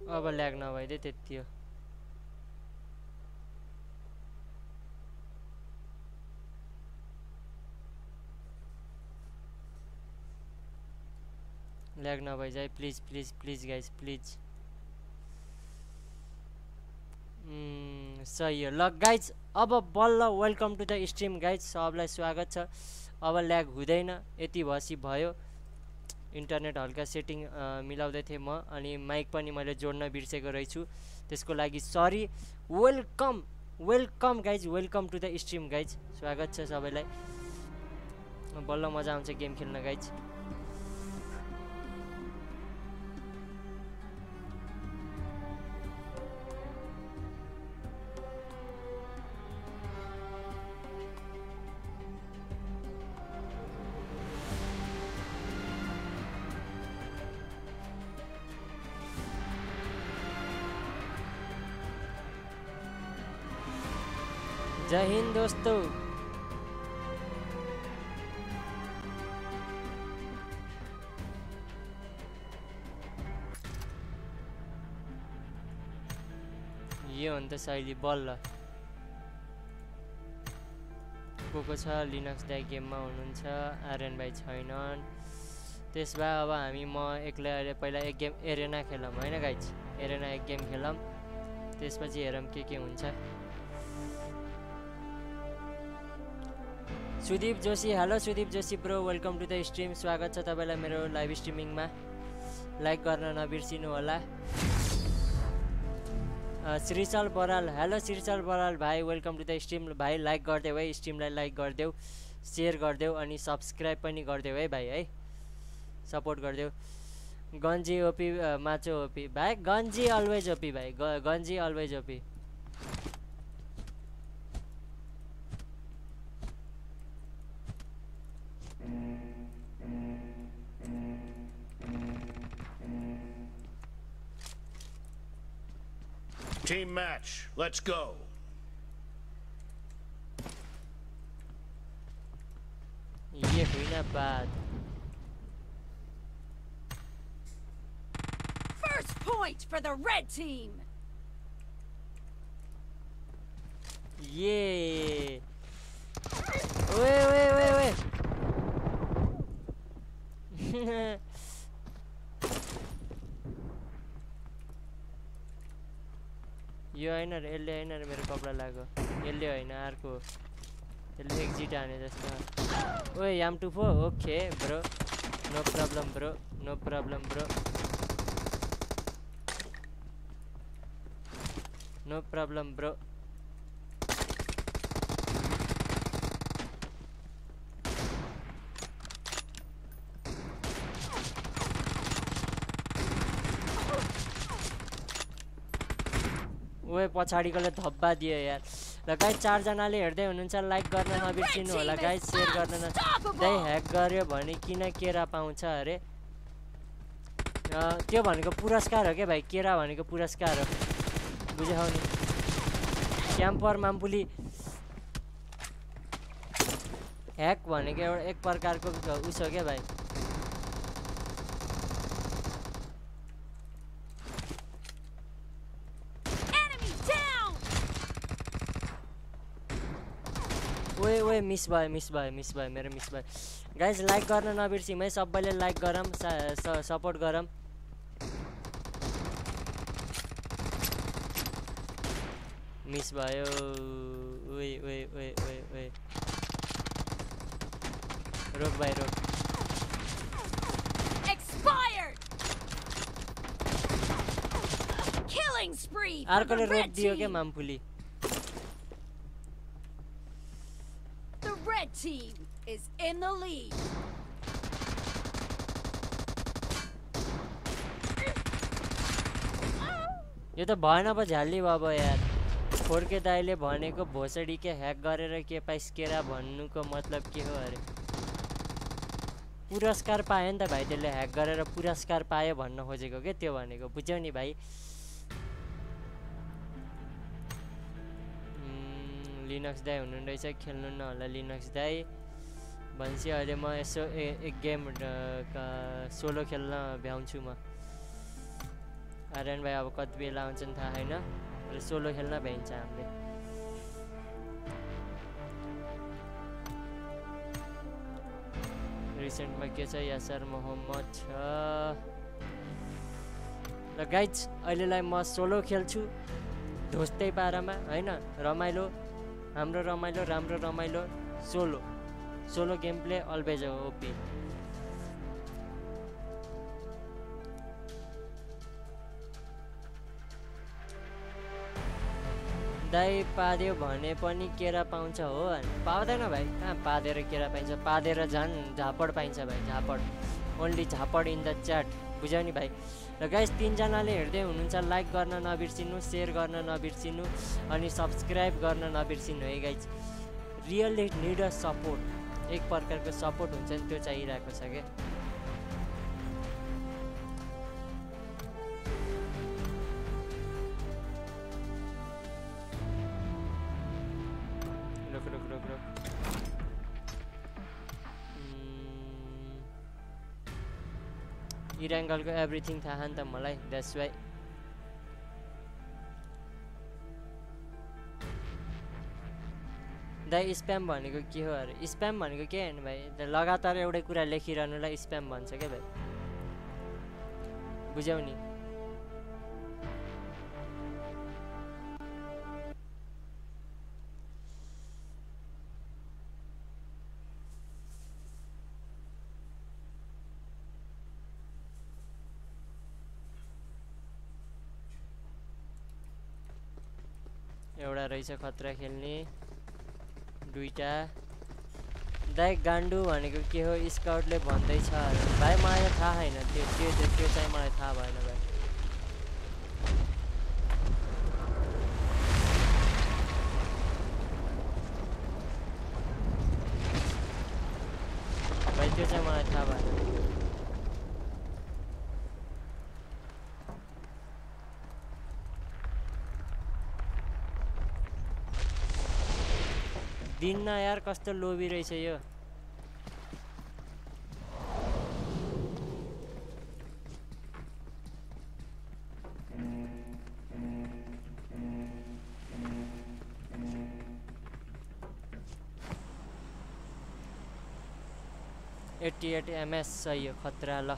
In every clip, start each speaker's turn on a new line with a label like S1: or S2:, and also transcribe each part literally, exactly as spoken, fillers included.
S1: अब ल्याग नभइदिए त्यति हो ल्याग नभइजाए please please please guys please सही हो ल गाइज अब बल्ल welcome to the stream guys सबलाई स्वागत छ अब ल्याग हुँदैन यति भएपछि भयो इन्टरनेट हल्का सेटिङ मिलाउँदै थिएँ म अनि माइक पनि मैले जोड्न बिर्सेको रहेछु त्यसको लागि sorry welcome welcome guys welcome to the stream guys स्वागत छ सबैलाई बल्ल मजा आउँछ गेम खेल्न गाइज जय हिंद दोस्तों यो हो नि त शैली बल्ल को को छ लिनक्स दाइ गेममा हुनुहुन्छ आर्यन भाइ छैनन् त्यस भए अब हामी म एक्लै अहिले पहिला एक गेम एरेना खेलौँ होइन गाइज एरेना एक गेम खेलौँ त्यसपछि हेरौँ के के हुन्छ Sudeep Joshi hello Sudeep Joshi bro welcome to the stream स्वागत छ तपाईलाई मेरो लाइभ स्ट्रिमिङमा लाइक गर्न नबिर्सिनु होला श्रीचल बराल हेलो श्रीचल बराल भाइ वेलकम टु द स्ट्रिम भाइ लाइक गरिदेऊ है स्ट्रिमलाई लाइक गरिदेऊ सेयर गरिदेऊ अनि सब्सक्राइब पनि गरिदेऊ है भाइ है सपोर्ट गरिदेऊ गन्जी ओपी माचो ओपी भाइ गन्जी अलवेज ओपी भाइ गन्जी always OP
S2: Team match, let's go.
S1: ये हुई ना बात
S3: First point for the red team.
S1: ये ओए ओए ओए ओए यो हैन रे यसले हैन रे मेरो कपडा लाग्यो यसले हैन अर्को यसले एक्जिट हाने जस्तो ओए याम टु फो okay bro no problem bro no problem bro no problem bro ओए पछाडीकोले धब्बा दियो यार ल गाइस चार जनाले हेर्दै हुनुहुन्छ लाइक गर्न नबिर्सिनु होला गाइस शेयर गर्न न दाइ ह्याक गर्यो भने किन केरा पाउँछ अरे त्यो भनेको पुरस्कार हो के भाइ केरा भनेको पुरस्कार हो बुझ्यौ नि क्याम्पर मामपुली ह्याक भनेको एउटा एक प्रकारको उस हो के भाइ ओए ओए मिस भयो मिस भयो मिस भयो मेरो मिस भयो गाइज लाइक गर्न नबिर्सिम है सबैले लाइक गरम सपोर्ट गरम मिस भयो ओए ओए ओए ओए ओए रोक भाइ रोक अर्कोले रोक दियो के मामफुली
S3: Red team is in the lead.
S1: यो त भएन पो झ्याली बाबा यार फोर्के दाइले भनेको भोसडी के ह्याक गरेर के पाइस्केरा भन्नुको मतलब के हो अरे पुरस्कार पायो नि त भाइ त्यसले ह्याक गरेर पुरस्कार पायो भन्न खोजेको के त्यो भनेको बुझ्यौ नि भाइ लिनक्स दाइ हुनुहुँदैछ खेल्नु न होला लिनक्स दाइ भनेपछि अहिले म यसो एक गेम सोलो खेल्न भ्याउँछु म आर्यन भाइ अब कति बेला आउँछन् थाहा छैन र सोलो खेल्न भ्याइन्छ हामीले रिसेन्टमा के छ यासर मोहम्मद छ र गाइज अहिलेलाई म सोलो खेल्छु ढोस्दै पारामा होइन रमाइलो हाम्रो रमाइलो राम्रो रमाइलो solo solo game play always OP दाइ पाद्यो भने पनि केरा पाउँछ हो पाउँदैन भाइ कहाँ पादेर केरा पाइन्छ पादेर झन् झापड पाइन्छ भाइ झापड ओन्ली झापड इन द च्याट बुझ्यौ नि भाइ र गाइस तीनजनाले हेर्दै हुनुहुन्छ लाइक गर्न नबिर्सिनु सेयर गर्न नबिर्सिनु अनि सब्सक्राइब गर्न नबिर्सिनु है guys really need a support एक प्रकारको सपोर्ट हुन्छ नि त्यो चाहिरहेको छ क्या रुक रुक रुक रुक इराङ्गलको एभ्रिथिङ थाहा नि त मलाई द्याट्स वाइ दाइ स्प्याम भनेको के हो अरे स्प्याम भनेको के होइन भाइ लगातार एउटै कुरा लेखिरहनुलाई स्प्याम भन्छ क्या भाइ बुझ्यौ नि एउटा रहेछ खतरा खेल्ने दुईटा दाइ गान्डु भनेको के हो स्काउटले भन्दैछ भाइ मलाई थाहा छैन त्यो त्यो त्यो चाहिँ मलाई थाहा भएन भाइ भाइ त्यो चाहिँ मलाई थाहा भएन दिन्न यार कस्तो लोभी रहेछ यो एट्टी एट एमएस सही हो खतरा ल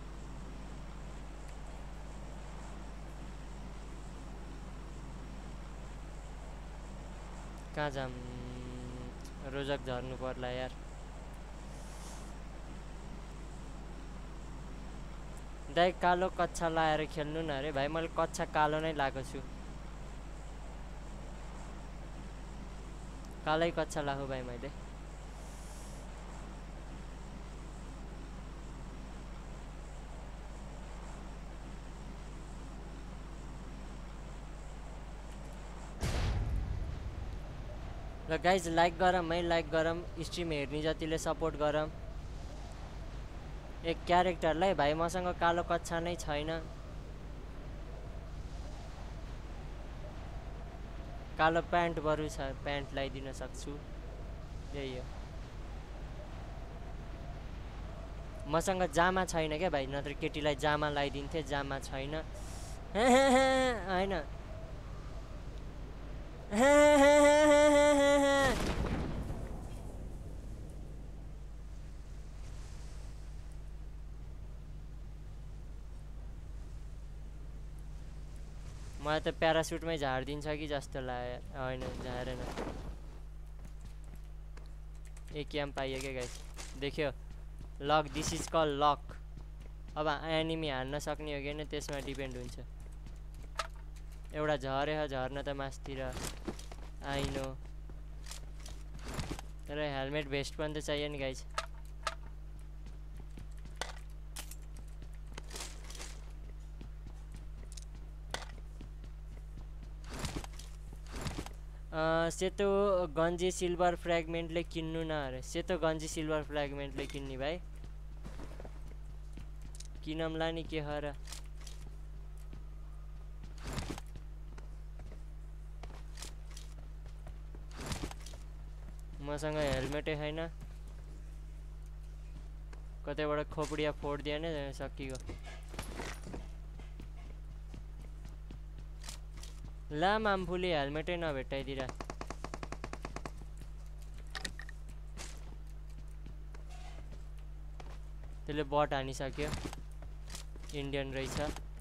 S1: कहाँ जाम रोजक झर्नु पर्ला यार दाइ कालो कच्छा लाएर खेल्नु न अरे भाइ मैले कच्छा कालो नै लाएको छु कालै कच्छा लाएको भाइ मैले र गाइज लाइक गरौँ है लाइक गरौँ स्ट्रिम हेर्ने जतिले सपोर्ट गरौँ एक क्यारेक्टरलाई भाइ मसँग कालो कच्छा नै छैन कालो प्यान्ट बरु छ प्यान्ट लगाइदिन सक्छु यही हो मसँग जामा छैन क्या भाइ नत्र केटीलाई जामा लगाइदिन्थे जामा छैन होइन मलाई त प्यारासुटमै झारिदिन्छ कि जस्तो लाग्यो होइन झारेन एक याम पाइयो क्या गाइस देख्यो lock this is call lock अब एनिमी हान्न सक्ने हो कि होइन त्यसमा डिपेन्ड हुन्छ एउटा झरे झर्न त मासतिर आइनो तर हेलमेट भेस्ट पनि त चाहियो नि गाइस सेतो गन्जी सिल्भर फ्रेगमेन्टले किन्नु न अरे सेतो गन्जी सिल्भर फ्रेगमेन्टले किन्ने भाइ किनौँला नि के हो र मसँग हेलमेटै छैन कतैबाट खोपडिया फोडिदियो भने सकियो ला मामफुले हेलमेटै नभेटाइदिरा त्यसले बट हानिसक्यो इन्डियन रहेछ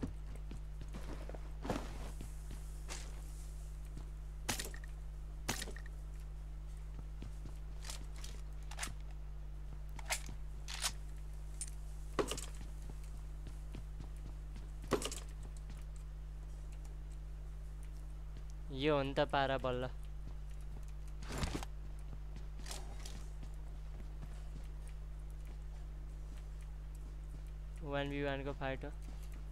S1: यो हो नि त पारा बल्ल वन वी वन को फाइट हो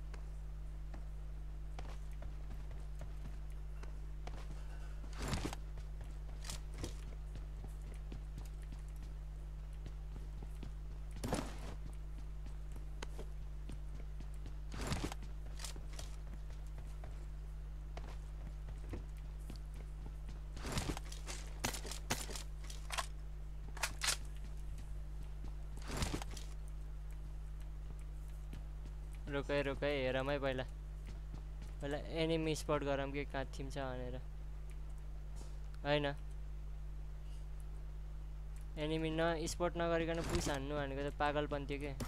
S1: रोकाइ रोकाइ हेरमै पहिला पहिला एनिमी स्पट गरौँ कि कहाँ थिम छ भनेर हैन एनिमी न स्पट नगरिकन पुस हान्नु भनेको त पागलपन थियो के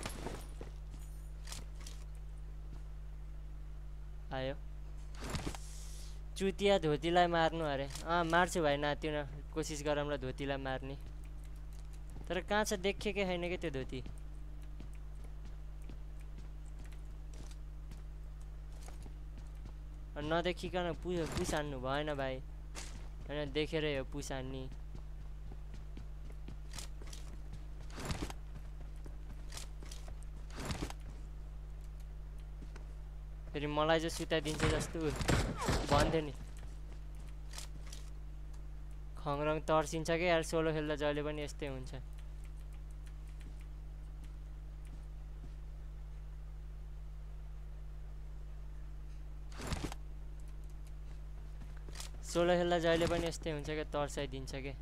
S1: आयो चुतिया धोतीलाई मार्नु अरे अँ मार्छु भाइ नाच्यो न कोसिस गरौँ ल धोतीलाई मार्ने तर कहाँ छ देखेकै छैन के त्यो धोती नदेखिकन पु पुस हान्नु भएन भाइ होइन देखेरै हो पुस हान्ने फेरि मलाई चाहिँ सुताइदिन्छ जस्तो भन्थ्यो नि खङरङ तर्सिन्छ कि यार सोलो खेल्दा जहिले पनि यस्तै हुन्छ सोलो खेल्दा जहिले पनि यस्तै हुन्छ के तर्साइदिन्छ के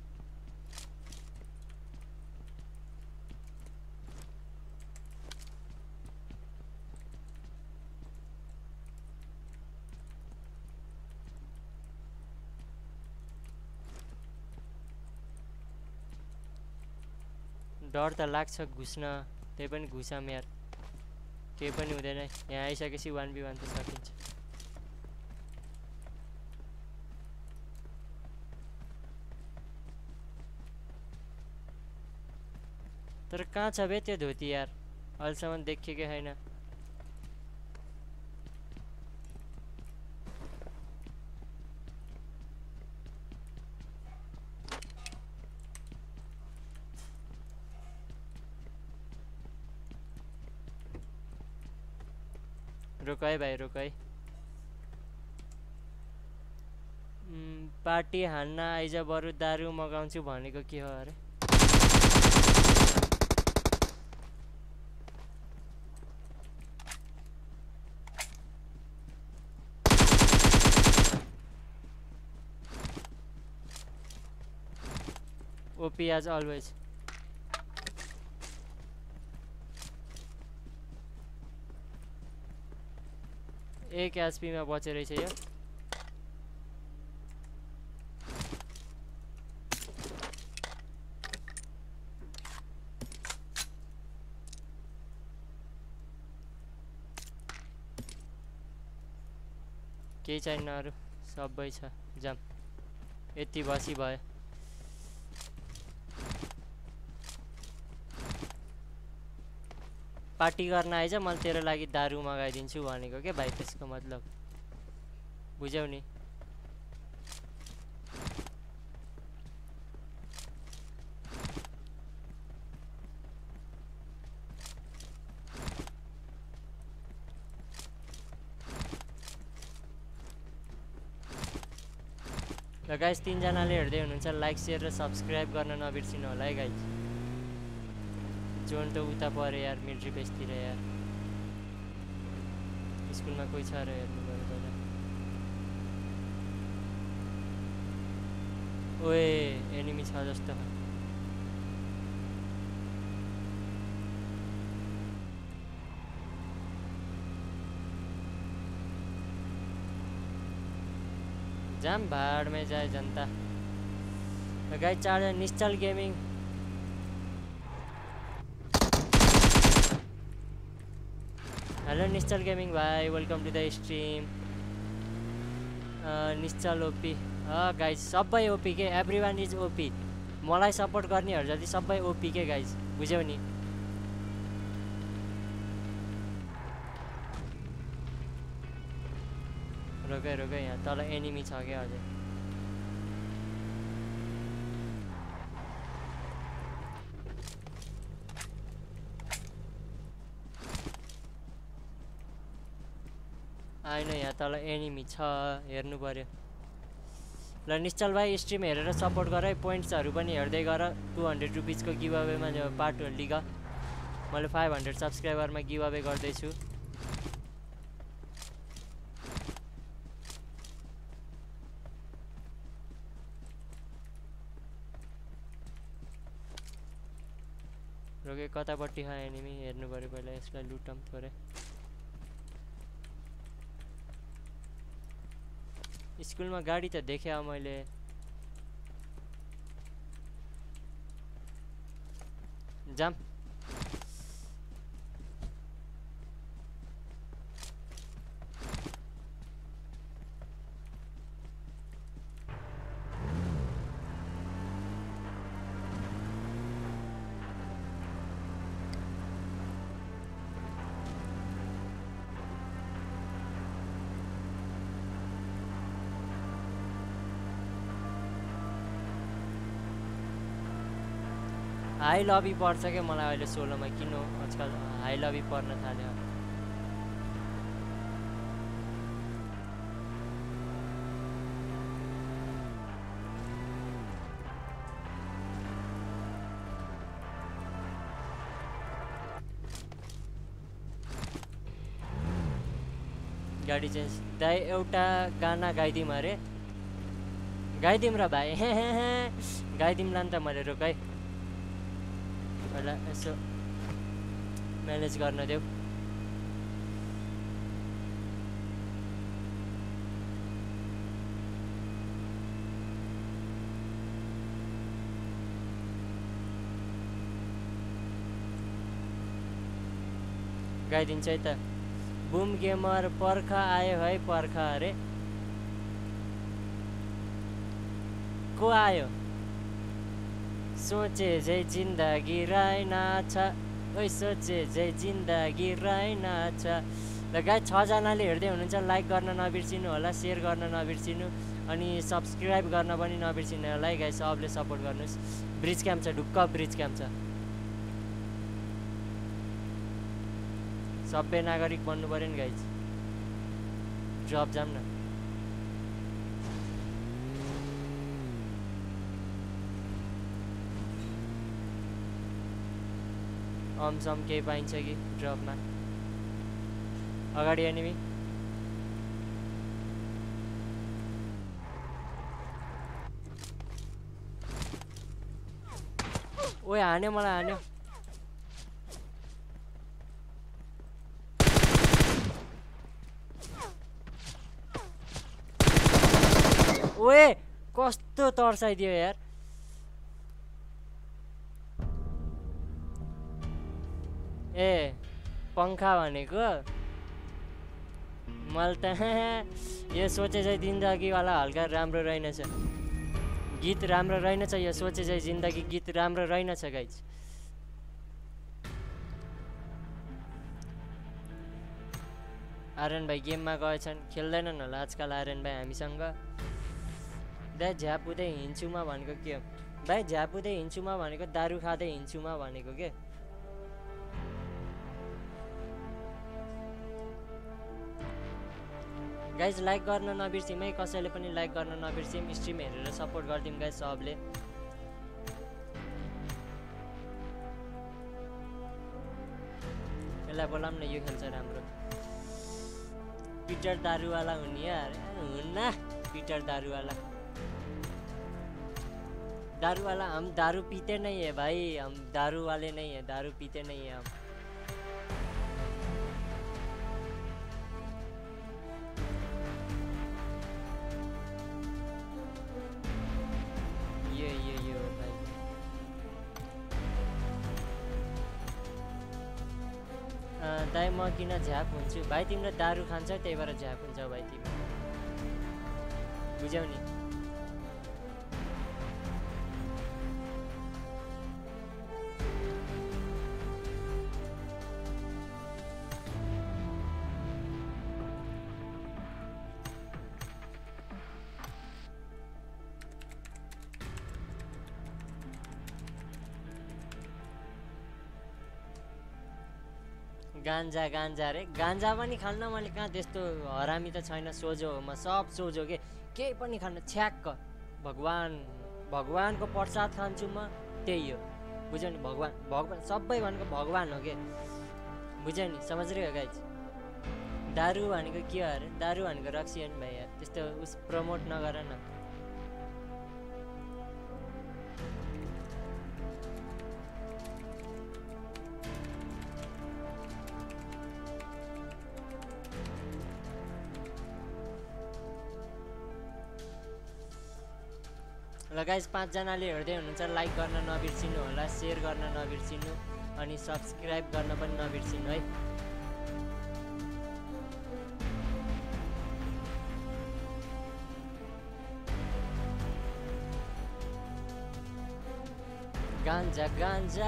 S1: डर त लाग्छ घुस्न त्यही पनि घुसाम यार केही पनि हुँदैन यहाँ आइसकेपछि वान बी वान त सकिन्छ तर कहाँ छ बे त्यो धोती यार अहिलेसम्म देखेकै छैन रोकाइ भाइ रोकाइ पार्टी हान्न आइज बरु दारू मगाउँछु भनेको के हो अरे O P as always एक एचपी में बचे रहेछ यो केही चाहिन्न अरु सबै छ जाम यति बसी भयो पार्टी गर्न आइज मैले तेरो लागि दारू मगाइदिन्छु भनेको के भाइ त्यसको मतलब बुझ्यौ नि ल गाइस तीन जनाले हेर्दै हुनुहुन्छ लाइक शेयर र सब्स्क्राइब गर्न नबिर्सिनु होला है गाइस जोन त उता परे यार मिलिट्री बेसतिर यार स्कुलमा कोही छ र हेर्नु पर्यो पहिला ओए एनिमी छ जस्तो जाम भाड़ में जाए जनता। तो guys charger Nishchal gaming hello Nishchal gaming भाई welcome to the stream. Nishchal OP guys सबै ओपी के एभ्रिवान इज ओपी। मलाई सपोर्ट गर्नेहरु जति सबै ओपी के गाइस बुझ्यौ नि। रोकै रोकै यहाँ तल एनिमी छ क्या अझै। आइन यहाँ तल एनिमी छ हेर्नु पर्यो। ल निश्चल भाइ स्ट्रिम हेरेर सपोर्ट गर है। पोइन्ट्सहरू पनि हेर्दै गर। टु हन्ड्रेड रुपिसको गिभअवेमा पार्ट लिग मैले फाइभ हन्ड्रेड सब्सक्राइबरमा गिभअवे गर्दैछु। रोके कतापट्टि छ एनिमी हेर्नु पर्यो पहिला। यसलाई लुटम थोरै। स्कुलमा गाडी त देखे मैले। जाम हाई लबी पर्छ क्या मलाई अहिले सोलोमा। किन आजकल हाई लबी पर्न थाल्यो। गाडी चेन्ज दाइ एउटा गाना गाइदिउँ अरे। गाइदिउँ र भाइ गाइदिउँला नि त मैले। रोक है पहिला यसो म्यानेज गर्न देऊ। गाइदिन्छ है त। बुम गेमर पर्खा आयो है पर्खा अरे। को आयो? सोचे जै जिन्दगी रहना छ ओइ सोचे जै जिन्दगी रहना छ। ल गाइस छ जनाले हेर्दै हुनुहुन्छ लाइक गर्न नबिर्सिनु होला, शेयर गर्न नबिर्सिनु अनि सब्स्क्राइब गर्न पनि नबिर्सिनु होला है गाइस। सबले सपोर्ट गर्नुस्। ब्रिज क्याम्प छ ढुक्क ब्रिज क्याम्प छ। सबै नागरिक बन्नु पर्यो नि गाइस। ड्रप जाम न। अमसम केही पाइन्छ कि ड्रपमा? अगाडि एनिमी। ओए हान्यो मलाई हान्यो। ओए कस्तो तर्साइदियो यार। ए पंखा भनेको मैले त यो सोचे चाहिँ जिन्दगीवाला हल्का राम्रो रहेनछ। गीत राम्रो रहेनछ। यो सोचे चाहिँ जिन्दगी गीत राम्रो रहेनछ गाइस। आर्यन भाइ गेममा गएछन् खेल्दैनन् होला आजकल आर्यन भाइ हामीसँग। दाइ झ्यापुँदै हिँड्छुमा भनेको के हो? दाइ झ्यापुँदै हिँड्छुमा भनेको दारू खाँदै हिँड्छुमा भनेको के? गाइज लाइक गर्न नबिर्सिम है। कसैले पनि लाइक गर्न नबिर्सिम। स्ट्रिम हेरेर सपोर्ट गरिदिउँ गाइज सबले। यसलाई बोलाम न यो खेल्छ राम्रो। पिटर दारूवाला हुने यार हुन्न। पिटर दारूवाला दारू वाला हम दारू पीते नहीं है भाई। हम दारू वाले नहीं है। दारू पीते नहीं है हम। दाइ म किन झ्याप हुन्छु भाइ तिम्रो दारू खान्छ त्यही भएर झ्याप हुन्छ भाइ तिमी बुझ्यौ नि गान्जा गान्जा रे गान्जा पनि खान्न मैले कहाँ त्यस्तो हरामी त छैन सोझो हो म सब सोझो के केही पनि खान्न छ्याक्क भगवान् भगवान्को प्रसाद खान्छु म त्यही हो बुझ्यौ नि भगवान् भगवान् सबै भनेको भगवान् हो के बुझ्यौ नि समझ रह्यो गाइज दारू भनेको के हो अरे दारू भनेको रक्सी हो नि भाइ यार त्यस्तो उस प्रमोट नगर न ल गाइज पाँचजनाले हेर्दै हुनुहुन्छ लाइक गर्न नबिर्सिनु होला सेयर गर्न नबिर्सिनु अनि सब्सक्राइब गर्न पनि नबिर्सिनु है गान्जा गान्जा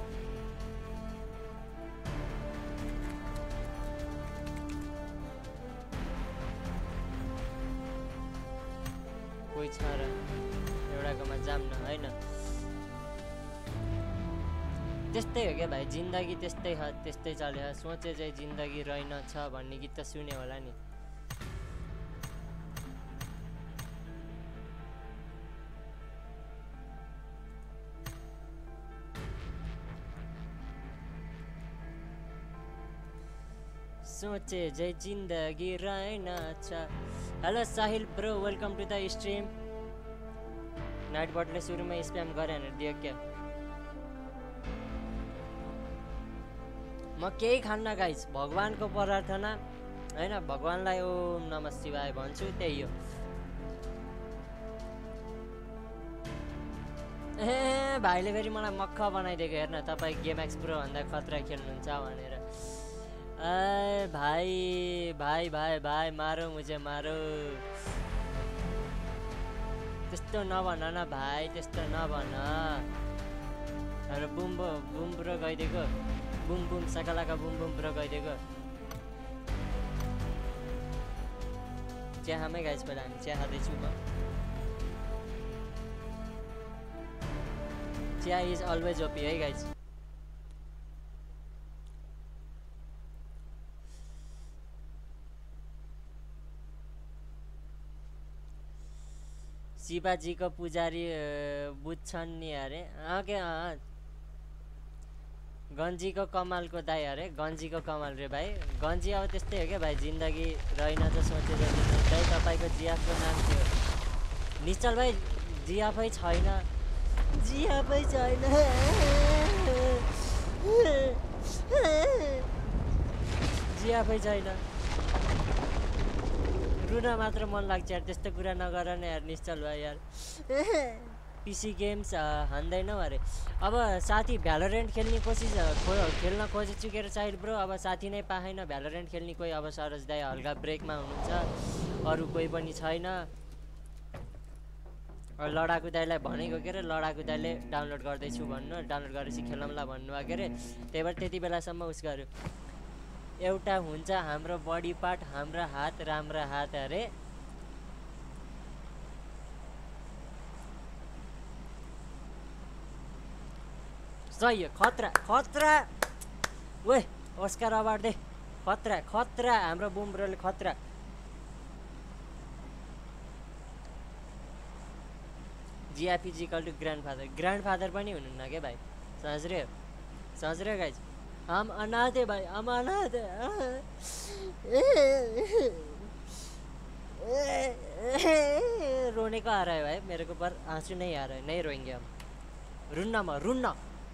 S1: कोही छ र एउटाकोमा जाम्न होइन त्यस्तै हो क्या भाइ जिन्दगी त्यस्तै छ त्यस्तै चल्यो सोचे चाहिँ जिन्दगी रहेनछ भन्ने गीत त सुन्यो होला नि सोचे जय जिन्दगी रहेनछ hello Sahil bro welcome to the stream नाइटबटले सुरुमा स्प्याम गरे भनेर दियो क्या म केही खान्न गाइस भगवान्को प्रार्थना होइन भगवान्लाई ओम नमः शिवाय भन्छु त्यही हो ए भाइले फेरि मलाई मक्ख बनाइदिएको हेर्न तपाईँ गेम एक्स प्रो भन्दा खतरा खेल्नुहुन्छ भनेर ए भाइ भाइ भाइ भाइ मारो मुझे मारो त्यस्तो नभन न भाइ त्यस्तो नभन अरे बुम बुम पुरो गइदिएको बुम बुम सकालाका बुम बुम पुरो गइदिएको चिया खामै गाइस पहिला हामी चिया खाँदैछु म चिया इज अलवेज ओपी है गाइस शिवाजीको पुजारी बुझ्छन् नि अरे के गन्जीको कमालको दाइ अरे गन्जीको कमाल रे भाइ गन्जी अब त्यस्तै हो क्या भाइ जिन्दगी रहेन त सोचेर दाइ तपाईँको जियाफको नाम थियो निश्चल भाइ जियाफै छैन जियाफै छैन जियाफै छैन रुन मात्र मन लाग्छ यार त्यस्तो कुरा नगर न यार निश्चल भाइ यार पिसी गेम्स हान्दैनौ अरे अब साथी भ्यालोरेन्ट खेल्ने कोसिस खेल्न खोजे चुकेर साहिल ब्रो अब साथी नै पाएन भ्यालोरेन्ट खेल्ने कोही अब सरोज दाइ हल्का ब्रेकमा हुनुहुन्छ अरू कोही पनि छैन लडाकु दाइलाई भनेको के अरे लडाकु दाइले डाउनलोड गर्दैछु भन्नु डाउनलोड गरेपछि खेलौँला भन्नुभयो के अरे त्यही भएर त्यति बेलासम्म उस गर्यो एउटा हुन्छ हाम्रो बडी पार्ट हाम्रो हात राम्रो हात अरे सही हो खतरा खतरा ओए अस्कार अवार्ड दे खतरा खतरा हाम्रो बुमब्रोले खतरा जिआफी equal to grandfather grandfather पनि हुनुहुन्न क्या भाइ समझ रहे हो समझ रहे हो गाइज हम अनाथ है भाई हम अनाथ है रोने को आ रहा है भाई मेरे को पर आंसू नहीं आ रहा है नहीं रोएंगे हम रुन्ना म रुन्ना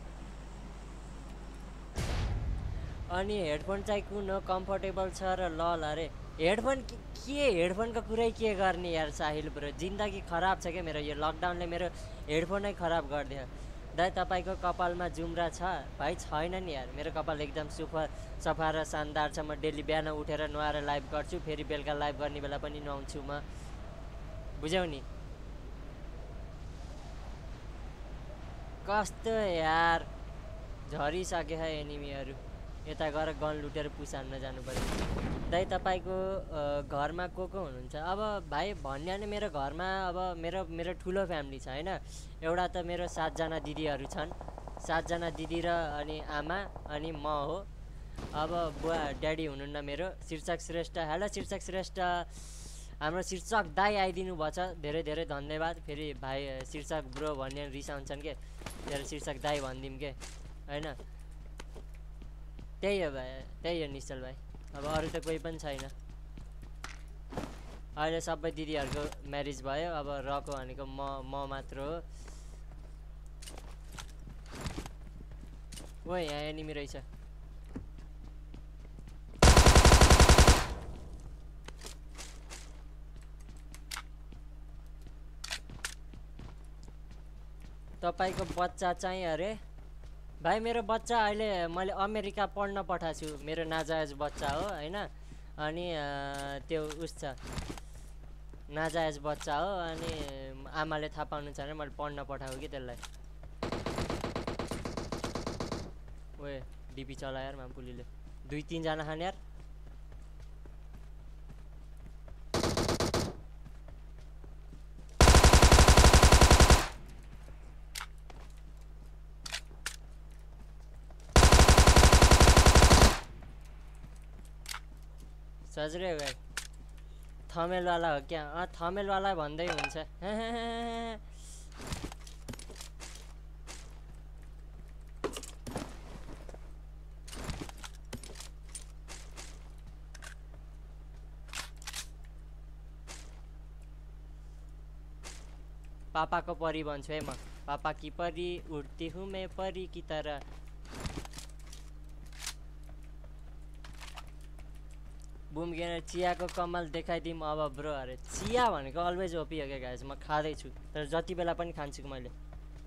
S1: अनि हेडफोन चाहिँ कुन हो कम्फर्टेबल छ र लल अरे हेडफोन के हेडफोनको कुरै के गर्ने यार साहिल ब्रो जिन्दगी खराब छ क्या मेरो यो लकडाउनले मेरो हेडफोनै खराब गरिदियो दाइ तपाईँको कपालमा जुम्रा छ भाइ? छैन नि यार, मेरो कपाल एकदम सुफा सफा र शानदार छ। म डेली बिहान उठेर नुहाएर लाइभ गर्छु, फेरि बेलुका लाइभ गर्ने बेला पनि नुहाउँछु म, बुझ्यौ नि? कस्तो यार झरिसके है एनिमीहरू, यता गएर गन लुटेर पुस हान्न जानु पर्यो। दाइ तपाईँको घरमा को को हुनुहुन्छ? अब भाइ भन्ने नि मेरो घरमा अब मेरो मेरो ठुलो फ्यामिली छ होइन। एउटा त मेरो सातजना दिदीहरू छन्, सातजना दिदी र अनि आमा अनि म हो। अब बुवा ड्याडी हुनुहुन्न मेरो, शीर्षक श्रेष्ठ। हेलो शीर्षक श्रेष्ठ, हाम्रो शीर्षक दाई आइदिनु भएछ, धेरै धेरै धन्यवाद। फेरि भाइ शीर्षक ब्रो भन्ने रिसाउँछन् के, तेरो शीर्षक दाई भनिदिउँ के होइन। त्यही हो भाइ, त्यही हो निश्चल भाइ, अब अरू त कोही पनि छैन। अहिले सबै दिदीहरूको म्यारिज भयो, अब रको भनेको म म मात्र हो। ओ यहाँ एनिमी रहेछ। तपाईँको बच्चा चाहिँ अरे भाइ? मेरो बच्चा अहिले मैले अमेरिका पढ्न पठाएको छु, मेरो नाजायज बच्चा हो होइन। अनि त्यो उस छ नाजायज बच्चा हो, अनि आमाले थाहा पाउनु छ भने मैले पढ्न पठाएको कि त्यसलाई। ओए डिपी चला यार मामपुलीले, दुई तिनजना खाने यार। सजरे हो गए थमेलवाला हो क्या? अँ थमेलवाला भन्दै हुन्छ। पापा को परी भन्छु है म, पापा की परी उड्ती हूँ मैं परी की तरह। बुम गेनर चियाको कमाल देखाइदिउँ अब ब्रो। अरे चिया भनेको अलवेज ओपी हो क्या गाइस, म खाँदैछु तर जति बेला पनि खान्छु कि मैले।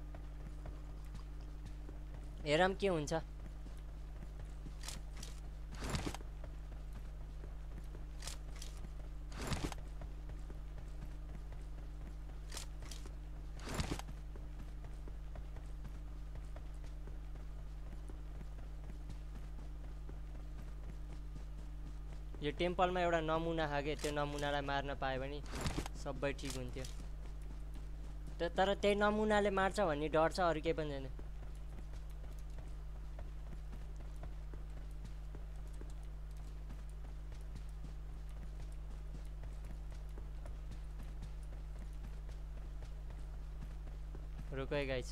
S1: हेरौँ के हुन्छ। यो टेम्पलमा एउटा नमुना खागे, त्यो नमुनालाई मार्न पायो भने सबै ठिक हुन्थ्यो। तर त्यही नमुनाले मार्छ भन्ने डर छ, अरू केही पनि छैन। रुको है guys,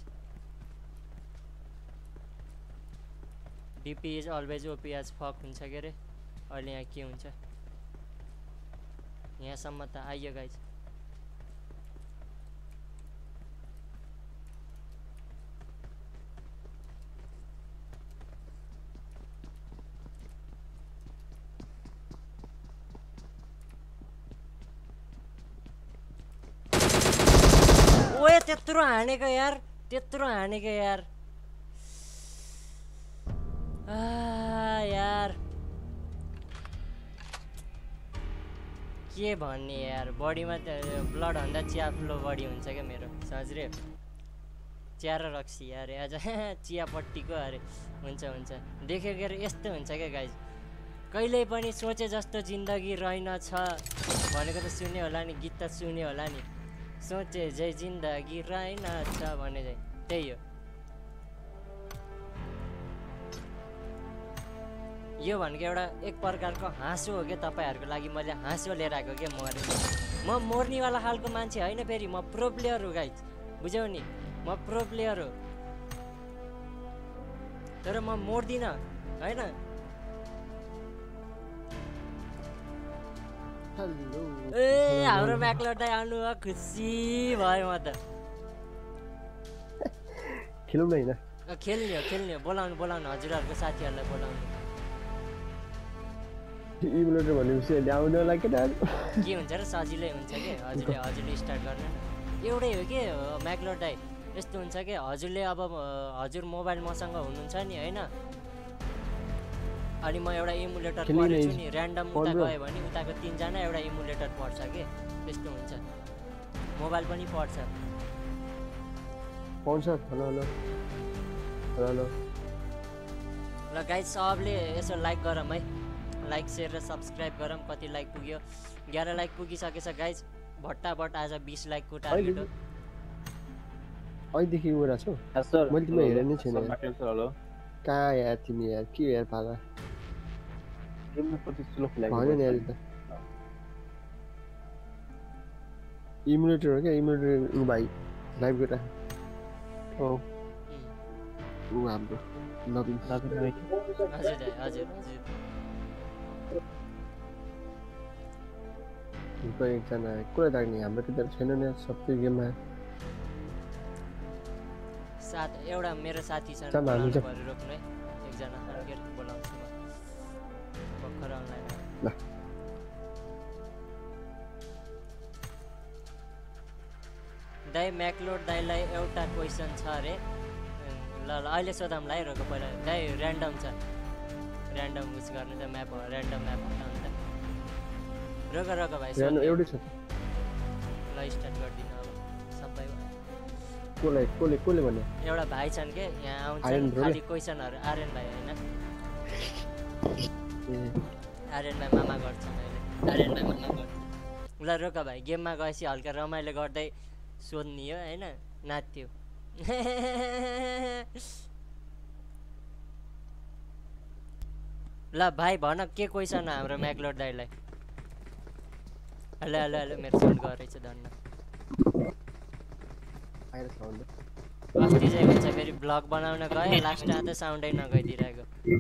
S1: DP is always OP as fuck हुन्छ के अरे। अहिले यहाँ के हुन्छ? यहाँसम्म त आइयो गाइस। ओए त्यत्रो हानेको यार, त्यत्रो हानेको यार। आ यार के भन्ने यार, बडीमा त ब्लड भन्दा चिया फ्लो बडी हुन्छ क्या मेरो। सजरे चिया र रक्सी यार आज चियापट्टिको अरे हुन्छ हुन्छ। देख्यो के अरे यस्तो हुन्छ क्या गाइज, कहिल्यै पनि सोचे जस्तो जिन्दगी रहेनछ भनेको त सुन्यो होला नि, गीत त सुन्यो होला नि। सोचे जै जिन्दगी रहेनछ भने चाहिँ त्यही हो। यो भनेको एउटा एक प्रकारको हाँसो हो क्या तपाईँहरूको लागि, मैले हाँसो लिएर आएको क्या। मरे म मर्नेवाला खालको मान्छे होइन, फेरि म प्रो प्लेयर हो गाइज, बुझ्यौ नि? म प्रो प्लेयर हो तर म मर्दिनँ होइन। ए हाम्रो म्याक्लर दाइ आउनु भयो, खुसी भयो म त।
S4: खेलौँ न हैन?
S1: खेल्ने हो खेल्ने हो, बोलाउनु बोलाउनु हजुरहरूको साथीहरूलाई बोलाउनु।
S4: इमुलेटर भनेपछि ल्याउन होला के
S1: के हुन्छ र सजिलै हुन्छ के। हजुरले हजुरले स्टार्ट गर्नु न, एउटै हो के म्याक्लर दाइ। यस्तो हुन्छ कि हजुरले अब अ, हजुर मोबाइल मसँग हुनुहुन्छ नि हैन अनि म एउटा इमुलेटर
S4: खेल्ने
S1: पढ्छु
S4: नै
S1: नि र्यान्डम उता
S4: पढ्नु।
S1: गयो भने उताको तीनजना एउटा इमुलेटर पढ्छ के त्यस्तो हुन्छ मोबाइल पनि पढ्छ
S4: पाउँछ हेलो हेलो हेलो हेलो
S1: ल गाइज सबले यसो लाइक गरौँ है लाइक सेयर र सब्सक्राइब गरौँ कति लाइक पुग्यो एघार लाइक पुगिसकेछ गाइज भट्टाभट आज बिस लाइकको टार्गेट हो
S4: अहिलेदेखि उयो छु
S5: सर
S4: मैले तिमीलाई हेरेको नै छैन यार।
S5: हेलो
S4: कहाँ यार तिमी यार के यार पाला
S5: गेममा कति स्लो
S4: भएन
S5: खेलेको
S4: नि अहिले त इमुलेटर हो क्या इमुलेटर ऊ भाइ लाइभ गरेर
S5: हो
S1: उम्,
S4: ऊ हाम्रो नवीन
S5: दाजु भाइ
S1: हजुर दाइ हजुर हजुर
S4: को एकजना कसलाई लाग्ने हाम्रो केटाहरू छैन नि सबै गेममा
S1: साथ एउटा मेरो साथी छ
S4: चल, हामी
S1: बोलाउनु
S4: जाउँ।
S1: पऱ्यो रोक्नु है एकजना हार्गेर बोलाउँछु म भर्खर अनलाइन
S4: ल
S1: दाइ म्याक्लोड दाइलाई एउटा क्वेसन छ अरे ल ल अहिले सोधौँला है रोक पहिला दाइ ऱ्यान्डम छ ऱ्यान्डम उस गर्नु त म्याप हो ऱ्यान्डम म्याप हटाउनु त रोक रोक भाइ
S4: जानु
S1: सोध्नु।
S4: एउटै छ
S1: ल स्टार्ट गरिदिनु अब सबै
S4: कसलाई कसले कसले भन्यो
S1: एउटा भाइ छन् के यहाँ
S4: आर्यन
S1: आउँछन्
S4: ब्रोले?
S1: खालि क्वेसनहरू आर्यन भाइ होइन
S4: ए
S1: आर्यन भाइ मामा गर्छन् अहिले आर्यन भाइ मामा गर्छ ल रोक भाइ गेममा गएपछि हल्का रमाइलो गर्दै सोध्ने हो होइन नाच्थ्यो ल भाइ भन के क्वेसन हो हाम्रो म्याक्लोड दाइलाई हेलो हेलो हेलो मेरो साउन्ड गरेछ धन्न
S4: आएर साउन्ड
S1: अस्ति चाहिँ हुन्छ फेरि ब्लग बनाउन गयो लास्टमा त साउन्डै नगइदिरहेको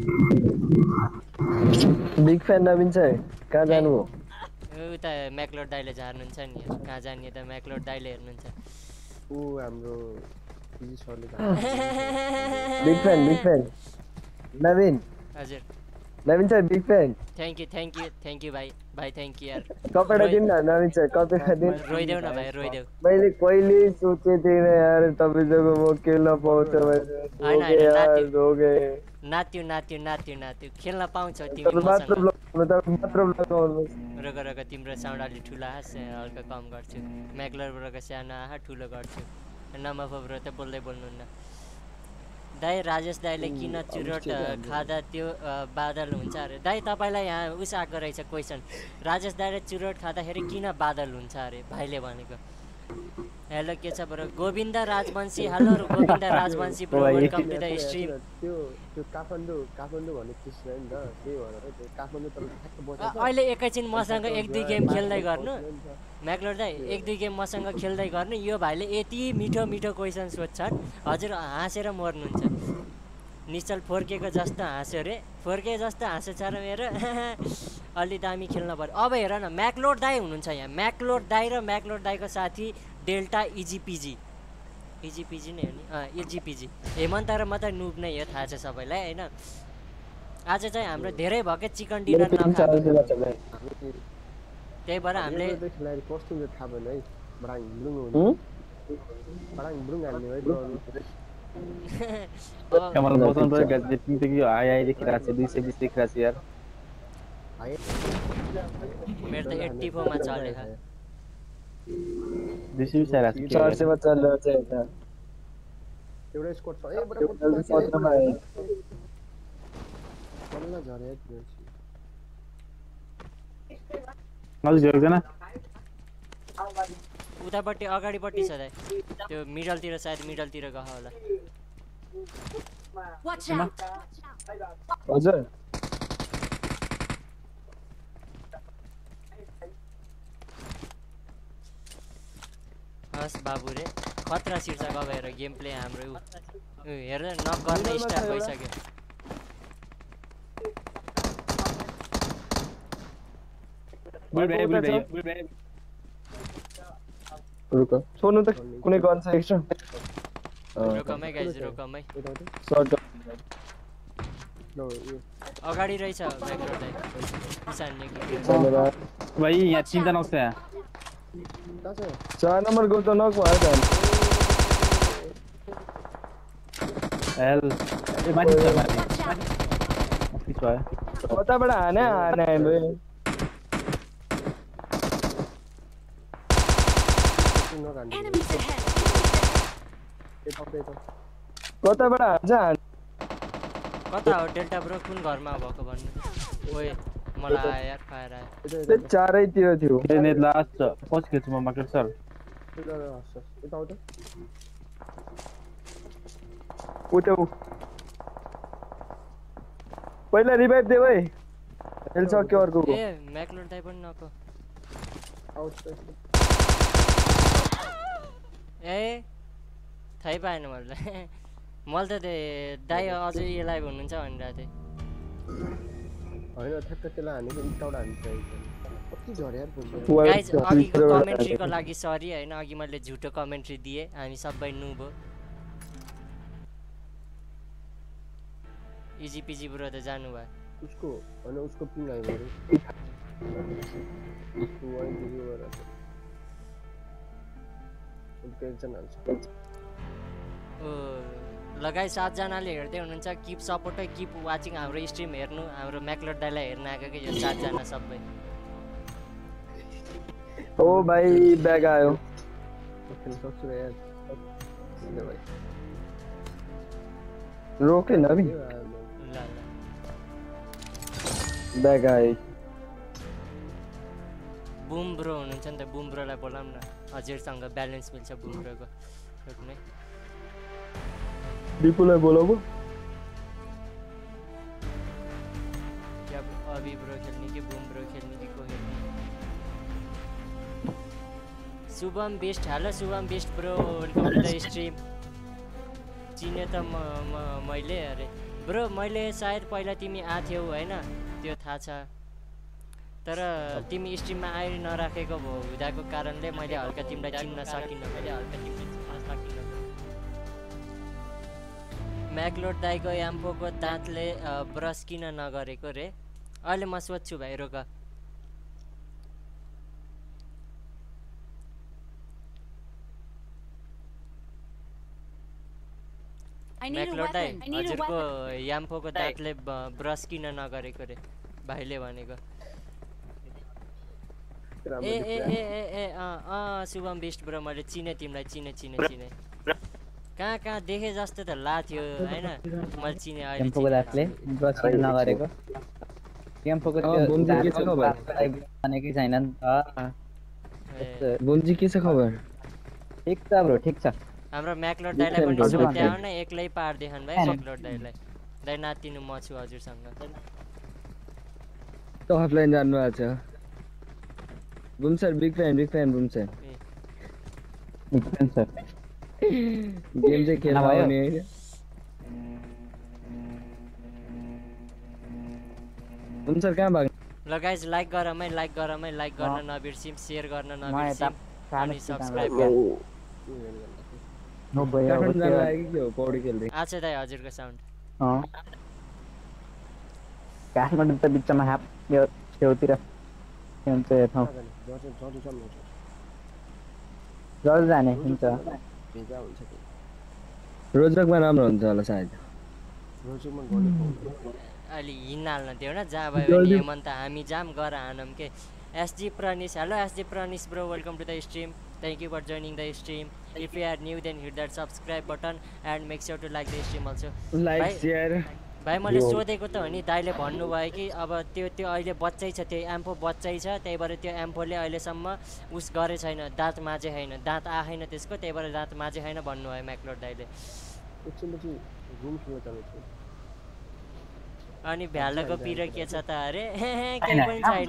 S4: बिग फ्यान नवीन चाहिँ कहाँ जानु हो
S1: उता म्याक्लोड दाइले झार्नुहुन्छ नि कहाँ जाने त म्याक्लोड दाइले हेर्नुहुन्छ
S4: ऊ हाम्रो पिजी सरले
S6: big fan big fan Naveen
S1: हजुर
S6: Naveen sir big fan
S1: thank you thank you thank you भाइ भाइ थ्याङ्क यू यार
S6: कपडा दिन न नवीन सर कपडा दिन
S1: रोइदेऊ न भाइ रोइदेऊ
S6: मैले कहिले सोचेको थिइनँ यार तपाईँसँग म खेल्न पाउँछ
S1: होइन,
S6: हो
S1: होइन,
S6: गए यार
S1: नाति।
S6: हो गए
S1: नाच्यो नाच्यो नाच्यो नाच्यो खेल्न पाउँछौ तिमी
S6: तर मात्र
S1: मसँग
S6: ब्लग मात्र ब्लग आउनुहोस्
S1: रोग रोग तिम्रो साउन्ड अलिक ठुलो आस हल्का कम गर्छु म्याक्लरबाट सानो आहा ठुलो गर्छु नमफब्रो त बोल्दै बोल्नुहुन्न दाइ राजेश दाइले किन चुरोट अ, खाँदा त्यो अ, बादल हुन्छ अरे दाइ तपाईँलाई यहाँ उस आएको रहेछ क्वेसन राजेश दाइले चुरोट खाँदाखेरि किन बादल हुन्छ अरे भाइले भनेको हेलो के छ bro Govind Rajbanshi hello Govind Rajbanshi bro welcome to the stream
S4: त्यो त्यो काठमाडौँ काठमाडौँ भन्ने चिज छैन नि त त्यही भएर त्यो काठमाडौँ तर ठ्याक्क बसेको छ।
S1: अहिले एकैछिन मसँग एक दुई गेम खेल्दै गर्नु म्याक्लोड दाइ एक दुई गेम मसँग खेल्दै गर्नु यो भाइले यति मिठो मिठो क्वेसन सोध्छन् हजुर हाँसेर मर्नुहुन्छ निश्चल फोर्केको जस्तो हाँस्यो रे फोर्के जस्तो हाँसो छ र मेरो अलि दामी खेल्न पर्यो अब हेर न म्याक्लोड दाई हुनुहुन्छ यहाँ म्याक्लोड दाई र म्याक्लोड दाईको साथी डेल्टा इजिपिजी इजिपिजी नै हो नि अँ इजिपिजी हेमन्त र म त नुब नै हो थाहा छ सबैलाई होइन आज चाहिँ हाम्रो धेरै भएकै चिकन डिनर नखाएको त्यही भएर हामीले
S4: त्यो खेलाडी कस्तो हुन्छ थाहा भएन है बडाङ ब्रुङ हुन्छ बडाङ ब्रुङ हाल्ने है ड्रन
S1: अब
S5: मलाई बचाउनु पर्यो गाइस तिमी त के आइ आइ देखिरहेको छ दुई सय बिस देखिरहेको छ यार
S1: मेरो त एट्टी फोरमा चल्यो
S5: दुई सय बिस आइरहेको छ
S6: चार सयमा चलिरहेको छ यता
S4: एउटा स्कोर छ ए बडा
S6: पत्रमा आयो।
S4: बल्ल झरे त्यो
S5: नजिक एकजना
S1: उतापट्टि अगाडिपट्टि छ दाइ त्यो मिडलतिर सायद मिडलतिर गयो होला
S3: Watch out!
S6: हजुर
S1: हस् बाबु रे खतरा शीर्षक अब हेर गेम प्ले हाम्रो उ उ हेर नक गर्ने स्टार्ट भइसक्यो
S5: बुल भाइ बुल भाइ बुल भाइ
S6: रुक सोध्नु त कुनै गन छ एक्स्ट्रा
S1: रोकमै गाइज रोकमै
S6: सर्ट
S4: ल यो
S1: अगाडि रहेछ ब्याकग्राउन्ड दाइ किसानले के
S6: धन्यवाद
S5: भाइ यहाँ चिन्ता नहोस् यहाँ
S4: कहाँ छ
S6: चार नम्बर गो त नक भयो त
S5: हेल ए माथि छ माथि माथि छ
S6: कताबाट हाने हाने बे
S3: Enemies ahead.
S6: कताबाट हान्छ हान्छ
S1: कता हो डेल्टा ब्रो कुन घरमा भएको भन्नु ओए मलाई आयो यार फायर आयो
S6: त्यो चारैतिर थियो
S5: ग्रेनेड लास्ट छ पछि खेल्छु म मार्केट सर
S6: उठ्यो पहिला रिभाइभ दे भाइ हेल सक्यो अर्को
S1: ए म्याक्लोड दाइ पनि नको ए थाहै पाएन मलाई मैले त त्यो दाइ अझै लाइभ हुनुहुन्छ भनिरहेको थिएँ
S4: होइन ठ्याक्क त्यसलाई हानेको इटाउट हान्छ कति झऱ्यो यार पुग्यो
S1: गाइज अघिको कमेन्ट्रीको लागि सरी होइन अघि मैले झुटो कमेन्ट्री दिएँ हामी सबै नुब हो इजी पिजी ब्रो त जानु भयो
S4: उसको होइन उसको पिङ आयो अरे उसको वाइन दियो अरे उसको एकजना हाल्छ
S1: ओ ल गाइज सातजनाले हेर्दै हुनुहुन्छ किप सपोर्ट किप वाचिङ हाम्रो स्ट्रिम हेर्नु हाम्रो म्याक्लोड दाइलाई हेर्न आएको कि यो सातजना सबै
S6: ओ भाइ ब्याग आयो
S4: खेल्न सक्छु यार
S6: रोकेन अभी
S1: ल ल
S6: ब्याग आयो
S1: बुम ब्रो हुनुहुन्छ नि त बुम ब्रोलाई बोलाउँ न हजुरसँग ब्यालेन्स मिल्छ बुम ब्रोको रोक्ने
S6: दिपुलाई बोलाऊ
S1: क्या अभि ब्रो खेल्ने कि बुम ब्रो खेल्ने कि को खेल्ने Shubham best hello Shubham best bro welcome to the stream चिने त म मैले अरे ब्रो मैले सायद पहिला तिमी आथ्यौ होइन त्यो थाहा छ तर तिमी स्ट्रिममा आइ नराखेको भयो हुँदाको कारणले मैले हल्का तिमीलाई चिन्न सकिनँ मैले हल्का तिमीलाई चिन्न सकिनँ म्याक्लोड दाइको याम्पोको दाँतले ब्रस किन नगरेको रे अहिले म सोध्छु भाइ रोक म्याक्लोड दाइ हजुरको याम्पोको दाँतले ब्रस किन नगरेको रे भाइले भनेको ए ए ए ए ए अँ शुभम बेस्ट ब्रो मैले चिने तिमीलाई चिने चिने चिने कहाँ कहाँ देखे जस्तो त ला थियो होइन मैले चिने अहिले
S5: एम्पोको दाँतले ब्रस किन नगरेको एम्पोको त्यो भनेकै छैन नि त
S6: बुम्जी के छ खबर
S5: ठिक छ ब्रो ठिक छ
S1: हाम्रो म्याक्लोड दाइलाई पनि सोध्याउ न एक्लै पार्देखान भाइ म्याक्लोड दाइलाई दाइ नातिनु म छु हजुरसँग
S6: त अफलाइन जानु भएको छ boom sir big fan big fan boom sir
S5: big fan sir
S6: game चाहिँ खेल्न आउने बुम सर कहाँ भाग
S1: ल गाइज लाइक गरमै लाइक गरमै लाइक गर्न नबिर्सिम सेयर गर्न नबिर्सिम अनि सब्स्क्राइब गर्न
S5: नो भयो
S6: काठमाडौँ जानु लागि के हो पौडी खेल्दै
S1: आछ दाइ हजुरको साउन्ड
S5: अँ काठमाडौँ त बिचमा हाप यो छेउतिर हुन्छ यो ठाउँ जल जाने हुन्छ
S4: भेजा हुन्छ त्यो
S6: रोजकमा राम्रो हुन्छ होला सायद
S4: रोजकमा गर्नु
S1: अहिले हिँड्न हाल्न थियो न जहाँ भयो भने हेमन्त हामी जाम गर हानम के SG Pranish hello SG Pranish bro welcome to the stream thank you for joining the stream if you are new then hit that subscribe button and make sure to like the stream also
S6: like share
S1: भाइ मैले सोधेको त हो नि दाइले भन्नुभयो कि अब त्यो त्यो अहिले बच्चै छ त्यो एम्फो बच्चै छ त्यही भएर त्यो एम्फोले अहिलेसम्म उस गरे छैन दाँत माझे छैन दाँत आएन त्यसको त्यही भएर दाँत माझे छैन भन्नुभयो म्याक्लोड दाइले
S4: एकछिनपछि घुम खेल्न जान्छु
S1: अनि भ्यालोको पिरो के छ त अरे केही पनि छैन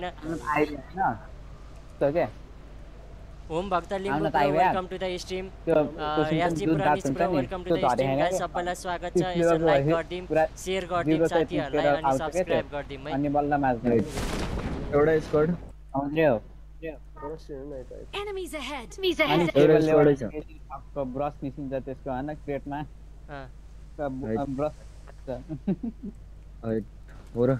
S1: Hom Bhakta Limbu welcome to the stream SG Pranish bro welcome to the stream guys सबैलाई स्वागत छ यसो लाइक गर्दिम शेयर गर्दिम साथीहरुलाई अनि सब्स्क्राइब गर्दिम है
S5: अनि बल्ल माज्ने
S6: एउटा स्क्वाड
S5: आउँथ्यो
S3: Enemies ahead.
S5: अनि टेबल लेभल छ आपको ब्रस निस्किन्छ त्यसको हैन क्रेटमा
S1: अ
S5: ब्रस
S6: हो र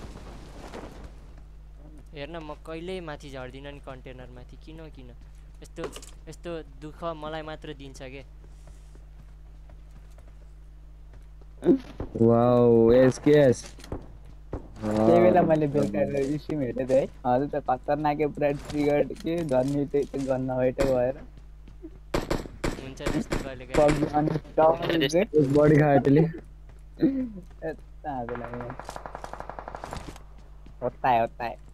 S1: हेर्न म कहिल्यै माथि झर्दिनँ नि कन्टेनर माथि किन किन यस्तो यस्तो दुःख मलाई मात्र दिन्छ के
S6: वाओ एसकेएस
S5: त्यही बेला मैले बेलुका स्ट्रिम हेरेको थिएँ है हजुर त खतरनाक पुरा ट्रिगर के गर्ने त्यही त गर्न नभएटो भएर
S1: हुन्छ त्यस्तो कहिले काहीँ।
S5: पब्जी अनि
S6: एक बडी खायो त्यसले
S5: यता हाजु लाग्यो होता है होता है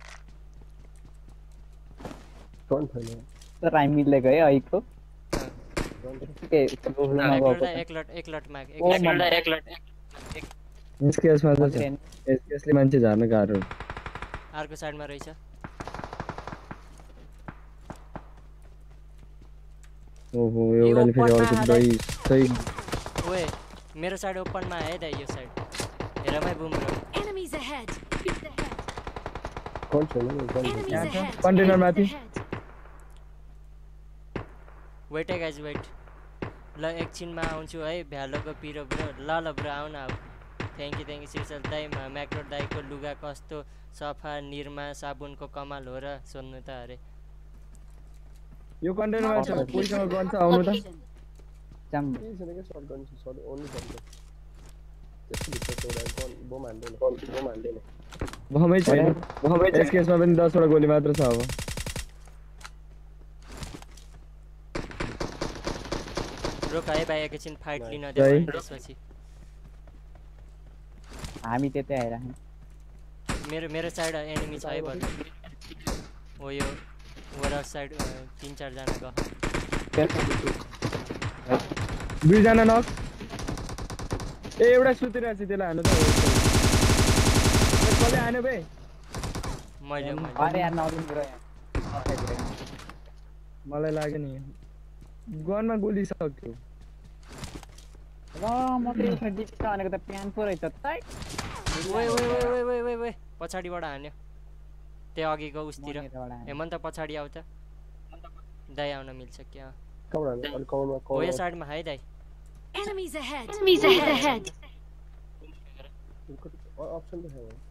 S4: कौन छैन
S5: तर हामी मिलेको है अहिलेको के
S1: एक लट एक लट एक लट माग एक लट एक लट
S6: एसकेएस मा छ एसकेएस ले मान्छे झार्न गाह्रो
S1: अर्को साइडमा रहेछ।
S6: ओहो एउटाले फेरि अर्को दही सही
S1: ओए मेरो साइड ओपनमा आयो दाइ यो साइड हेरमै बुम रो
S3: Enemies ahead.
S4: कौन छैन नि कौन
S3: Enemies
S6: यहाँ छ
S3: ahead.
S6: कन्टेनर माथि
S1: वेट है गाइज वेट ल एकछिनमा आउँछु है भ्यालोको पिरो ब्रो ल ल ब्रो आउन आऊ thank you thank you Shirshal दाइ म्याक्रो दाइको लुगा कस्तो सफा निरमा साबुनको कमाल हो र सोध्नु त अरे
S6: यो कन्टेनरमा छ कोहीसँग गन्छ आउनु त
S5: चम
S4: के छैन के सर्ट गर्नु छ सर्ट ओन्ली सर्ट त्यसको भित्र एउटा गन बम हान्दैन बम हान्दैन
S6: बमै छैन बमै एसकेएस मा पनि दस वटा गोली मात्र छ अब
S1: रोक है भाइ एकैछिन फाइट लिन दे भने त्यसपछि
S5: हामी त्यतै आइराख्यौँ
S1: मेरो मेरो साइड एनिमी छ है भर्खर हो यो ओभर साइड तिन चारजना गयो
S6: दुईजना नक ए एउटा सुतिरहेको छ त्यसलाई हान्नु त कसले हान्यो बे
S1: मैले मैले
S5: अरे यार नलिनु ब्रो यहाँ
S6: मलाई लाग्यो नि गनमा गोली सक्यो
S5: र म त यो डिस्क भनेको त प्यान पो रहेछ त
S1: ओए ओए ओए ओए ओए ओए ओए पछाडिबाट हान्यो त्यहाँ अघिको उसतिर हेमन्त पछाडि आउ त दाइ आउन मिल्छ क्या
S4: कौन हान्यो अलि कौनमा
S1: हो
S4: कौन
S1: यो साइडमा है दाइ
S3: Enemies ahead. Enemies ahead.
S4: Option त छैन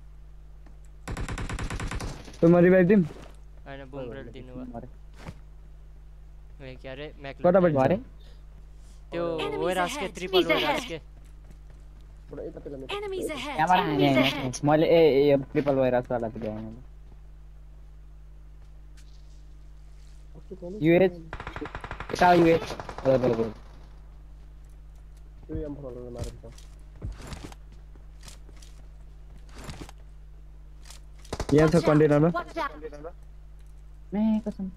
S6: त म रिभाइभ दिम
S1: हैन बुमरल दिनु भयो ओए के अरे म्याक्लो
S6: कताबाट
S5: गरे
S1: त्यो
S3: Enemies
S1: वेरास के
S3: ahead.
S1: ट्रिपल
S3: Enemies
S1: वेरास
S3: ahead.
S1: के
S4: पुरा यता पेला मेरो
S3: Enemies ahead.
S5: त्यहाँबाट हाने
S3: Enemies
S5: होइन
S3: ahead.
S5: मैले ए यो ट्रिपल भाइरस वाला त ल्याएँ मैले यूएच यता यूएच बरोबर बरोबर
S4: त्यो एम फलोले मारेको
S6: यहाँ छ
S3: Watch out.
S6: कन्टेनरमा
S3: Watch out.
S5: मैं कसम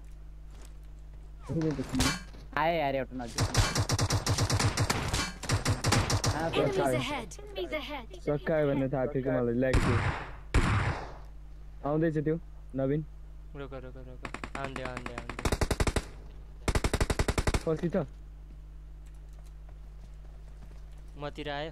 S5: आए यार एउटा नजिक
S3: Enemies ahead. Enemies ahead.
S6: सक्कायो भन्ने थाहा थियो कि मलाई ल्याग थियो आउँदैछ त्यो नवीन
S1: रोक रोक रोक आउँदै आउँदै आउँदै
S6: कति छ
S1: मतिर आयो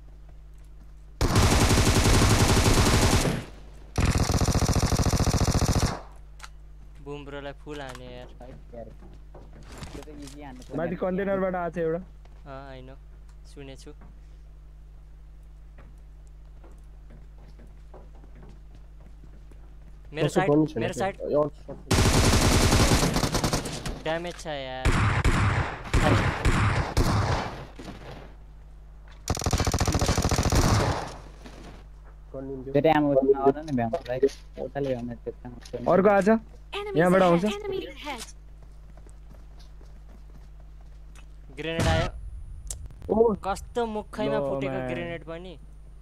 S1: बुम ब्रोलाई फुल हाने यार
S5: त्यो त इजी हान्नु
S6: माथि कन्टेनरबाट आछ एउटा
S1: अँ आई नो सुनेछु मेरो साइड मेरो साइड ड्यामेज छ यार
S5: त्यो टाइम आउँदैन नि भ्यामलाई एउटाले भ्याम त्यता
S6: अर्को आछ
S3: Enemies
S6: यहाँ बड़ा
S3: ahead.
S6: आउँछ।
S3: Enemies ahead.
S1: ग्रेनेड आयो
S6: ओ
S1: कस्तो मुखैमा
S6: लो
S1: फुटेको
S6: man.
S1: ग्रेनेड पनि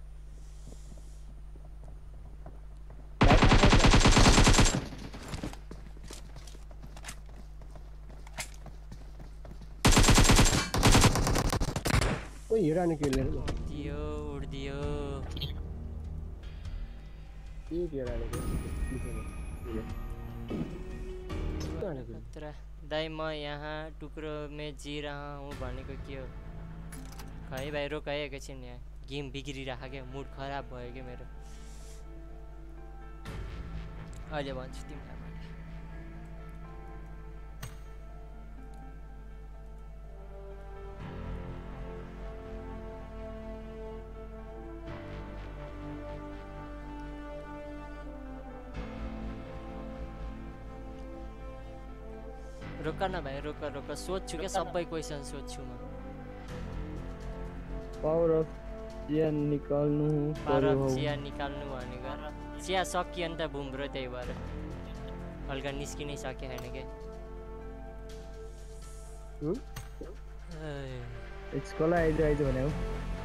S4: ओइ हेर नि के लिएर
S1: दियो उड्दियो
S4: के के हेर नि
S1: खतरा दाइ म यहाँ टुक्रो में जी रहा हूँ भनेको के हो खै भाइ रोक है एकैछिन यहाँ गेम बिग्रिरहेको क्या मुड खराब भयो क्या मेरो अहिले भन्छु तिमीलाई रोक न भाइ रोक रोक सोध्छु क्या सबै क्वेसन सोध्छु म
S6: पावर अफ चिया निकाल्नु
S1: पारब
S6: पर्यो
S1: चिया निकाल्नु भनेको चिया सकियो नि त बुम्रो त्यही भएर हल्का निस्किनै सके होइन के
S6: इट्स कला आइज आइज भने हो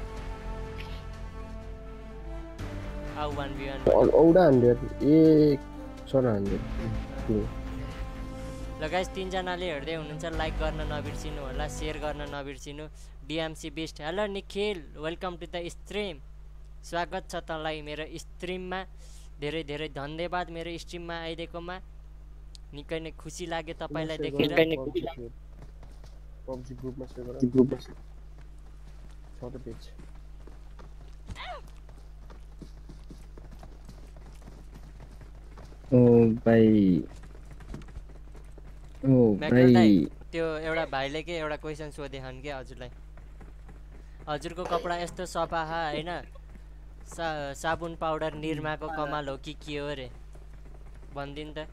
S1: आउ वान बी वान
S4: औडा हन्ड्रेड एक सोह्र हन्ड्रेड
S1: ल गाइस तीनजनाले हेर्दै हुनुहुन्छ लाइक गर्न नबिर्सिनु होला शेयर गर्न नबिर्सिनु DMC beast hello Nikhil welcome to the stream स्वागत छ तँलाई मेरो स्ट्रिममा धेरै धेरै धन्यवाद मेरो स्ट्रिममा आइदिएकोमा निकै नै खुसी लाग्यो तपाईँलाई देखेर
S4: पब्जी ग्रुपमा सेभ गर ग्रुपमा छ त पेज
S6: ओ भाइ ओ
S1: म्याकडल दाइ
S6: भाइ
S1: त्यो एउटा भाइले के एउटा क्वेसन सोधे हन् के हजुरलाई हजुरको कपडा यस्तो सफा होइन सा साबुन पाउडर निरमाको कमाल हो कि के हो रे भनिदिनु त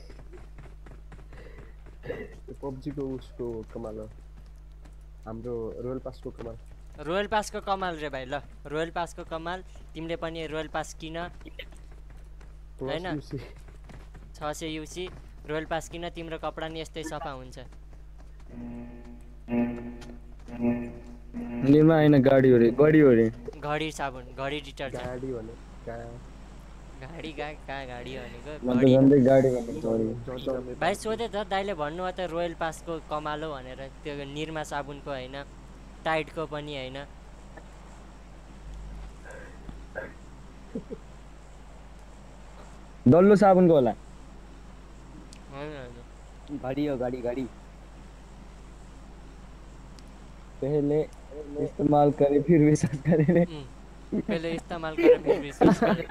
S4: पब्जीको उसको कमाल हो हाम्रो रोयल पासको कमाल
S1: रोयल पासको कमाल रे भाइ ल रोयल पासको कमाल तिमीले पनि रोयल पास किन होइन छ सय युसी रोयल पास किन तिम्रो कपडा नि यस्तै सफा हुन्छ
S6: निरमा हैन गाडी हो रे गाडी हो रे
S1: घडी साबुन घडी डिटर्जेन्ट
S4: गाडी भने
S1: गाडी गा कहाँ गाडी भनेको
S6: मतलब झन्डै गाडी भन्नु पर्यो
S1: भाइ सोधे त दाइले भन्नु त रोयल पासको कमाल हो भनेर त्यो निरमा साबुनको होइन टाइडको पनि होइन
S6: डल्लो साबुनको होला
S5: घडी हो घडी घडी
S6: पहले इस्तेमाल करे फिर विश्वास करे रे
S1: पहले इस्तेमाल करे फिर विश्वास करे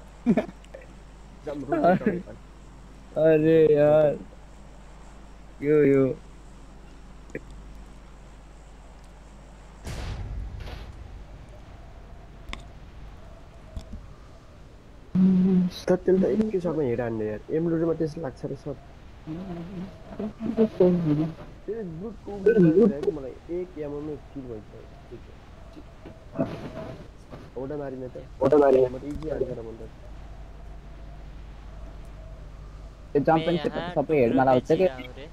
S6: अरे यार यो यो
S4: त त्यसले त एकै सबमा हिँडान्ने यार एमलोडमा त्यस्तो लाग्छ र सब त्यो ग्रुपको मलाई एक एमएमए किल भइन्छ औडा मारिने त औडा मारिने म त इजी हाल्छ भन्दा
S5: त्यो जम्प पनि सबै हेडमा लाउँछ के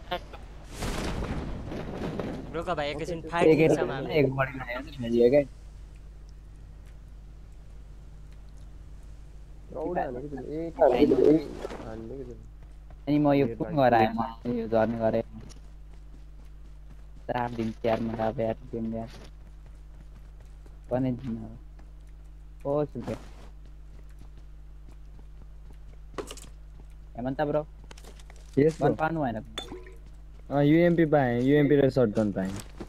S1: रोका भाइ एकैछिन फाइट दिन्छम हामी
S5: एक बडी लाग्यो नि के
S4: औडा हानेको त्यो एक हान्ने के
S5: अनि म यो पुङ गराएँ म यो झर्ने गरेँ चार दिन चार महिना ब्याट गेम ब्याट पनि दिन हो सुके हेमन्त ब्रो
S6: यस
S5: गन पाउनु भएन
S6: अ यूएमपी पाएँ यूएमपी र शटगन पाएँ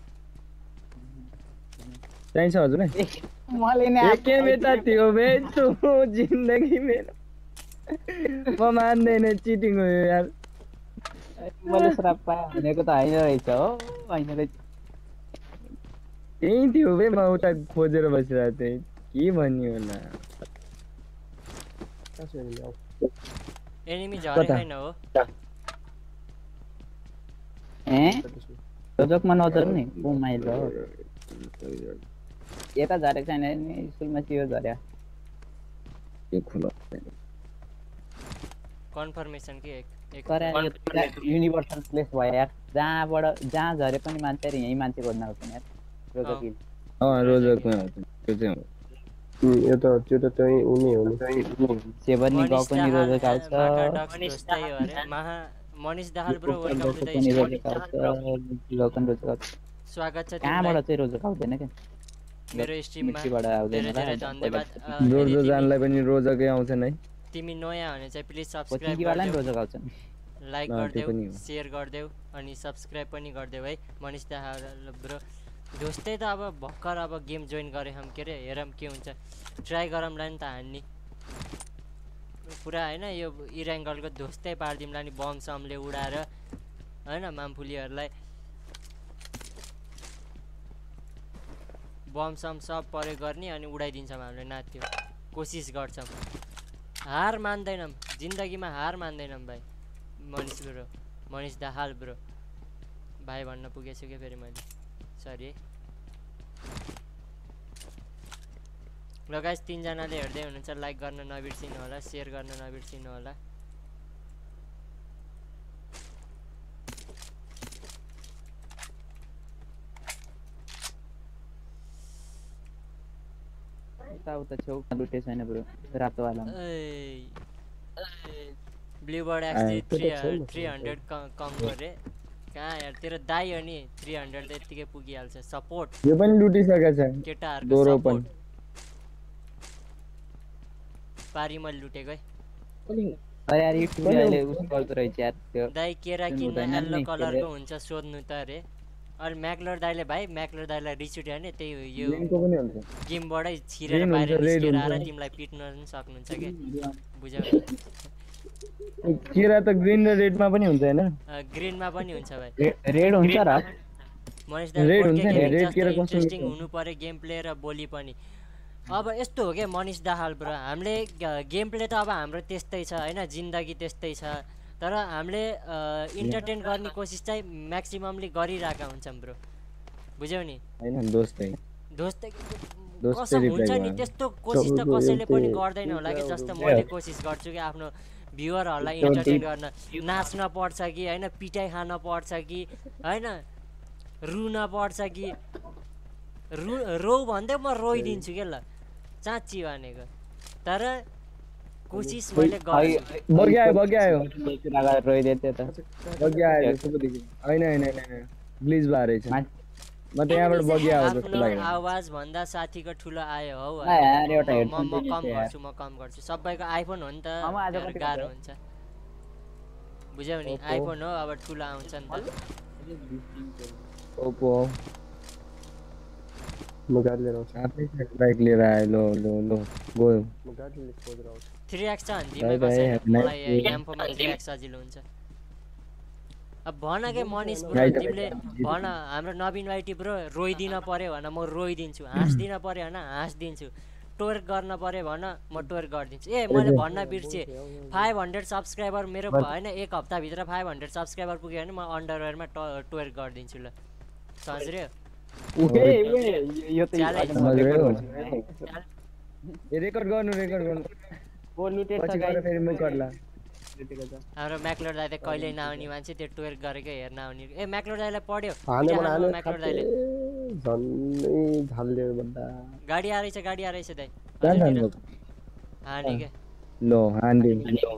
S6: चाहिन्छ हजुरलाई
S5: मैले नि
S6: एकै बेटा थियो बे तु जिन्दगी मेरो म मान्दैन चिटिङ हो यार
S5: मैले श्राप पाएँ भनेको त होइन रहेछ हो होइन रहेछ
S6: त्यही थियो बे म उता खोजेर बसिरहेको थिएँ के भन्यो होला
S1: एनिमी झरे छैन हो
S5: ए रोजकमा नझर नि ओ माइ लर्ड यता झरेको छैन नि स्कुलमा चियो झर्या
S6: यो खुला
S1: कन्फर्मेसन के एक एक
S5: युनिभर्सल प्लेस भयो यार जहाँबाट जहाँ झरे पनि मान्छे यही मान्छे खोज्न आउँछ यार रोजक हिल
S6: अँ रोजकमा आउँछ त्यो चाहिँ
S4: यो त त्यो त त्यही उनी हो नि
S5: सेभनी गएको नि रोजक आउँछ
S1: Manish Dahal bro welcome to the
S5: लोकन रोजक आउँछ
S1: स्वागत छ
S5: कहाँबाट चाहिँ रोजक आउँदैन के
S1: मेरो स्ट्रिममा
S5: मिट्टीबाट आउँदैन
S1: धेरै धेरै धन्यवाद
S6: रोजो जानलाई पनि रोजकै आउँछ नै
S1: तिमी नयाँ भने चाहिँ प्लिज सब्स्क्राइब
S5: कोचिङवाला नि रोजक आउँछ
S1: लाइक गर्देऊ शेयर गर्देऊ अनि सब्स्क्राइब पनि गर्देऊ है मनिष दाहाल ब्रो दोस्तै त अब भर्खर अब गेम जोइन गरे हम के अरे हेरौँ के हुन्छ ट्राई गरौँला नि त हान्ने पुरा होइन यो इराङ्गलको दोस्तै पारिदिउँला नि बम समले उडाएर होइन मामफुलीहरूलाई बम सम सब प्रयोग गर्ने अनि उडाइदिन्छौँ हामीले नाच्थ्यो कोसिस गर्छौँ हार मान्दैनौँ जिन्दगीमा हार मान्दैनौँ भाइ मनिष ब्रो मनिष दाहाल ब्रो भाइ भन्न पुगेछु क्या फेरि मैले सरी ल गाइस तीनजनाले हेर्दै हुनुहुन्छ लाइक गर्न नबिर्सिनु होला शेयर गर्न नबिर्सिनु होला
S5: उता छेउ लुटे छैन ब्रो रातो वाला
S1: ब्लूबर्ड एक्चुअली थ्री हंड्रेड कम गरे कहाँ यार तेरो दाइ हो नि थ्री हंड्रेड त यतिकै पुगिहाल्छ सपोर्ट
S6: यो पनि लुटिसकेको छ
S1: केटाहरुको सपोर्ट पारी मैले लुटेको है
S5: अरे यार यो टुले उस गर्छ रहेछ यार त्यो
S1: दाइ केरा किन्न येलो कलरको हुन्छ सोध्नु त रे अनि म्याक्लर दाइले भाइ म्याक्लर दाइलाई रिस उठ्यो भने त्यही यो
S6: लिङ्कको पनि हुन्छ
S1: गेमबाटै छिरेर बाहिर निस्केर आएर तिमीलाई पिट्न पनि सक्नुहुन्छ के बुझ्यौ
S6: केरा त ग्रीन र रेडमा पनि हुन्छ हैन
S1: ग्रीनमा पनि हुन्छ भाइ
S5: रेड हुन्छ र
S1: मनिष दाइ रेड हुन्छ नि रेड केरा इन्ट्रेस्टिङ हुनु पर्यो गेम प्ले र बोली पनि अब यस्तो हो के मनिष दाहाल ब्रो हामीले गेम प्ले त अब हाम्रो त्यस्तै छ हैन जिन्दगी त्यस्तै छ तर हामीले इन्टरटेन गर्ने कोसिस चाहिँ म्याक्सिममली गरिरहेका हुन्छौँ ब्रो बुझ्यौ नि
S6: हैन दोस्तै
S1: दोस्तै कसम हुन्छ नि त्यस्तो कोसिस त कसैले पनि गर्दैन होला कि जस्तो मैले कोसिस गर्छु कि आफ्नो भ्युअरहरूलाई इन्टरटेन गर्न नाच्न पर्छ कि हैन पिटाइ खान पर्छ कि हैन रुन पर्छ कि रु रौ भन्दै म रोइदिन्छु के ल चाँची भनेको तर कोसिस मैले गर्छु
S6: बग्या आयो बग्या आयो
S5: रोइदिए त
S6: बग्या आयो सुबदेखि हैन हैन हैन ग्लिच भएर छ म त यहाँबाट बग्या आयो जस्तो लाग्यो
S1: आवाज भन्दा साथीको ठुलो आयो हौ
S5: यार एउटा
S1: म म कम गर्छु म कम गर्छु सबैको आइफोन हो नि त गाह्रो हुन्छ बुझ्यौ नि आइफोन हो अब ठुलो आउँछ नि त
S6: ओप्पो म गाडी लिएर आउँछु आफै बाइक लिएर आयो लो लो लो गयो म गाडी लिएर खोजेर आउँछु
S1: थ्री एक्स छ भने दिमै पर्छ मलाई एम्फोमा थ्री एक्स सजिलो हुन्छ अब भन के मनिष ब्रो तिमीले भन हाम्रो नवीन वाइटी ब्रो रोइदिन पर्यो भन म रोइदिन्छु हाँस्दिन पर्यो भन हाँस्दिन्छु टोर्क गर्न पर्यो भन म टोर्क गरिदिन्छु ए मैले भन्न बिर्सेँ फाइभ हन्ड्रेड सब्सक्राइबर मेरो होइन एक हप्ताभित्र फाइभ हन्ड्रेड सब्सक्राइबर पुग्यो भने म अन्डरवेयरमा टोर्क गरिदिन्छु ल सजिलो
S6: रेकर्ड गर्नु रेकर्ड गर्नु पछि गएर फेरि म गर्ला
S1: हाम्रो म्याक्लोर दाइ त कहिल्यै नआउने मान्छे त्यो टुवेल्भ गरेको हेर्न आउने ए म्याक्लोर दाइलाई पढ्यो म्याक्लोर दाइले
S4: झन्नै झाल्यो बड्डा
S1: गाडी आएछ गाडी आएछ दाइ हानी के
S6: लो हान्दी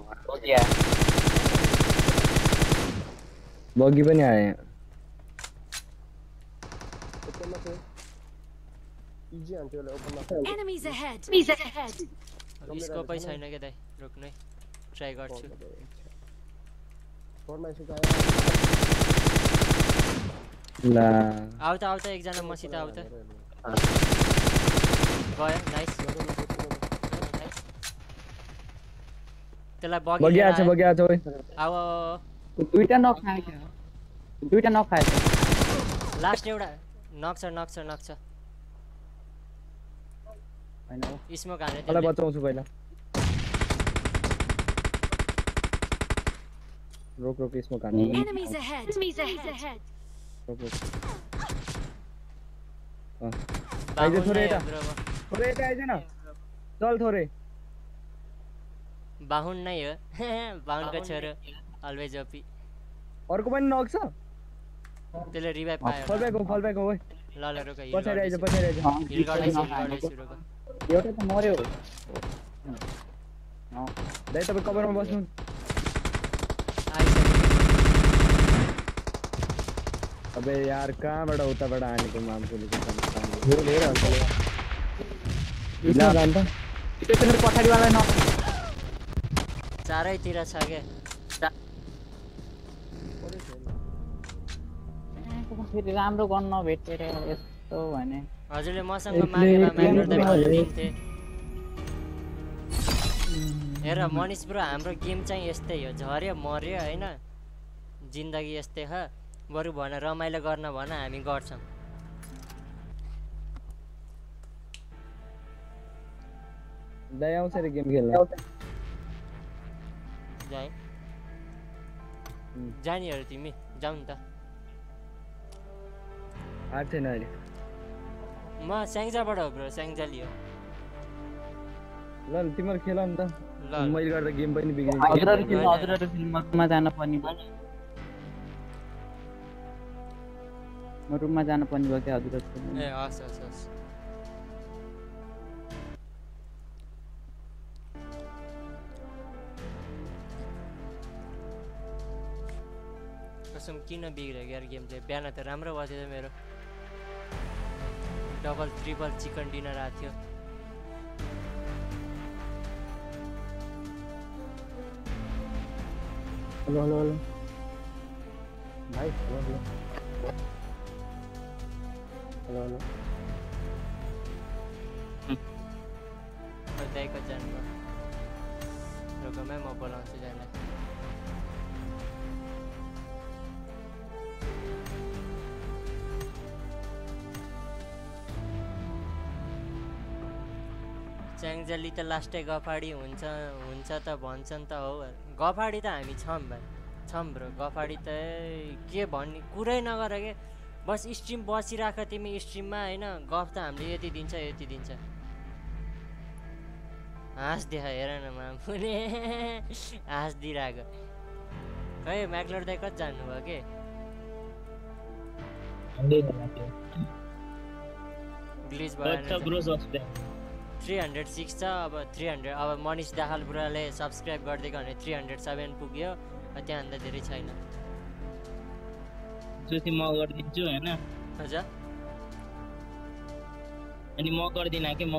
S6: बगी पनि आए
S4: इजी हान्थ्यो होला ओपनमा
S3: Enemies ahead. Enemies ahead.
S1: स्कोपै छैन के दाइ रोक्नु ट्राई गर्छु
S6: ला
S1: आउ त आउ त एकजना मसित आउ त गयो नाइस त्यसलाई बगी
S6: बगी आछ बगी आछ ओइ
S1: आउ
S5: दुईटा नक खायो दुईटा नक खायो
S1: लास्ट एउटा नक छ नक छ नक छ
S5: हैन
S1: स्मोक हाने
S6: मलाई बचाउँछु पहिला रोक रोक स्मोक हाने
S3: Enemies ahead. Enemies ahead.
S6: रोक रोक
S1: आइज
S6: थोरै यता थोरै यता आइज न चल थोरै
S1: बाहुन नै हो बाहुनको छोरो अलवेज ओपी
S6: अर्को पनि नक छ
S1: त्यसले रिभाइभ पायो
S6: फल ब्याक हो फल ब्याक हो ओइ
S1: ल ल रोक
S6: पछाडी आइज पछाडी आइज
S1: हिल गर्दैछु हिल गर्दैछु रोक
S5: एउटा त मर्यो
S6: दाइ तपाईँ कभरमा बस्नु अबे यार कहाँबाट उताबाट हानेको मामकोले
S5: पछाडिवाला न
S1: चारैतिर छ के
S5: फेरि राम्रो गर्न भेटेर यस्तो भने
S1: हजुरले मसँग मागे भए म्याक्लोर दाइ भनिदिन्थे हेर मनिष ब्रो हाम्रो गेम चाहिँ यस्तै हो झर्यो मर्यो हैन जिन्दगी यस्तै हो बरु भन रमाइलो गर्न भन हामी गर्छौँ
S6: दाइ आउँछ रे गेम खेल्न
S1: जाए जानीहरू तिमी जाऊ नि त
S6: आठ छैन अहिले
S1: म स्याङ्जाबाट हो ब्रो स्याङ्जा लियो
S6: ल ल तिम्रो खेल नि त
S1: ल
S6: मैले गर्दा गेम पनि बिग्रिन्छ
S5: हजुरहरु किन हजुरहरु फिल्ममा जान पर्ने भयो म रुममा जान पर्ने भयो के हजुरहरु
S1: ए हस् हस् हस् कसम किन बिग्रेको यार गेम चाहिँ बिहान त राम्रो भएको थियो मेरो डबल ट्रिपल चिकन डिनर आएको थियो
S6: हेलो हेलो हेलो
S4: भाइ हेलो हेलो हेलो हेलो
S1: खै दाइको जानुभयो रोकमै म बोलाउँछु दाइलाई च्याङजली त लास्टै गफाडी हुन्छ हुन्छ त भन्छन् त हो गफाडी त हामी छौँ भाइ छौँ ब्रो गफाडी त के भन्ने कुरै नगर के बस स्ट्रिम बसिराख तिमी स्ट्रिममा होइन गफ त हामीले यति दिन्छ यति दिन्छ हाँस देखा हेर न मामुले हाँस दिइरहेको खै म्याक्लोर दाइ कति जानुभयो के ग्लिच भयो थ्री हन्ड्रेड सिक्स छ अब थ्री हन्ड्रेड अब मनिष दाहाल बुढाले सब्सक्राइब गरिदिएको भने थ्री हन्ड्रेड सेभेन पुग्यो त्यहाँभन्दा धेरै छैन
S7: ज्योति म गरिदिन्छु होइन
S1: हजुर
S7: अनि म गर्दिनँ कि म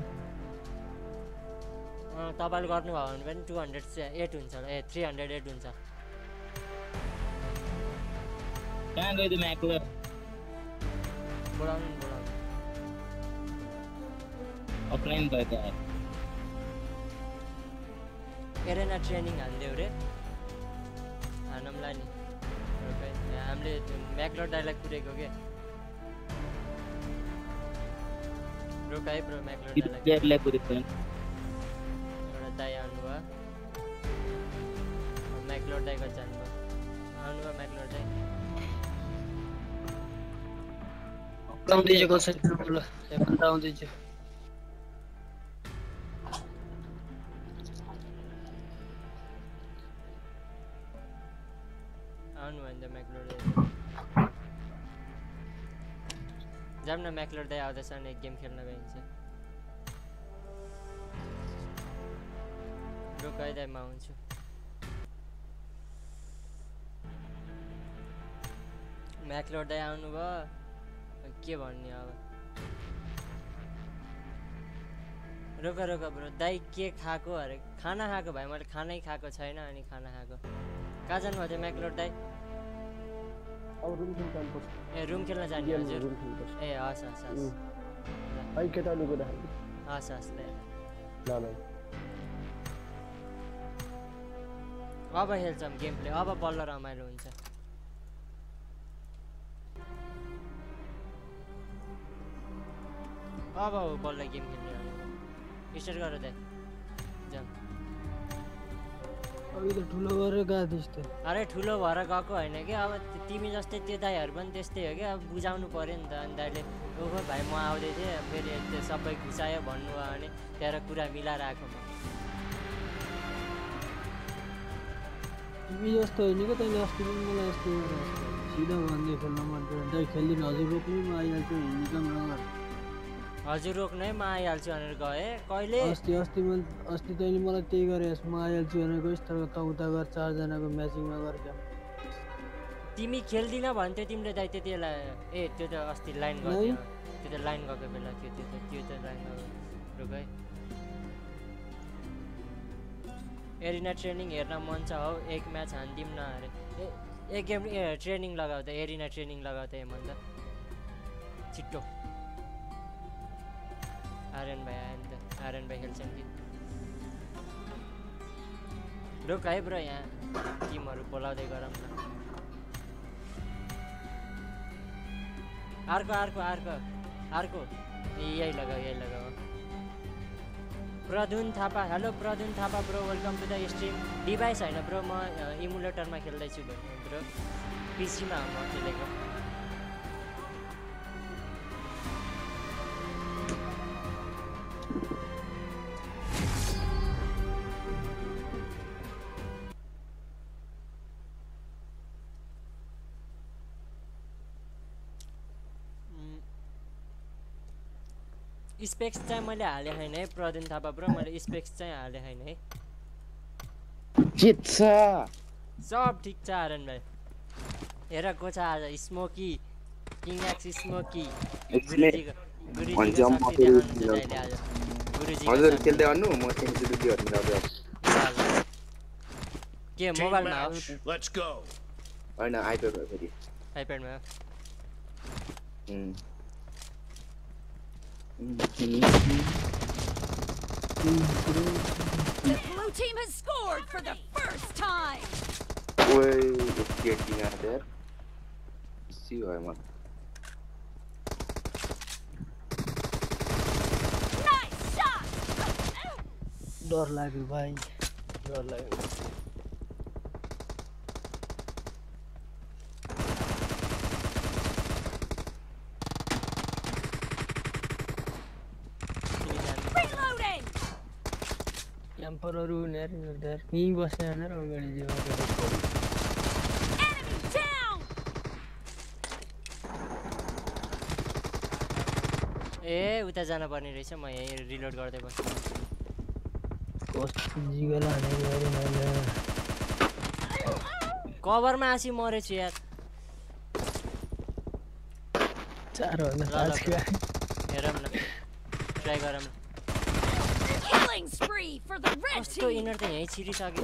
S1: तपाईँले गर्नुभयो भने पनि टु हन्ड्रेड एट हुन्छ ए थ्री हन्ड्रेड एट हुन्छ
S7: कहाँ गयो म्याक्लो
S1: बोलाउनु बोलाउनु
S7: अफलाइन भयो त
S1: एरेना ट्रेनिङ हालिदियो रे हानौँला नि हामीले म्याक्लोर दाइलाई कुरेको के रोकाइ ब्रो म्याक्लोर दाइलाई
S7: कुरेको
S1: एउटा दाइ आउनुभयो म्याक्लोर दाइ कति जानुभयो आउनुभयो म्याक्लोर दाइ
S8: आउँदैछ कसरी ल एकपल्ट आउँदैछ
S1: आउनु भयो नि त म्याक्लोर दाइ जाऊँ न म्याक्लोर दाइ आउँदैछ अनि एक गेम खेल्न गइन्छ रोकाइ दाइ म आउँछु म्याक्लोर दाइ आउनुभयो के भन्ने अब रोक रोक ब्रो दाइ के खाएको अरे खाना खाएको भाइ मैले खानै खाएको छैन अनि खाना खाएको कहाँ जानुभएको थियो म्याक्लोर दाइ
S4: अब रुम खेल्न जानुपर्छ
S1: ए रुम खेल्न जाने हजुर
S4: रुम खेल्नुपर्छ
S1: ए हस् हस् हस्
S4: भाइ केटाले गएर
S1: हस् हस् दाइ
S4: ल ल
S1: अब खेल्छौँ गेम प्ले अब बल्ल रमाइलो हुन्छ अब हो बल्ल गेम खेल्ने स्टार्ट गर दाइ जाऊँ
S8: अघि त ठुलो गरेर गएको थिइस् त
S1: अरे ठुलो भएर गएको होइन कि अब तिमी जस्तै त्यो दाइहरू पनि त्यस्तै हो कि अब बुझाउनु पऱ्यो नि त अनि दाइले ओहो भाइ म आउँदै थिएँ फेरि त्यो सबै घुसायो भन्नुभयो भने त्यहाँ कुरा मिलाएर आएको म
S8: तिमी जस्तो होइन कि तैँले अस्ति पनि मलाई यस्तो सिधा भन्दै खेल्न मन पऱ्यो दाइ खेल्दिनँ हजुर रोक्नु म आइहाल्छु हिँड्नु काम नगर
S1: हजुर रोक्नै म आइहाल्छु भनेर गएँ कहिले
S8: अस्ति अस्ति मैले अस्ति तैँले मलाई त्यही गरेस् म आइहाल्छु भनेर गइस् तर त उता गएर चारजनाको म्याचिङमा गर्छ
S1: तिमी खेल्दिन भन्थ्यौ तिमीले दाइ त्यति बेला ए त्यो त अस्ति लाइन गर्थ्यो त्यो त लाइन गएको बेला थियो त्यो त त्यो त लाइन गएको रोकाइ एरिना ट्रेनिङ हेर्न मन छ हौ एक म्याच हान्दिउँ न अरे ए एक गेम ए ट्रेनिङ लगाऊ त एरिना ट्रेनिङ लगाऊ त हेमन्त छिट्टो आर्यन भाइ आयो नि त आर्यन भाइ खेल्छन् कि रोक है ब्रो यहाँ टिमहरू बोलाउँदै गरौँ न अर्को अर्को अर्को अर्को यही लगाऊ यही लगाऊ Pradun Thapa hello Pradun Thapa bro welcome to the stream device होइन ब्रो म इमुलेटरमा खेल्दैछु ब्रो पिसीमा म खेलेको स्पेक्स चाहिँ मैले हाले हैन है प्रदिन थापा ब्रो मैले स्पेक्स चाहिँ हाले हैन है
S6: जित्छ
S1: सब ठीक छ आरन भाइ हेर को छ आज स्मोकी किङ एक्स स्मोकी गुरुजीको गुरुजीको शक्ति देखाउनुहुन्छ जहिले आज गुरुजी
S6: हजुर खेल्दै गर्नु म सेन्चुरी दिइहरु जाउँदै
S1: के
S2: Team
S1: मोबाइलमा हो
S2: match. Let's go.
S6: हैन आइप्याडमा फेरि
S1: आइप्याडमा
S6: उम्
S3: The blue team has scored for the first time.
S6: ओए it's getting out there see why man
S3: Nice shot.
S8: डर लाग्यो भाइ डर लाग्यो
S3: Reloading.
S8: क्याम्परहरु नेर नेर यहीँ बस्ने भनेर अगाडि जे
S3: Enemy down.
S1: ए उता जान पर्ने रहेछ म यही रिलोड गर्दै बस्छु
S8: कस्तो जिगला हाने गरे मैले
S1: कभरमा आसी मरेछु यार
S8: चार भन्दा
S1: ल, ल,
S8: पाँच
S1: ल। हेरौँ न ट्राई गरौँ
S3: Killing spree for the red
S1: कस्तो
S3: team.
S1: इनर त यही छिरिसक्यो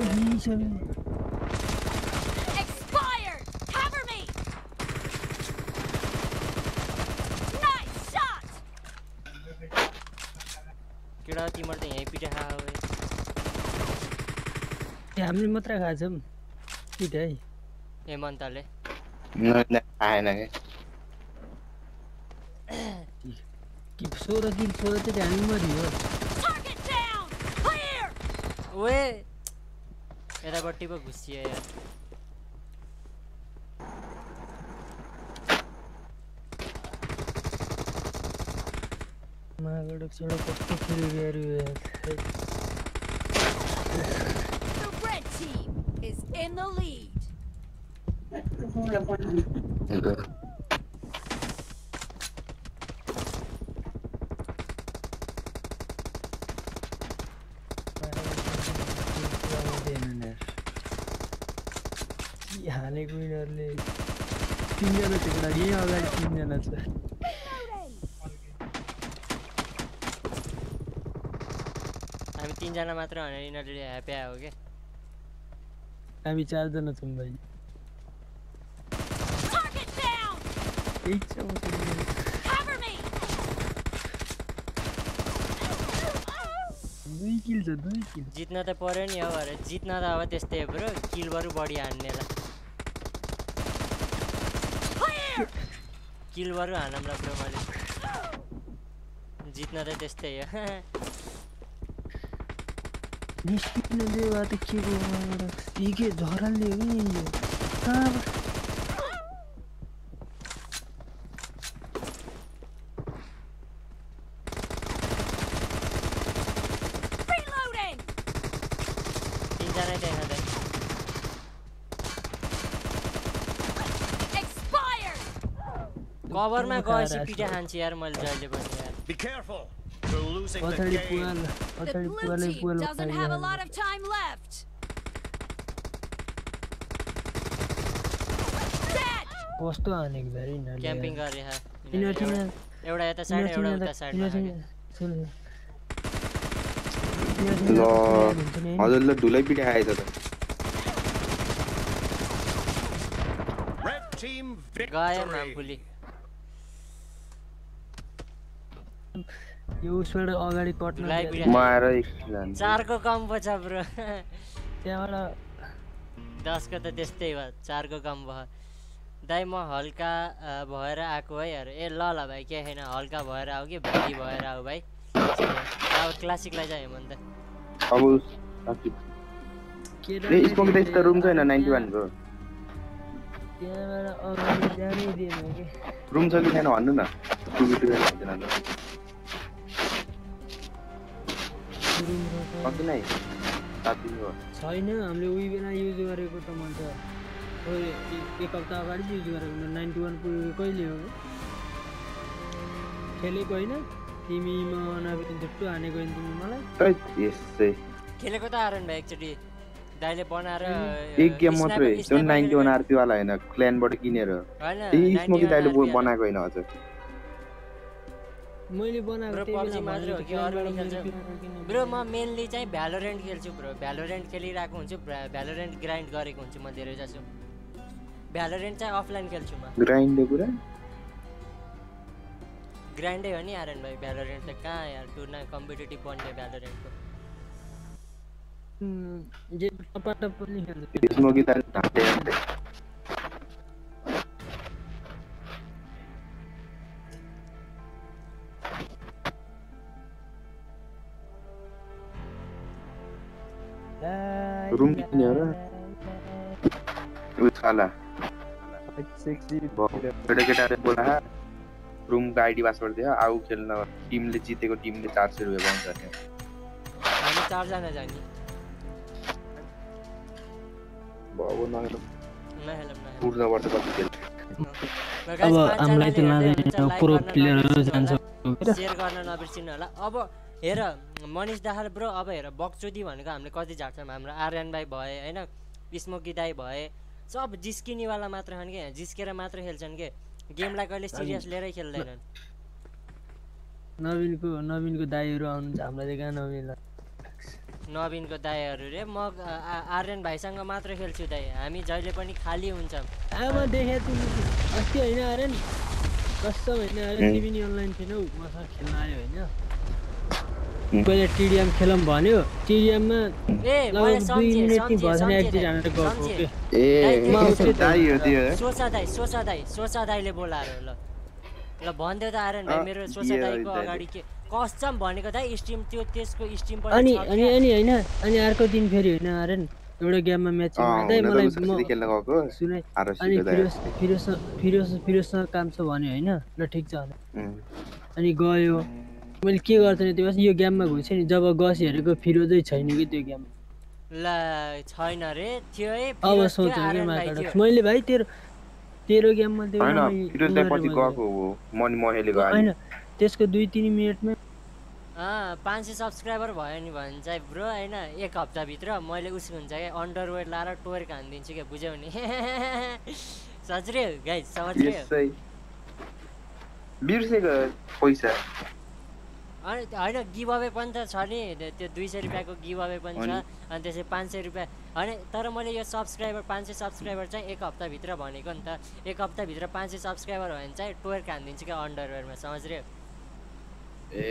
S3: Expired. Cover me. Nice shot.
S1: केडा तिम्रो त यही पिटे खा हो
S8: हामीले मात्र खाछौँ पिट है
S1: हेमन्तले
S6: न आएन के
S8: कि सोह्र किल सोह्र चाहिँ हामी मरियो
S3: Target down. Clear.
S1: ओए यतापट्टि पो घुसियो यार
S8: मागडक छोडो कस्तो खेल गऱ्यो यार
S3: The red team is in the lead.
S8: हानेको यिनीहरूले तिनजना थियो केटा यहीँ अगाडि तिनजना छ
S1: हामी तीनजना मात्र भनेर यिनीहरूले ह्यापी आयो के
S8: हामी चारजना छौँ भाइ
S3: Target down.
S8: एक छ
S3: Cover me.
S8: दुई किल छ दुई किल
S1: जित्न त पर्यो नि अब अरे जित्न त अब त्यस्तै हो ब्रो किलबरु बढी हान्नेलाई
S3: Clear.
S1: किलबरु हानौँला ब्रो मैले जित्न त त्यस्तै हो
S8: निस्किन देवा त के को यी के झराले हो नि यो कहाँबाट
S3: Reloading.
S1: तीनजना देखाउँदै
S3: Expired.
S1: कभरमा गएपछि पिटे खान्छु यार मैले जहिले पनि यार
S2: Be careful. We're losing the
S8: पछाडि
S2: game.
S8: पुवाल
S3: The
S8: पछाडि
S3: blue
S8: पुवालै
S3: team
S8: पुवाल
S3: doesn't have a lot of time left. Dead.
S8: कस्तो हानेको भाइ यिनीहरूले
S1: क्याम्पिङ गरे हा
S8: यिनीहरू
S1: एउटा- एउटा यता साइड एउटा उता साइडमा
S6: ल हजुर ल ढुलै पिटे आएछ त
S2: Red team
S1: गयो नाम
S2: victory.
S1: फुली
S8: यो उसबाट अगाडि कट्न
S1: ढुलाई
S8: दिएर
S1: पिटे
S6: म आएर एकछिन जान्छु
S1: चारको कम्बो छ ब्रो
S8: त्यहाँबाट
S1: दसको त त्यस्तै भयो चारको कम भयो दाइ म हल्का अ, भएर आएको है यार ए ल ल भाइ के छैन हल्का भएर आऊ कि भारी भएर आऊ भाइ अब क्लासिकलाई चाहिँ हेमन्त
S6: अब ए स्मोक देख्छ त रुम छैन नाइन्टी वान को
S8: त्यहाँबाट अगाडि जानै दिएन के
S6: रुम छ कि छैन भन्नु न
S8: रुम रहेछ
S6: कति नै साथी हो
S8: छैन हामीले उही बेला युज गरेको त मैले त खोइ ए- एक हप्ता अगाडि युज गरेको नाइन्टी वान पुगेको कहिले हो खेलेको होइन तिमी म नबिन झुट्टु हानेको नि तिमी मलाई
S6: तै यसै
S1: खेलेको त आरएन भाइ एकचोटि दाइले बनाएर
S6: एक गेम मात्रै जुन नाइन्टी वन आरपी वाला हैन क्ल्यानबाट किनेर
S1: हैन
S6: यी स्मोकी दाइले बनाएको हैन हजुर
S8: मैले बनाएको
S1: ब्रो
S8: त्यही
S1: पब्जी
S8: बेला
S1: मात्र हो कि अरू पनि खेल्छ ब्रो म मेनली चाहिँ भ्यालोरेन्ट खेल्छु ब्रो भ्यालोरेन्ट खेलिरहेको हुन्छु भ्यालोरेन्ट ग्राइन्ड गरेको हुन्छु म धेरै जसो भ्यालोरेन्ट चाहिँ अफलाइन खेल्छु म
S6: ग्राइन्डले पुरा
S1: ग्राइन्डै हो नि आरएन भाइ भ्यालोरेन्ट त कहाँ यार टुर्ना कम्पिटिटिभ बन्ने भ्यालोरेन्टको
S8: जे टपाटप पनि खेल्छ
S6: स्मोकी दाइले ढाँटे ढाँटे रूम कितने हो रहा वो साला केटा केटाले बोला रूम का आईडी पासवर्ड दिया आऊ खेल्न टिमले जितेको टिमले चार सय रुपैयाँ पाउँछ नि
S1: हामी चारजना जाने
S6: बाबु नहेलौँ
S1: नहेलौँ नहेलौँ
S6: उड्न पर्छ कति खेल
S8: अब हामीलाई त लाग्दैन प्रो प्लेयरहरु जान्छ
S1: शेयर गर्न नबिर्सिनु होला अब हेर मनिष दाहाल ब्रो अब हेर बक्चोदी भनेको हामीले कति झार्छौँ हाम्रो आर्यन भाइ भए हैन स्मोकी दाइ भए सब जिस्किनेवाला मात्र छन् के जिस्केर मात्र खेल्छन् के गेमलाई कहिले सिरियस लिएरै खेल्दैनन्
S8: नवीनको नवीनको दाइहरु आउनुहुन्छ हामीलाई कहाँ नमिल्ला
S1: नवीनको दाइहरु रे म आर्यन भाइसँग मात्र खेल्छु दाइ हामी जहिले पनि खाली हुन्छौँ
S8: आमा देखे तिमी अस्ति हैन आर्यन कसम हैन आर्यन तिमी नि अनलाइन थिएनौ मसँग खेल्न आयो हैन पहिले टिडिएम खेलम भन्यो टिडिएममा
S1: ए मैले सम्झे
S6: ए दाइ हो त्यो
S1: सोचा दाइ सोचा दाइ सोचा दाइले बोलाएर ल ल भन्दै त आर्यन भाइ मेरो सोचा दाइको अगाडि के कसम भनेको दाइ स्ट्रिम त्यो त्यसको स्ट्रिम पनि
S8: अनि अनि अनि हैन अनि अर्को दिन फेरि हैन आर्यन एउटा गेममा म्याच खेल्दै मलाई म
S6: खेल्न गएको
S8: सुने अनि फिरोज फिरोज फिरोज फिरोजसँग काम छ भन्यो हैन ल ठीक छ अनि गयो मैले के गर्थे त्यो यो गेममा घुसे नि जब गस हेरेको फिरोजै छैन कि त्यो गेम
S1: ल छैन रे थियो है
S8: अब सोच के मार्केट मैले भाइ तेरो तेरो गेममा त्यो
S6: हैन फिरोजले पछि गएको हो मनी महेले गयो
S8: हैन त्यसको दुई तीन मिनेटमा
S1: अ पाँच सय सब्स्क्राइबर भयो नि भन्छ चाहिँ ब्रो हैन एक हप्ता भित्र मैले उस हुन्छ के अन्डरवेयर लाएर टोर हान्दिन्छु के बुझ्यौ नि सजरे गाइस समझ्यो
S6: यसै बिर्सेको पैसा
S1: अनि हैन गिभ अवे पनि त छ नि त्यो दुई सय रुपियाँको गिभ अवे पनि छ अनि त्यसै पाँच सय रुपियाँ अनि तर मैले यो सब्सक्राइबर पाँच सय सब्सक्राइबर चाहिँ एक हप्ताभित्र भनेको नि त एक हप्ताभित्र पाँच सय सब्सक्राइबर भयो भने चाहिँ टोर हान्दिन्छु क्या अन्डरवेयरमा समझ्यो
S6: ए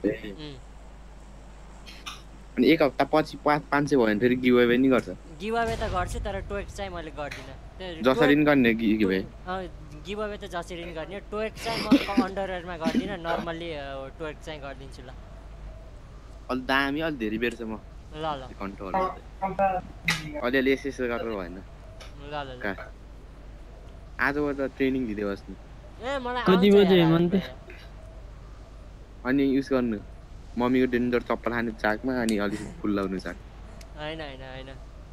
S6: अनि एक हप्ता पछि पाँच पाँच सय भयो भने फेरि गिभ अवे नि गर्छ
S1: गिभ अवे त गर्छु तर टोक चाहिँ मैले गर्दिनँ
S6: जसरी नि गर्ने गिभ अवे
S1: गिभ अवे त जसरी नि गर्ने टोक चाहिँ म अन्डरवेयरमा गर्दिनँ नर्मल्ली टोक चाहिँ गरिदिन्छु ल
S6: अलि दामी अलि धेरै बेर छ म
S1: ल ल
S6: कन्ट्रोल अलिअलि यसो गरेर भएन
S1: ल ल
S6: आजबाट ट्रेनिङ दिँदै बस्नु
S1: ए मलाई
S8: कति बजे हेमन्त
S6: अनि युज गर्नु मम्मीको डेन्जर चप्पल खानु चाकमा अनि अलि फुल्लाउनु चाक
S1: हैन हैन हैन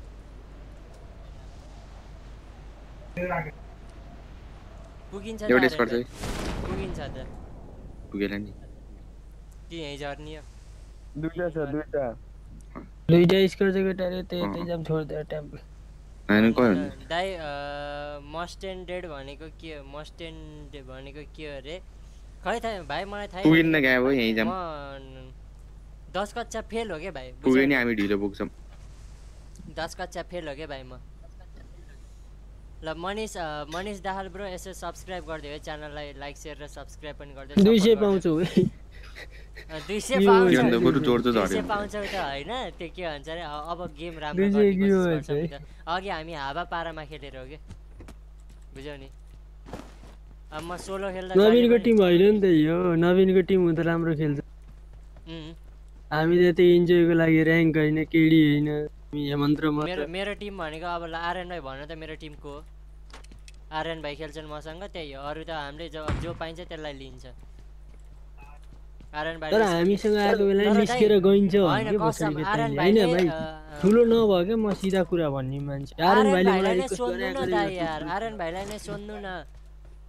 S1: पुगिन्छ
S6: एउटा स्कोर चाहिँ
S1: पुगिन्छ त
S6: पुगेन नि
S1: कि यही झर्नी हो
S6: दुईटा छ दुईटा
S8: दुईटा स्कोर चाहिँ केटाले त्यही त्यही जाम छोड्दै टेम्पो
S6: हैन कोही
S1: दाइ मस्टेन डेड भनेको के हो मस्टेन भनेको के हो रे खै थाहा भाइ मलाई थाहा
S6: पुगिन्न गयो हो यही जाम
S1: म दस कक्षा फेल हो के भाइ
S6: पुगे नि हामी ढिलो पुग्छौं
S1: दस कक्षा फेल हो के भाइ म ल मनिष मनिष दाहाल ब्रो यसो सब्स्क्राइब गरिदियो है च्यानललाई लाइक शेयर र सब्स्क्राइब पनि गरिदियो
S8: दुई सय पाउँछौ है
S1: दुई सय पाउँछ
S6: यो बरु जोड्दै झर्यो
S1: दुई सय पाउँछौ त हैन त्यो के भन्छ रे अब गेम राम्रो गर्ने कोसिस गर्छौं अघि हामी हावा पारामा खेलेर हो के बुझ्यौ नि अब म सोलो खेल्दा
S8: नवीनको टिम होइन नि त यो नवीनको टिम हुँदा राम्रो खेल्छ हामी त त्यो इन्जोयको लागि र्याङ्क हैन केडी हैन हेमन्त र म
S1: मेरो मेरो टिम भनेको अब आर्यन भाइ भन्नु त मेरो टिमको आर्यन भाइ खेल्छन् मसँग त्यही हो अरु त हामीले जो जो पाइन्छ त्यसलाई लिन्छ आर्यन भाइ
S8: तर हामीसँग आएको बेला निस्केर गइन्छ
S1: हैन कसम आर्यन भाइले
S8: भाइ ठुलो नभयो के म सिधा कुरा भन्ने मान्छे आर्यन भाइले मलाई
S1: रिक्वेस्ट गरेको यार आर्यन भाइलाई नै सोध्नु न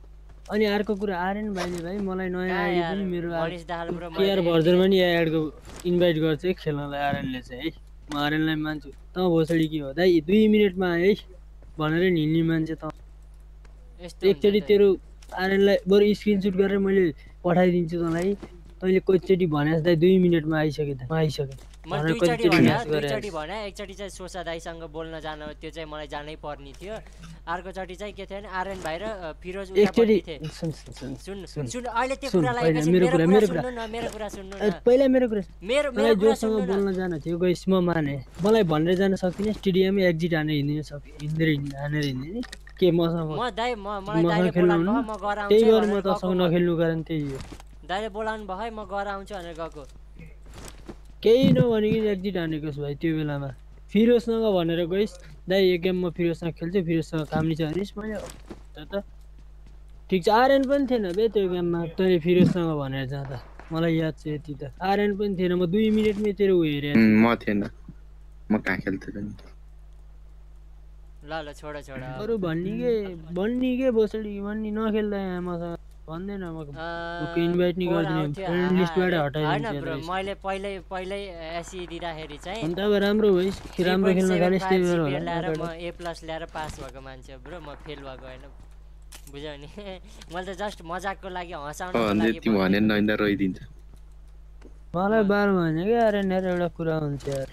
S8: अनि अर्को कुरा आर्यन भाइले भाइ मलाई नयाँ
S1: कहाँ
S8: आइडी
S1: यार,
S8: पनि मेरो
S1: मनिष दाहाल ब्रो,
S8: केआर
S1: मैले
S8: भर्जनमा नि एडको इन्भाइट गर्छ है खेल्नलाई आर्यनले चाहिँ है म आर्यनलाई मान्छु त भोसडी के हो दाइ दुई मिनटमा है भनेर हिँड्ने मान्छे त
S1: यस्तो
S8: एकचोटि
S1: हुन्छ त।
S8: तेरो आर्यनलाई बरु स्क्रिनसुट गरेर मैले पठाइदिन्छु तँलाई तैँले कतिचोटि भनेस् दाइ दुई मिनटमा आइसकेँ त आइसकेँ
S1: मैले
S8: भनेर
S1: दुईचोटि
S8: कतिचोटि
S1: भने
S8: म्याच गरेँ
S1: दुईचोटि भने एकचोटि चाहिँ सोसा दाईसँग बोल्न जान त्यो चाहिँ मलाई जानै पर्ने थियो अर्कोचोटि चाहिँ के थियो भने आर्यन भाइ र अ, फिरोज
S8: एकचोटि
S1: उतापट्टि थिए
S8: सुन सुन सुन
S1: सुन सुन अहिले त्यो
S8: सुन,
S1: कुरालाई
S8: पहिला
S1: एकैछिन
S8: मेरो
S1: मेरो
S8: कुरा,
S1: कुरा
S8: मेरो
S1: सुन्नु
S8: कुरा।
S1: न मेरो कुरा सुन्नु
S8: ए,
S1: न
S8: पहिला मेरो कुरा
S1: मेरो मेरो
S8: मलाई
S1: कुरा
S8: जोसँग
S1: सुन्नु न
S8: बोल्न जानु थियो गइस म माने मलाई भनेर जान सकिने स्टेडियममै एक्जिट हानेर हिँडिदिन सक्यो हिँडेर हिँड्ने हानेर हिँड्ने के मसँग
S1: म दाइ म मलाई
S8: मसँग
S1: दाइले
S8: खेल्नु
S1: बोलाउनु
S8: हुन्न?
S1: भयो म गएर
S8: त्यही
S1: आउँछु
S8: भएर म
S1: भनेर गएको
S8: तँसँग
S1: म।
S8: नखेल्नु कारण त्यही हो
S1: दाइले बोलाउनु भयो है म गएर आउँछु भनेर गएको
S8: केही नभनिकन एक्जिट हानेको छु भाइ त्यो बेलामा फिरोजसँग भनेर गइस् दाइ एक गेम म फिरोजसँग खेल्छु फिरोजसँग काम नि छ भनेस् मैले त त ठिक छ आर्यन पनि थिएन बे त्यो गेममा तैँले फिरोजसँग भनेर जाँदा मलाई याद छ यति त आर्यन पनि थिएन म दुई मिनटमै तेरो ऊ हेरेँ
S6: म थिएन म कहाँ खेल्थेँ त नि
S1: ल ल छोड छोड
S8: अरू भन्ने के भन्ने के बसडी भन्ने नखेल्दा यहाँ मसँग भन्दैन म इन्भाइट नि गर्दिनँ फ्रेन्ड लिस्टबाट
S1: होइन
S8: हटाइदिन्छु
S1: ब्रो मैले पहिल्यै पहिल्यै एसी दिँदाखेरि चाहिँ
S8: अन्त अब राम्रो भइस् कि राम्रो खेल्न थालेस् त्यही भएर होला
S1: ल्याएर म ए प्लस ल्याएर पास भएको मान्छे ब्रो म फेल भएको होइन बुझ्यौ नि मैले त जस्ट मजाकको लागि हँसाउनको लागि
S6: तिमी भने नैदा रोइदिन्छ
S8: मलाई बार भने क्या अरे नेर एउटा कुरा हुन्छ यार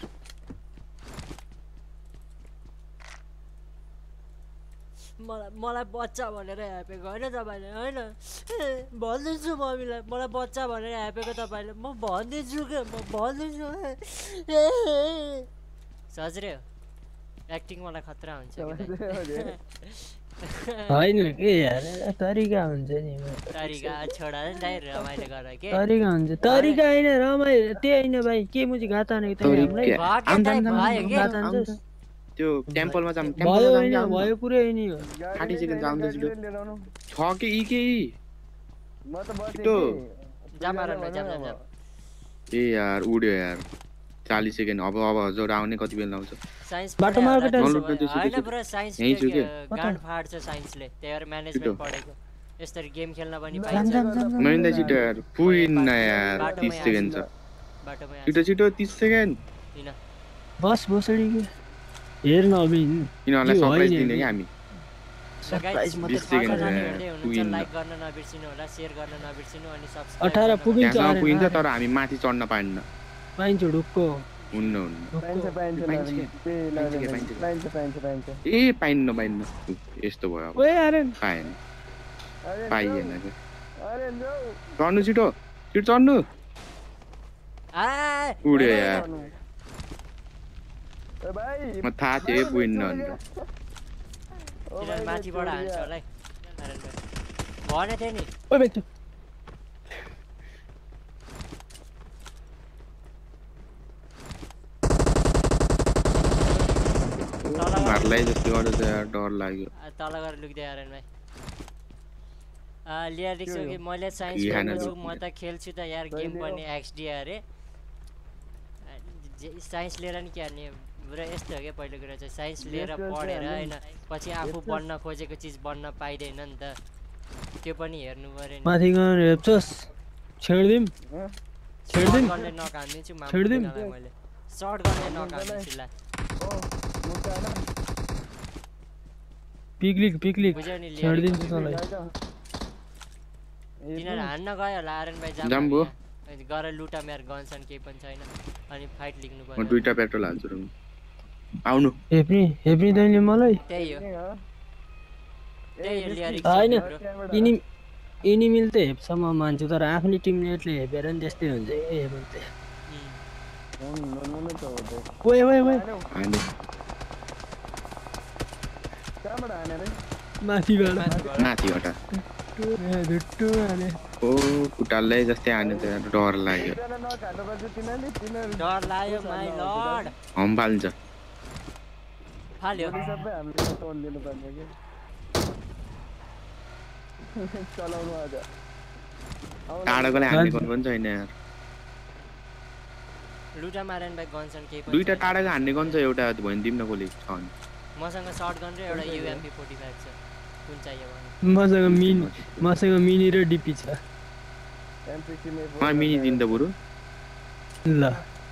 S1: मलाई मलाई बच्चा भनेर ह्यापेको होइन तपाईँले होइन भनिदिन्छु मम्मीलाई मलाई बच्चा भनेर ह्यापेको तपाईँले म भनिदिन्छु क्या म भनिदिन्छु सजरे हो एक्टिङ मलाई खतरा हुन्छ
S8: होइन के यार तरिका हुन्छ नि
S1: तरिका छोडा नि दाइ रमाइलो गर के
S8: तरिका हुन्छ तरिका होइन रमाइलो त्यही होइन भाइ के मुझे घात हानेको त हामीलाई
S1: भयो
S8: घात हान्छस्
S6: त्यो टेम्पलमा जाम
S8: भयो होइन भयो पुरै नि हो
S6: साठी सेकेन्ड जाउँदै छिटो छ कि ई के ई
S4: म त बसेँ
S6: छिटो
S1: जामारन भाइ जाम जाम जाम
S6: ए यार उड्यो यार चालीस सेकेन्ड अब अब हजुर आउने कति बेला आउँछ
S1: साइन्स
S8: बाटो मार्केट
S1: होइन ब्रो साइन्स
S6: यहीँ छु के?
S1: गाड फाड्छ साइन्सले त्यही भएर म्यानेजमेन्ट पढेको यसरी गेम खेल्न पनि पाइन्छ
S6: मैन्दा छिटो यार पुगिन्न यार तिस सेकेन्ड छ
S1: बाटोमै
S6: छिटो छिटो तिस सेकेन्ड
S1: किन
S8: बस बसडी के हेर न अबि
S6: यिनीहरूलाई सरप्राइज दिने कि हामी
S1: गाइस म
S6: बिस
S1: त
S6: सेकेन्ड
S1: जाने
S6: छ,
S1: हेर्दै हुनुहुन्छ
S6: पुगिन्न।
S1: लाइक गर्न नबिर्सिनु होला शेयर गर्न नबिर्सिनु अनि सब्स्क्राइब
S8: अठार पुगिन्छ
S6: त्यहाँसम्म
S8: अरे
S6: पुगिन्छ तर हामी माथि चढ्न पाइन्न
S8: पाइन्छ ढुक्को
S6: हुन्न हुन्न
S4: पाइन्छ पाइन्छ
S6: पाइन्छ
S4: नवीन।
S6: के?
S4: त्यही
S6: पाइन्छ के,
S4: नवीन।
S6: पाइन्छ के?
S4: पाइन्छ पाइन्छ पाइन्छ
S6: ए पाइन्न पाइन्न उ, यस्तो भयो अब
S8: ओए अरे
S6: पाएन
S4: अरे
S6: पाइएन
S4: जाऊ,
S6: के।
S4: अरे जाऊ।
S6: चढ्नु छिटो छिटो चढ्नु
S1: आ
S6: उड्यो यार
S4: ए भाइ
S6: म थाहा थियो पुगिन्न भनेर
S4: ओ
S1: किन
S4: भाइ,
S1: माथिबाट हान्छ होला है नारायण भाइ भने थिएँ नि
S8: ओए बेटु
S1: तल गएर
S6: घरलाई जस्तो गर्दा त यार डर लाग्यो
S1: आ, तल गएर लुक्दै आएर भाइ लिएर दिएको कि मैले साइन्स
S6: के खान
S1: खेल्नु छु
S6: लुक्ने?
S1: म त खेल्छु त यार गेम पनि एक्सडी अरे साइन्स लिएर नि के हार्ने ब्रो यस्तो हो क्या पहिलो कुरा चाहिँ साइन्स लिएर पढेर होइन पछि आफू बन्न खोजेको चिज बन्न पाइँदैन नि त त्यो पनि हेर्नु पऱ्यो नि
S8: माथि गएर हेप्छस् छेड्दिम छेड्दिम
S1: सर्ट गर्ने नक हानिदिन्छु माफ
S8: छेड्दिम?
S1: गर्नु मलाई सर्ट गर्ने नक हानिदिन्छु ल
S4: ओ मुक्का न
S8: पिक्लिक पिक्लिक
S1: बुझ्यौ नि लिएर
S8: छेड्दिन्छु तँलाई
S1: तिनीहरू हान्न गयो होला आर्यन भाइ जाम
S6: जाम्बो।
S1: हामी यहाँ। गएर लुटा मेरो गनसन केही पनि छैन अनि फाइट लिग्नु
S6: म
S1: पर्यो
S6: दुईटा पेट्रोल हाल्छु र आउनु
S8: हेप्ने हेप्ने तैँले मलाई
S1: त्यही हो त्यही हो लिएर
S8: होइन यिनी यिनी मिल त हेप्छ म मान्छु तर आफ्नै टिममेटले हेपेर नि त्यस्तै हुन्छ ए हेप्नु त
S4: हुनु त हो त्यो।
S8: ओए ओए ओए
S6: हाने
S4: कहाँबाट हाने रे
S8: माथिबाट
S6: माथिबाट
S8: धुट्टु हाने
S6: ओ खुट्टालै जस्तै हाने त यार डर लाग्यो
S4: एकजना नक हान्नुपर्छ तिनीहरूले तिनीहरू
S1: डर लाग्यो माई लर्ड
S6: हम फाल्छ
S1: फाल्यो
S4: भोलि सबै हामीले टोल दिनुपर्ने कि चलाउनु आज
S6: टाढाकोलाई हान्ने गर्नु पनि छैन यार
S1: लुटा मारेन भाइ गनसन केही पनि
S6: दुईटा
S1: छैन।
S6: टाढाको हान्ने गन छ एउटा भनिदिउँ न कसले छ भने
S1: मसँग सर्ट गन र एउटा युएमपी फोर्टी फाइभ छ कुन चाहियो भने
S8: मसँग मिनी मसँग मिनी र डिपी छ
S6: M sixteen A four
S9: मलाई मिनी दिनु त बरु
S8: ल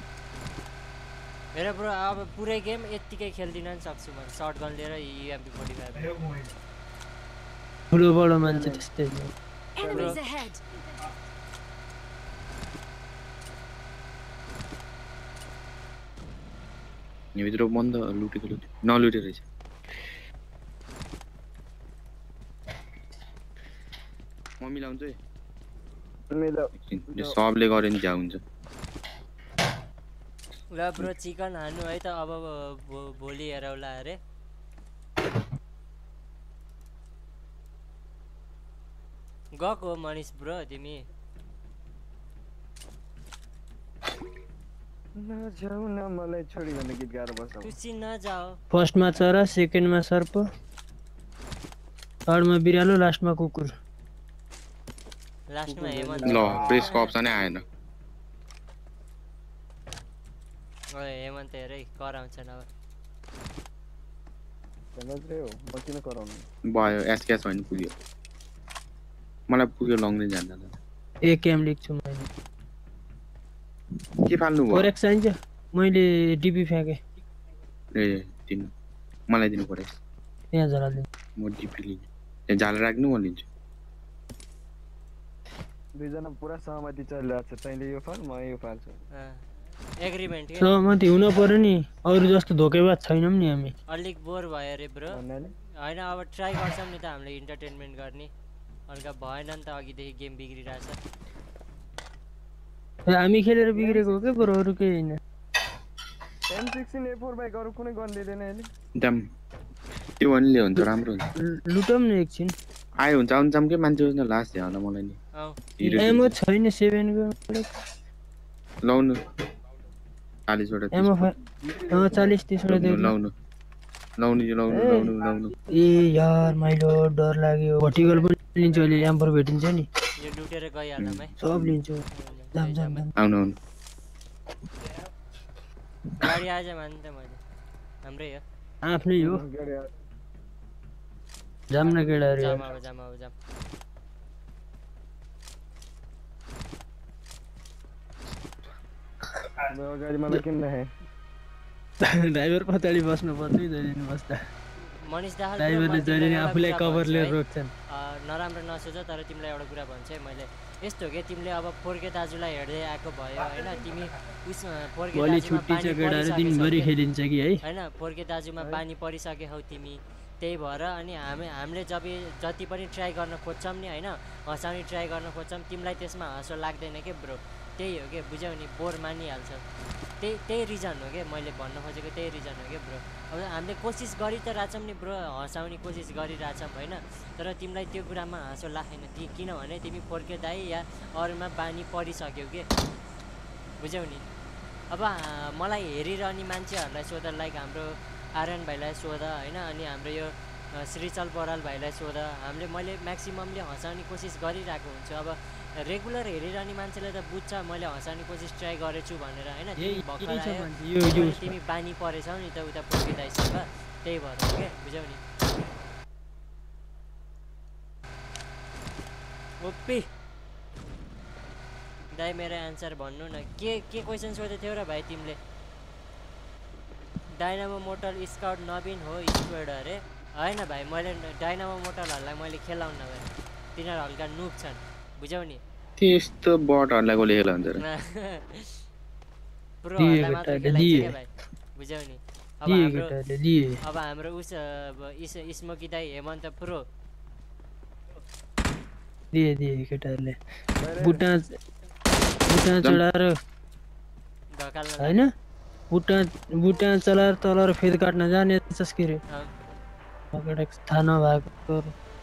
S1: मेरो ब्रो अब पुरै गेम यत्तिकै खेल्दिन नि सक्छु म शटगन लिएर युएमपी forty-five
S8: ठुलो बडो मान्छे त्यस्तै हो
S3: Enemies ahead.
S9: नि भित्र बन्द लुटेको लुटे नलुटे रहेछ म मिलाउँछु है एकछिन यो सबले गरे नि झ्या हुन्छ
S1: ल ब्रो चिकन हान्नु है त अब भो- भोलि हेरौला अरे गएको हो मनिष ब्रो तिमी
S6: नजाऊ न मलाई छोडी भन्ने गीत गाएर बस्छ
S1: तुसी नजाओ
S8: फर्स्टमा चरा सेकेन्डमा सर्प थर्डमा बिरालो लास्टमा कुकुर
S1: लास्टमा हेमन्त
S9: ल प्रेसको अप्सनै आएन
S1: ओए हेमन्त हेरै कराउँछन् अब
S6: मात्रै हो म किन कराउनु
S9: भयो एसकेएस भएन पुग्यो मलाई पुग्यो लङ रेन्ज हान्दा त
S8: एक एम लेख्छु मैले
S9: के फाल्नु भयो
S8: फोर एक्स चाहिन्छ मैले डिपी फ्याँकेँ
S9: ए दिनु मलाई दिनु पर्यो
S8: त्यहाँ झराल्दै
S9: म डिपी लिन्छु ए झाल राख्नु म लिन्छु
S6: दुईजना पुरा सहमति चलिरहेको छ तैँले यो फाल म यो फाल्छु
S1: एग्रिमेन्ट के
S8: सहमति हुन पर्यो नि अरू जस्तो धोकेबाज छैनौँ नि हामी
S1: अलिक बोर भयो अरे ब्रो
S6: भन्नाले
S1: होइन अब ट्राई गर्छौँ नि त हामीले इन्टरटेनमेन्ट गर्ने हल्का भएन नि त अघिदेखि गेम बिग्रिरहेछ
S8: हामी खेलेर बिग्रेको हो क्या बरु अरू केही होइन
S6: M sixteen A four bike अरू कुनै गन दिँदैन अहिले
S9: दाम त्यो भन्ने हुन्छ राम्रो हुन्छ
S8: लु- लुटौँ न एकछिन
S9: आयो हुन्छ आउनु जाम के मान्छे न लास्ट झ्या होला मलाई नि
S1: आऊ
S9: हिरो
S8: एमो छैन सेभेनको
S9: लाउनु चालीसवटा
S8: एमो चालिस तिसवटा दियो
S9: लाउनु लाउनु यो लाउनु लाउनु लाउनु
S8: ए यार माइलो डर लाग्यो भर्टिकल पनि लिन्छु अहिले एम्पर भेटिन्छ नि
S1: यो लुटेर गइहालौँ है
S8: सब लिन्छु जाम जाम जाम
S9: आउनु आउनु
S1: गाडी आज मान्नु त मैले हाम्रै हो
S8: आफ्नै हो
S6: गाडी
S8: जाम न केटाहरू
S1: जाम अब जाम अब जाम
S6: म अगाडि मलाई किन राखे
S8: ड्राइभर पछाडि बस्नु पर्छ है जहिले नि बस्दा
S1: मनिष दाहाल
S8: ड्राइभरले जहिले नि आफूलाई कभर लिएर रोक्छन्
S1: नराम्रो नसोच तर तिमीलाई एउटा कुरा भन्छु है मैले यस्तो हो कि तिमीले अब फोर्के दाजुलाई हेर्दै आएको भयो होइन तिमी उस फोर्के
S8: भोलि
S1: दाजुमा
S8: छुट्टी छ
S1: पानी
S8: केटाहरू
S1: परिसकेछौ
S8: दिनभरि
S1: के?
S8: खेलिन्छ कि है
S1: होइन फोर्के दाजुमा पानी परिसकेछौ तिमी त्यही भएर अनि हामी हामीले जब जति पनि ट्राई गर्न खोज्छौँ नि होइन हँसाउने ट्राई गर्न खोज्छौँ तिमीलाई त्यसमा हाँसो लाग्दैन के ब्रो त्यही हो कि बुझ्यौ नि बोर मानिहाल्छ त्यही त्यही रिजन हो क्या मैले भन्न खोजेको त्यही रिजन हो क्या ब्रो अब हामीले कोसिस गरि त रहेछौँ नि ब्रो हँसाउने कोसिस गरिरहेछौँ होइन तर तिमीलाई त्यो कुरामा हाँसो लाग्दैन ती किनभने तिमी फोर्के दाइ या अरूमा बानी परिसक्यौ के बुझ्यौ नि अब आ, मलाई हेरिरहने मान्छेहरूलाई सोध लाइक हाम्रो आर्यन भाइलाई सोध होइन अनि हाम्रो यो अ, श्रीचल बराल भाइलाई सोध हामीले मैले म्याक्सिममले हँसाउने कोसिस गरिरहेको हुन्छु अब रेगुलर हेरिरहने मान्छेले त बुझ्छ मैले हँसाउने कोसिस ट्राई गरेछु भनेर होइन तिमी
S8: यही
S1: भर्खर
S8: यही छ
S1: आयो,
S8: मान्छे, यो-
S1: अनि
S8: यो उसमा।
S1: तिमी बानी परेछौ नि त उता फर्किँदैसँग त्यही भएर हो क्या बुझ्यौ नि ओपी दाइ मेरो एन्सर भन्नु न के के क्वेसन सोधेको थियौ र भाइ तिमीले डाइनामो मोटल स्काउट नवीन हो स्क्वाड अरे होइन भाइ मैले डाइनामो मोटलहरूलाई मैले खेलाउन भाइ तिनीहरू हल्का नुब छन् बुझ्यौ नि
S9: त्यस्तो बटहरूलाई कसले खेला हुन्छ र
S1: प्रोहरूलाई मात्र
S8: केटाले
S1: खेलाइन्छ
S8: दिए।
S1: क्या भाइ बुझ्यौ नि अब
S8: लिए
S1: हाम्रो
S8: केटाहरूले लिए
S1: अब हाम्रो उस अब इस स्मोकी दाइ हेमन्त प्रो
S8: दिए दिए केटाहरूले बुट्टा बुट्टा चढाएर
S1: ढकाल्न
S8: होइन बुट्टा बुट्टा चलाएर तल फेद काट्न जाने जस के अरे
S1: अँ,
S8: पकडेको थाहा नभएको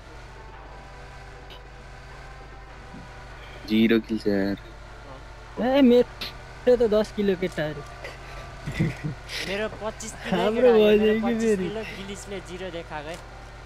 S9: जिरो किल्छ यार
S8: ए मेरो त दस किलो केटाहरू
S1: मेरो पच्चिस
S8: हाम्रो भइदियो कि फेरि।
S1: किलो गिलिसले जिरो देखाएको है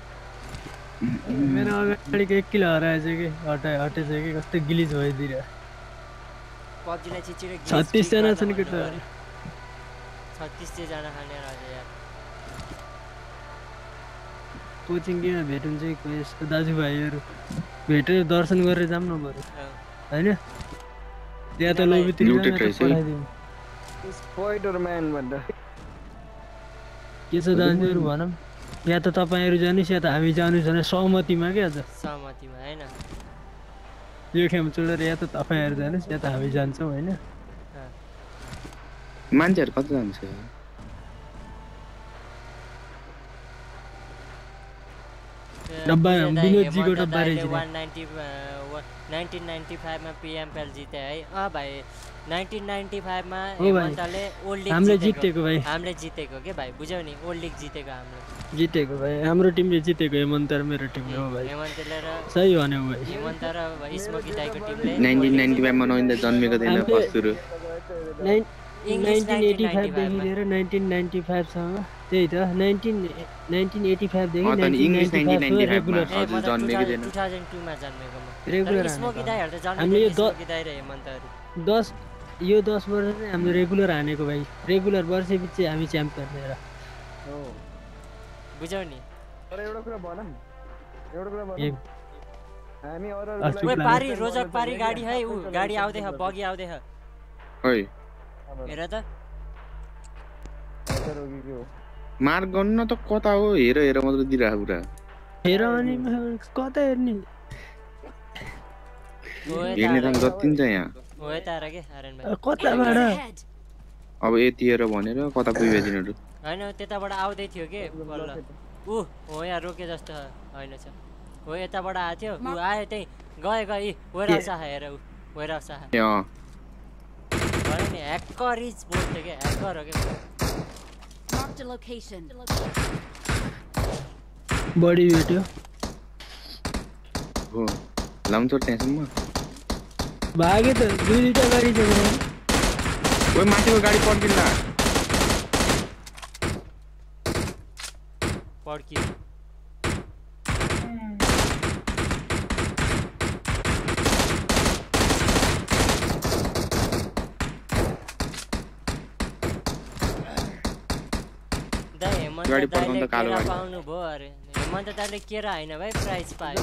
S8: मेरो अगाडिको एक किलो हराएछ कि हटा हटेछ कि कस्तो गिलिज भइदिएर
S1: पब्जीलाई चिचिरो गिलिस
S8: छत्तिसजना
S1: फ्री
S8: छन्
S1: गर्न
S8: केटाहरू
S1: भन्नु छत्तिस जना खाने रहेछ यार
S8: कोचिङमा भेट हुन्छ कि यसको दाजुभाइहरू भेटेर दर्शन गरेर जाऊँ न बरु हैन त्यहाँ त लोबीतिर पठाइदिउँ
S6: स्पाइडरम्यान भनेर
S8: के छ दाजुहरू भनौँ या त तपाईँहरू जानुहोस् या त हामी जानुहोस् भने सहमतिमा क्या त
S1: सहमतिमा हैन
S8: यो खेम छोडेर या त तपाईँहरू जानुहोस् या त हामी जान्छौँ हैन
S9: मान्छेहरू कति जान्छ
S8: डब्बा विनोदजीको डब्बा रहेछ
S1: नाइन्टीन नाइन्टी फाइभ मा पीएमएल जिते है अ भाइ नाइन्टीन नाइन्टी फाइभ मा हेमन्तले ओल्ड लिग
S8: हामीले जितेको भाइ
S1: हामीले जितेको के भाइ बुझ्यौ नि ओल्ड लिग जितेको हामीले
S8: जितेको भाइ हाम्रो टिमले जितेको हेमन्त र मेरो टिमले हो भाइ
S1: हेमन्तले र
S8: सही भन्यो भाइ
S1: हेमन्त र स्मोकी दाइको टिमले
S9: नाइन्टीन नाइन्टी फाइभ मा नइन्दा जन्मेको थिएन फर्स्टहरु
S8: नाइन्टीन एटी फाइभ देखि लिएर नाइन्टीन नाइन्टी फाइभ सम्म त्यही त नाइन्टीन नाइन्टीन एटी फाइभ देखि नाइन्टीन नाइन्टी फाइभ रेगुलर
S9: हजुर जन्मेको थिएन
S1: टु थाउजन्ड टू मा जन्मेको म
S8: रेगुलर
S1: स्मोकी दाइहरु त जन्मेको
S8: हामीले
S1: स्मोकी दाइ र हेमन्तहरु
S8: दस यो दस वर्ष चाहिँ हामीले रेगुलर हानेको भाइ रेगुलर वर्षपछि हामी च्याम्पियन लिएर
S6: हो
S1: बुझ्यौ नि
S6: तर एउटा कुरा भनम एउटा कुरा भनम हामी अरु
S1: ओए पारी रोजक पारी गाडी है उ गाडी आउँदै छ बगी आउँदै छ
S9: ओइ
S1: हेर त
S9: मार गर्न त कता हो हेर हेर मात्र दिइरा पुरा
S8: हेर अनि कता हेर्ने
S9: हेर्ने त जति छ यहाँ
S1: हो यता र के आरन भाइ
S8: कताबाट
S9: अब यति हेर भनेर कता पुग्यो तिनीहरु
S1: हैन त्यताबाट आउँदै थियो के बल्ल उ हो यहाँ रोके जस्तो हैन छ हो यताबाट आएको थियो उ आयो त्यही गए गए वेरा सा हेर उ वेरा सा
S9: ए अ
S1: भने नि ह्याकर इज बोल्थे के ह्याकर हो के
S3: Marked a location.
S8: बडी भेट्यो
S9: हो लाउँछ त्यहाँसम्म
S8: भागे त दुई दुईटा गाडी छ
S9: ओइ माथिको गाडी पड्किल्ला
S1: पड्कियो
S9: गाडी पड्काउन त कालो गाडी
S1: पाउनु भयो अरे हेमन्त दाइले केरा हैन भाइ प्राइज पायो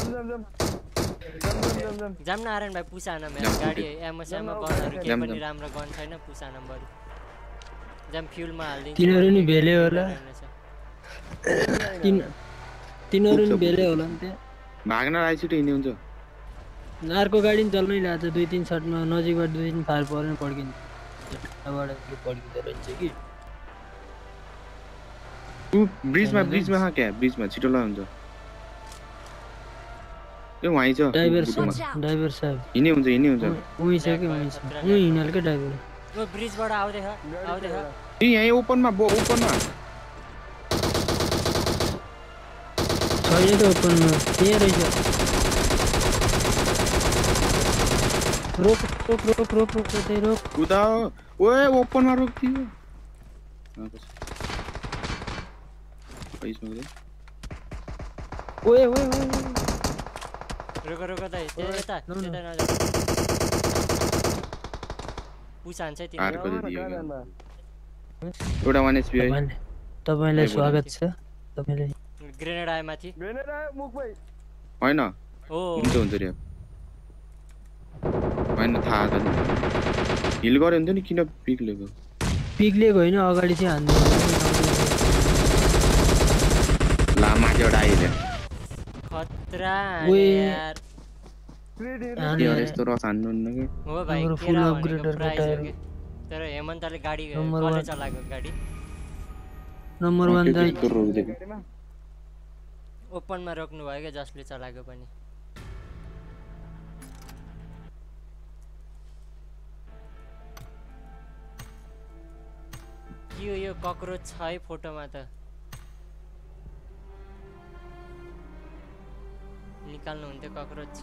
S1: जाम न आरन भाइ पुसाना मेरो गाडी एमएसएममा गनहरु के पनि राम्रो गन छैन पुसाना बरु जाम फ्युलमा हाल्दिन्छ
S8: तिनीहरु नि भेले होला तिन तिनीहरु नि भेले होला नि त्यहाँ
S9: भाग्न राइसिट हिँड्ने हुन्छ
S8: अर्को गाडी नि चल्नै लाग्छ दुई तीन शटमा नजिकबाट दुई तीन फार परेन पड्किन्छ यताबाट पड्किँदो रहेछ कि
S9: उ ब्रिजमा ब्रिजमा हा क्या ब्रिजमा छिटो ल हुन्छ ए वही छ
S8: ड्राइभर ड्राइभर साहब
S9: हिँड्ने हुन्छ हिँड्ने हुन्छ
S8: उही छ कि उही छ उही हिँड्नलकै ड्राइभर
S1: ओ ब्रिजबाट आउँदै छ आउँदै छ
S9: ए यहाँ ओपनमा बो ओपनमा
S8: छैन त ओपनमा त्यहाँ रहेछ रोक रोक रोक रोक रोक त्यही रोक
S9: कुदा ओए ओपनमा रोकियो पैसा मगे
S8: ओए ओए ओए
S1: रुक रुक दाइ त्यता त्यता नजा पुसान चाहिँ तिमी
S9: आर गरि दियो एउटा वन एचपी है
S8: तपाईलाई स्वागत छ तपाईले
S1: ग्रेनेड आयो माथि
S6: ग्रेनेड आयो मुख भाइ
S9: हैन
S1: ओ
S9: हुन्छ हुन्छ रे हैन थाहा छ नि हिल गरे हुन्छ नि किन पिक लिएको
S8: पिक लिएको हैन अगाडि चाहिँ हान्नु
S9: लामा एउटा आइले
S1: खतरा यार
S9: यार यस्तो रस हान्नु न के
S1: हो भाइ
S8: फुल अपग्रेडर टायर
S1: तर हेमन्तले गाडी कले चलाएको गाडी
S8: नम्बर एक दाइ
S1: ओपनमा रोक्नु भयो के जसले चलाएको पनि के हो यो कक्रोच छ है फोटोमा त निकाल्नु हुन्थ्यो कक्रोच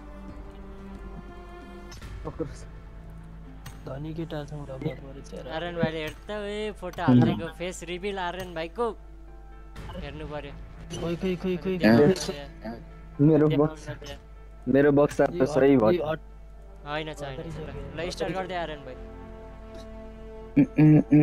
S8: धनी केटासँग डब्बा परेछ
S1: आरन भाइले हेर् त ए फोटो हाल्नेको फेस रिभिल आरन भाइको हेर्नु पर्यो
S8: खोइ खोइ खोइ खोइ
S5: मेरो बक्स मेरो बक्स त सही भयो
S1: हैन छैन ल स्टार्ट गर्दै आरन भाइ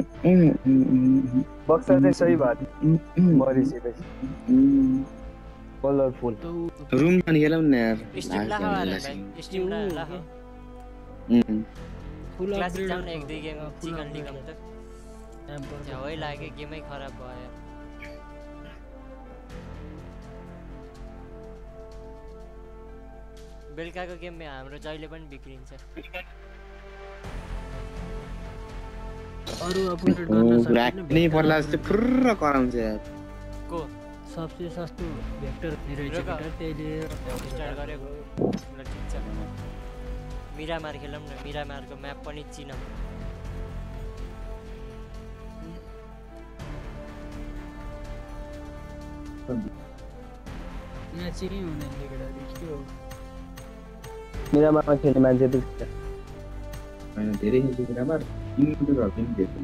S5: बक्स चाहिँ सही भयो मरिसकेपछि
S4: कलरफुल
S9: रुम पनि खेलौँ न यार
S1: स्ट्रिम ला हो आर्यन भाइ स्ट्रिम ला ला हो
S9: उम्
S8: फुल
S1: क्लासिक
S8: अपग्रेड
S1: जाम न एक दुई गेम चिकन लिगम त त्यहाँ होइ लाग्यो गेमै खराब भयो यार बेलुकाको गेममा हाम्रो जहिले पनि बिग्रिन्छ
S8: अरु अपग्रेड गर्न
S9: ब्ल्याक नै पर्ला जस्तो फुर्र कराउँछ यार
S1: को
S8: सबसे सस्तो भेक्टर रहेछ
S1: रुक।
S8: भेक्टर त्यही लिएर
S1: स्टार्ट गरेको ल ठिक छ मिरामार खेलौँ न मिरामारको म्याप पनि चिनौँ
S8: म्याचिङै हुँदैन केटाहरु के हो
S4: मिरामारमा खेल्ने मान्छे त
S9: हैन धेरै खेल्छु ग्रामर इन्टु र पनि देख्छु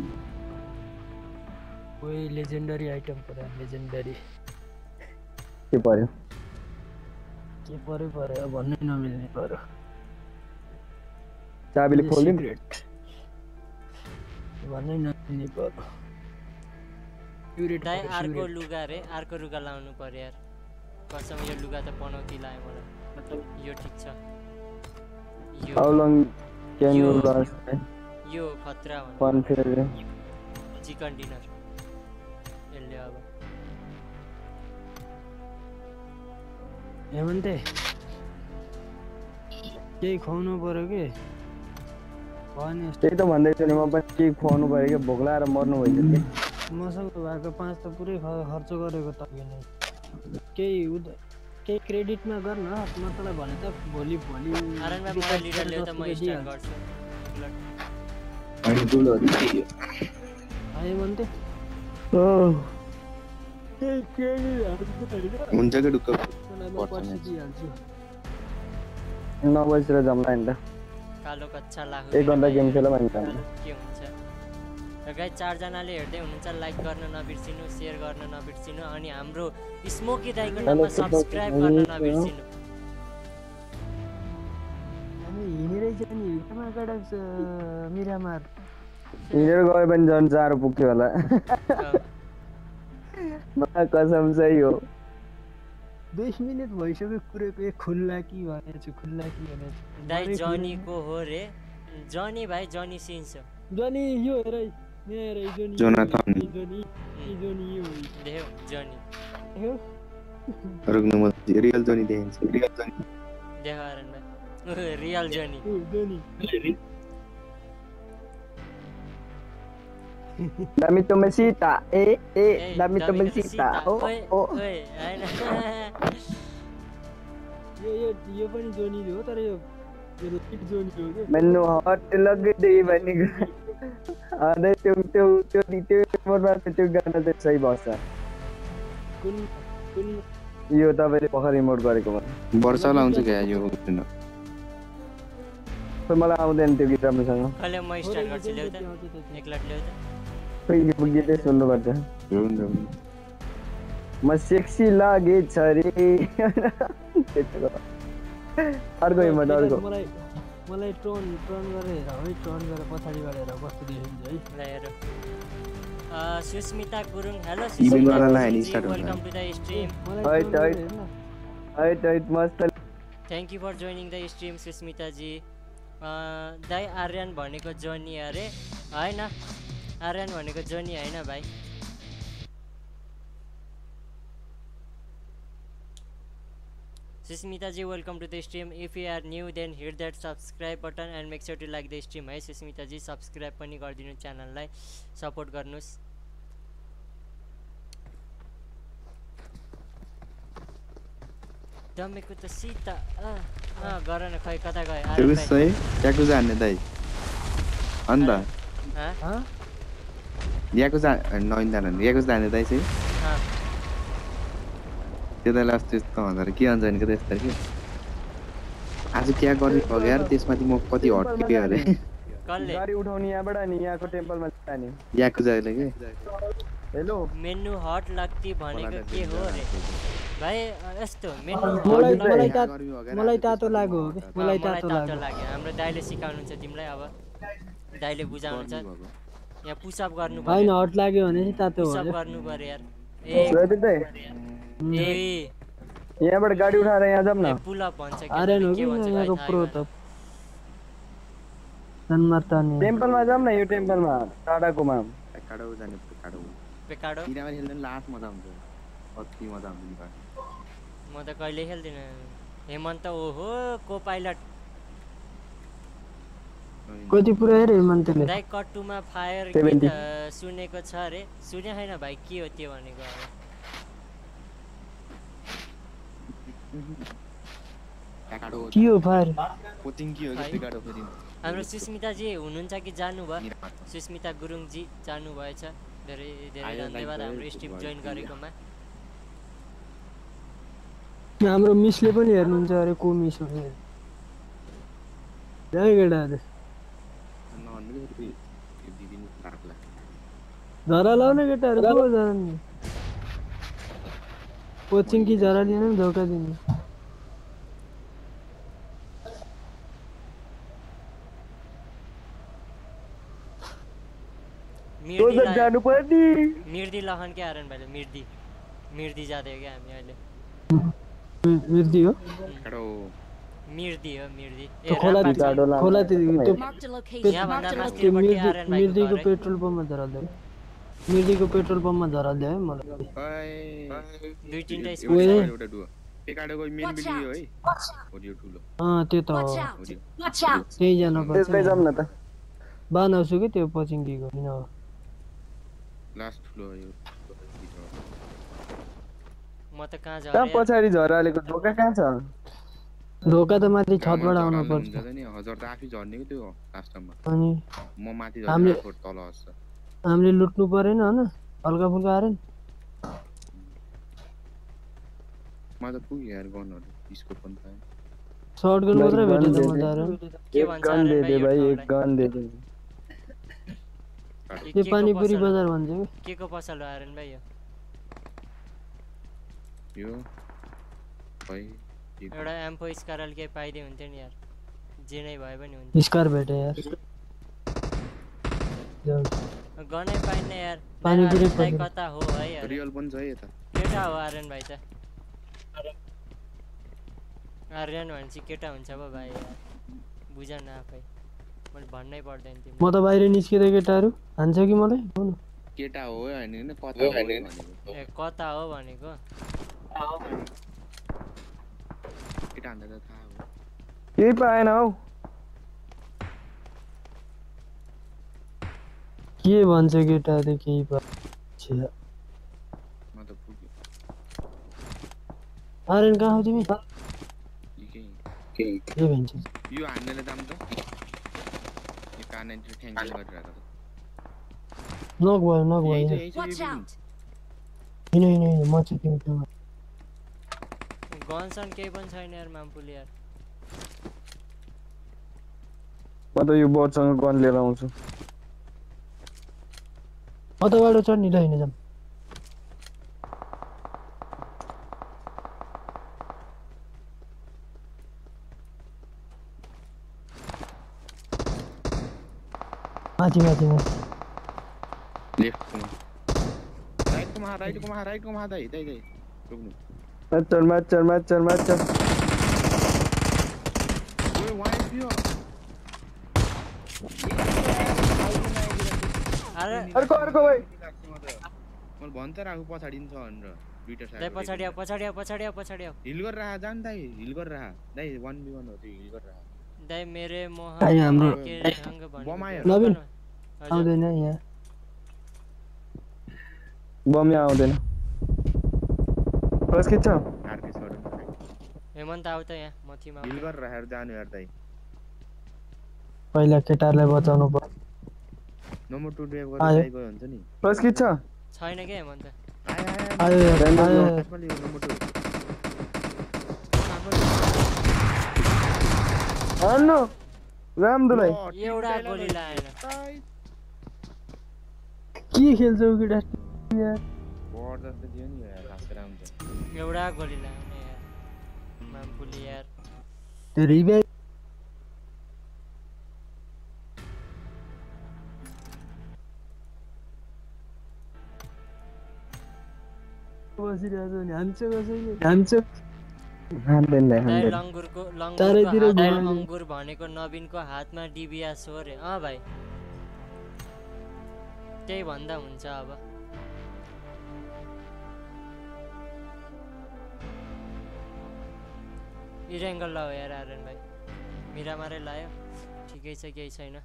S8: कोही लेजेन्डरी आइटम पर्यो लेजेन्डरी
S4: के पर्यो
S8: के पर्यो पर्यो भन्नै नमिल्ने पर्यो
S4: चाबीले खोल्दिम
S8: सिक्रेट भन्नै नमिल्ने पर्यो क्युरेट
S1: दाइ अर्को लुगा रे अर्को लुगा लाउनु पर्यो यार कसम यो लुगा त पनौती लाग्यो मलाई यो ठिक छ यो
S4: हाउ लङ क्यान यु
S1: यो-
S4: लास्ट
S1: यो खतरा हो
S4: फन फेयर
S1: चिकन डिनर यसले अब
S8: हेमन्ते केही खुवाउनु पर्यो कि भने
S4: त्यही त भन्दैछु नि म पनि केही खुवाउनु पऱ्यो कि भोक लाएर मर्नु भइसक्यो कि
S8: मसँग भएको पाँच त पुरै ख- खर्च गरेको तपाईँ केही उद केही क्रेडिटमा गर्न म तँलाई भने त भोलि भोलि
S1: आरन भाइ मलाई लिडर ल्याउ त म स्टार्ट गर्छु ल
S9: अनि गोलहरु के हो
S8: हेमन्ते केही क्रेडिट
S9: हुन्छ के ढुक्क
S8: तँलाई म पछि दिइहाल्छु
S4: नौ बजीतिर जम्ला नि त
S1: कालो कच्चा लाखु
S4: एक घन्टा गेम खेलौँ अनि त
S1: के हुन्छ र गाइस चारजनाले हेर्दै हुनुहुन्छ लाइक गर्न नबिर्सिनु सेयर गर्न नबिर्सिनु अनि हाम्रो स्मोकी दाइको नाममा सब्स्क्राइब गर्न नबिर्सिनु
S8: हामी हिँडेरै जाने कहाँ गएर मिरामार
S4: हिँडेर गयो भने झन् चाँडो पुग्थ्यो होला मलाई कसम चाहिँ हो
S8: बिस मिनट भइसक्यो कुरेको ए खुल्ला कि भनेको छु खुल्ला कि भनेको छु
S1: दाइ जनीको हो रे जनी भाइ जनी सिन्स हो
S8: जनी यो हेर है, यहाँ हेर है, जनी
S9: जोनाथन।
S8: यो जनी यो जनी यो हो।
S1: देख्यौ जनी
S8: यो
S9: रुक्नु म रियल जोनी देखिन्छ रियल जोनी
S1: देख आरन भाइ रियल जनी
S8: यो जनी
S4: Dami tumesita eh eh
S1: ए,
S4: dami
S1: दमीको
S4: tumesita
S1: सीता।
S4: oh
S1: ओए,
S4: oh
S1: ओए, हैन।
S8: यो यो यो पनि जोनी हो तर यो यो रिट जोनी हो के
S4: मैनू हट लग्दै भनेको अरे त्यो त्यो त्यो त्यो मोडमा त्यो गाना चाहिँ सही भन्छ
S8: कुन कुन
S4: यो तपाईले भर्खर रिमोट गरेको हो
S9: वर्ष लाउँछ क्या यो किन
S4: खै मलाई आउँदैन त्यो गीत राम्रोसँग
S1: कहिले म स्टार्ट गर्छु ल्याउ त एक लट ल्याउ त
S4: खै यो गीतै सुन्नुपर्छ
S9: हुन्छ
S4: म सेक्सी लागे छ रे अर्को रिमोट अर्को
S8: मलाई मलाई टर्न टर्न गरेर हेर है टर्न गरेर पछाडिबाट हेर कस्तो देखिन्छ है
S1: ल हेर अ सुस्मिता गुरुङ हेलो
S9: Even
S1: सुस्मिता
S9: गर्नलाई
S1: गुरुङ
S9: हामी
S1: जी,
S9: start हुन्छ।
S1: वेलकम टु द स्ट्रिम
S8: मलाई
S4: है,
S8: turn
S4: है।
S8: गरेर हेर न।
S4: हैट हैट मस्त
S1: thank you for joining the stream Susmita ji अ, दाइ आर्यन भनेको जोनी अरे होइन आर्यन भनेको जोनी होइन भाइ Susmita ji welcome to the stream if you are new then hit that subscribe button and make sure to like the stream है सुस्मिता जी सब्सक्राइब पनि गरिदिनु च्यानललाई सपोर्ट गर्नुहोस् दमेको त सीता अँ अँ गर न खै कता गयो
S9: त्यो
S1: आर्यन भाइ
S9: सही याकु जान्ने दाइ अन्त
S1: हाँ?
S8: हाँ?
S9: याकु जा नइन जान याकु जाने दाइ चाहिँ
S1: हाँ।
S9: त्यो दाइले अस्ति यस्तो भन्दा के अन्छ नि त्यस्तो कि आज क्या गर्ने भयो यार त्यसमाथि म कति हट्के अरे
S1: कसले
S4: गाडी उठाउने यहाँबाट नि यहाँको टेम्पलमा जाने
S9: याकु जाने के
S4: हेलो
S1: मेन्यु हट लाग्ती भनेको के हो रे भाइ अ, यस्तो मेन्यु
S8: मलाई
S4: हजुर
S8: मलाई
S4: दाइ।
S8: ता मलाई तातो लाग्यो हो कि मलाई तातो लाग्यो
S1: लाग्यो हाम्रो दाइले सिकाउनुहुन्छ तिमीलाई अब दाइले बुझाउनुहुन्छ यहाँ पुसअप गर्नु
S8: होइन
S1: पर्यो
S8: हट लाग्यो भने चाहिँ तातो
S1: पुसअप
S8: भयो
S1: गर्नु पर्यो यार ए
S4: सुरजित दाइ
S1: ए
S4: यहाँबाट गाडी उठाएर यहाँ जाऊँ न
S1: ए पुल अप भन्छ
S8: आर्यन हो
S1: के
S8: कि
S1: भन्छ भाइ
S8: यहाँको
S1: थाहै
S8: प्रो
S1: भएन।
S8: त सनमार्तानी
S4: टेम्पलमा जाऊँ न यो टेम्पलमा टाढाकोमा
S9: पेकाडो जाने पेकाडो
S1: पेकाडो
S9: तिनीमा खेल्दैन लास्ट मजा आउँछ कति मजा आउँछ नि भाइ
S1: म त कहिले खेल्दिनँ हेमन्त ओहो को पाइलट
S8: कति पुरा हेरे हेमन्तले
S1: दाइ कट्टुमा फायर
S4: सेभेन्टी।
S1: गीत अ, सुनेको छ अरे सुने छैन भाइ के हो त्यो भनेको अब
S9: पेकाडो
S8: के हो फायर
S9: कोचिङ के हो कि पेकाडो फेरि
S1: हाम्रो सुस्मिताजी हुनुहुन्छ कि जानुभयो सुस्मिता गुरुङजी जानुभएछ धेरै धेरै
S9: आयो, लाइक
S1: धन्यवाद
S9: भयो,
S1: हाम्रो स्ट्रिम
S9: भयो,
S1: जोइन
S9: भयो।
S1: गरेकोमा
S8: हाम्रो मिसले पनि हेर्नुहुन्छ अरे को मिस हो जय केटाहरू
S9: नभन्नु फेरि यो दिदिनु लाग्ला
S8: झरा लाउने केटाहरू को हो झरा नि कोचिङ कि झरा लिन पनि धोका दिने
S1: मिर्दी
S4: तँ जानु पर्ने
S1: मिर्दी लहन के आरन भाइले मिर्दी मिर्दी जाँदै हो क्या हामी अहिले
S8: मिर्दी हो
S9: पेकाडो
S1: मिर्दी हो मिर्दी ए
S8: त्यो खोला
S1: रामपाट छ।
S4: गाडो लानु
S8: खोला त्यो त्यो
S3: Marked a location.
S1: यहाँभन्दा
S3: Marked a
S1: मास्तिर
S3: location.
S1: पट्टि
S8: मिर्दी
S1: आर्यन भाइको
S8: मिर्दीको
S1: घर है।
S8: पेट्रोल पम्पमा झराल्दै मिर्दीको पेट्रोल पम्पमा झराल्दै है मलाई
S1: दुई तिनवटा
S8: ओए।
S1: स्कुल
S9: एउटा डुव पेकाडोको मेन
S3: Watch
S9: बिल्डिङ हो
S3: out.
S9: है हो यो ठुलो
S8: अँ त्यो त हो
S3: Watch out.
S9: हो यो
S3: Watch out.
S8: त्यही जानुपर्छ
S4: त्यसमै जाऊँ न त
S8: बनाउँछु कि त्यो पचिङ्गीको किन हो
S9: लास्ट ठुलो हो यो
S1: म त कहाँ
S4: कहाँ
S1: झरेँ
S4: पछाडि झरालेको ढोका कहाँ छ
S8: ढोका त माथि छतबाट आउनु पर्छ
S9: हुन्छ नि हजार त आफै झर्ने कि त्यो लास्टमा
S8: अनि
S9: म माथि
S8: हामीले-
S9: झर्ने तल हस्छ
S8: हामीले लुट्नु परेन होइन हल्का फुल्का आएर नि
S9: म त पुग्यो यार गनहरू स्कोप पनि पाएँ
S8: सर्ट गन मात्रै
S4: भाइ,
S8: भेटेछ
S4: गन
S8: म त
S4: दे
S8: आएर
S1: के
S4: एक
S1: भन्छ
S4: गन
S1: आर्यन
S4: दे
S1: भाइ
S4: दे
S1: यो
S4: भाइ
S1: ठाउँलाई?
S4: एक गन दे दे
S1: यो
S8: त्यो
S1: के को
S8: पानीपुरी
S1: पसल हो?
S8: बजार भन्छ कि
S1: के को पसल हो आर्यन भाइ यो
S9: यो खै के
S1: एउटा एम्पो स्कारल केही पाइदिए हुन्थ्यो नि यार जे नै भए पनि हुन्थ्यो
S8: स्कार भेटे यार जाऊ।
S1: गनै पाइन्न यार
S8: पानीपुरी
S1: आर्यन भाइ
S8: पसल।
S1: कता हो है यार
S9: रियल पनि छ है यता
S1: केटा हो आर्यन भाइ त आर्यन भनेपछि केटा हुन्छ पो भाइ यार बुझ न आफै मैले भन्नै पर्दैन
S8: म
S1: तिमीलाई
S8: त बाहिर निस्किँदै केटाहरू हान्छ कि मलाई हो न
S9: केटा हो होइन होइन कता हो भनेको
S1: ए कता हो भनेको
S9: केटा हान्दा त थाहा हो
S4: केही पाएन हौ
S8: के भन्छ केटाहरू केही पा छ्या।
S9: म त पुग्यो
S8: आर्यन कहाँ हो तिमी
S9: यी
S8: के भन्छ
S9: यो हान्नेले दाम त यो कानाइन्टी ठ्याङ्किङ गरिरहेको त
S8: नक भयो नक भयो
S9: यही
S8: होइन
S9: चाहिँ- यही चाहिँ
S3: Watch
S9: यो
S3: out.
S8: होइन होइन म चाहिँ तिमीसँग
S1: गनसन केही पनि छैन यार मामपुली यार
S4: म त यो बोटसँग गन लिएर आउँछु
S8: अतबाट चढ्ने ल होइन जाम माथि माथि माथि
S9: लेफ्टमा राइटको मा राइटको मा राइटको मा दाइ दाइ दाइ रोक्नु
S4: माचर माचर माचर माचर
S9: ओए वाइ पियो
S1: अरे
S4: अर्को अर्को भाइ
S9: मैले भन्छ राखु पछाडि नि छ भनेर दुईटा
S1: दाइ
S9: साइड
S1: पछाडि आऊ पछाडि आऊ पछाडि आऊ पछाडि आऊ
S9: हिल गरेर राख जान दाइ हिल गरेर राख दाइ वन बी वन हो त्यो हिल गरेर राख
S1: दाइ मेरे मोह
S8: दाइ, हाम्रो-
S1: के रंग बन
S9: बम आयो।
S8: नवीन,
S1: हजुर।
S8: आउँदैन यहाँ
S4: बम यहाँ आउँदैन बस खिच्छ
S9: आरके सडन
S1: हेमन्त आऊ त यहाँ मथीमा आऊ
S9: हिल
S1: त।
S9: गरेर राखेर जानु यार दाइ
S8: पहिला केटाहरूलाई बचाउनु पर्छ
S9: नम्बर टू ड्राइभ
S8: आयो।
S9: गरेर दाइ गयो हुन्छ नि
S4: बस खिच्छ
S1: छैन के हेमन्त
S9: आयो
S8: आयो यार, आयो यार।
S9: आफैले यो नम्बर टू
S4: हान्नु राम्रोलाई
S1: एउटा गोली लाएन
S8: के खेल्छौ केटा यार
S9: बड जस्तो दियो नि यार हाँसेर आउँछ
S1: एउटा गोली लाएन यार मामपुली यार
S8: त्यो रिभाइभ बसिरहेको छ नि हान्छ कसैले हान्छ
S4: हान्दैन दाइ
S1: दाइ
S4: हान्दैन
S1: लङ्गुरको
S8: चारैतिर
S1: लङ्गुरको
S8: घुमाउने।
S1: अङ्गुर भनेको नवीनको हातमा डिबिया सो रे अँ भाइ त्यही भन्दा हुन्छ अब इरेङ्गल ल यार आर्यन भाइ मिरामारै लायो ठिकै छ केही छैन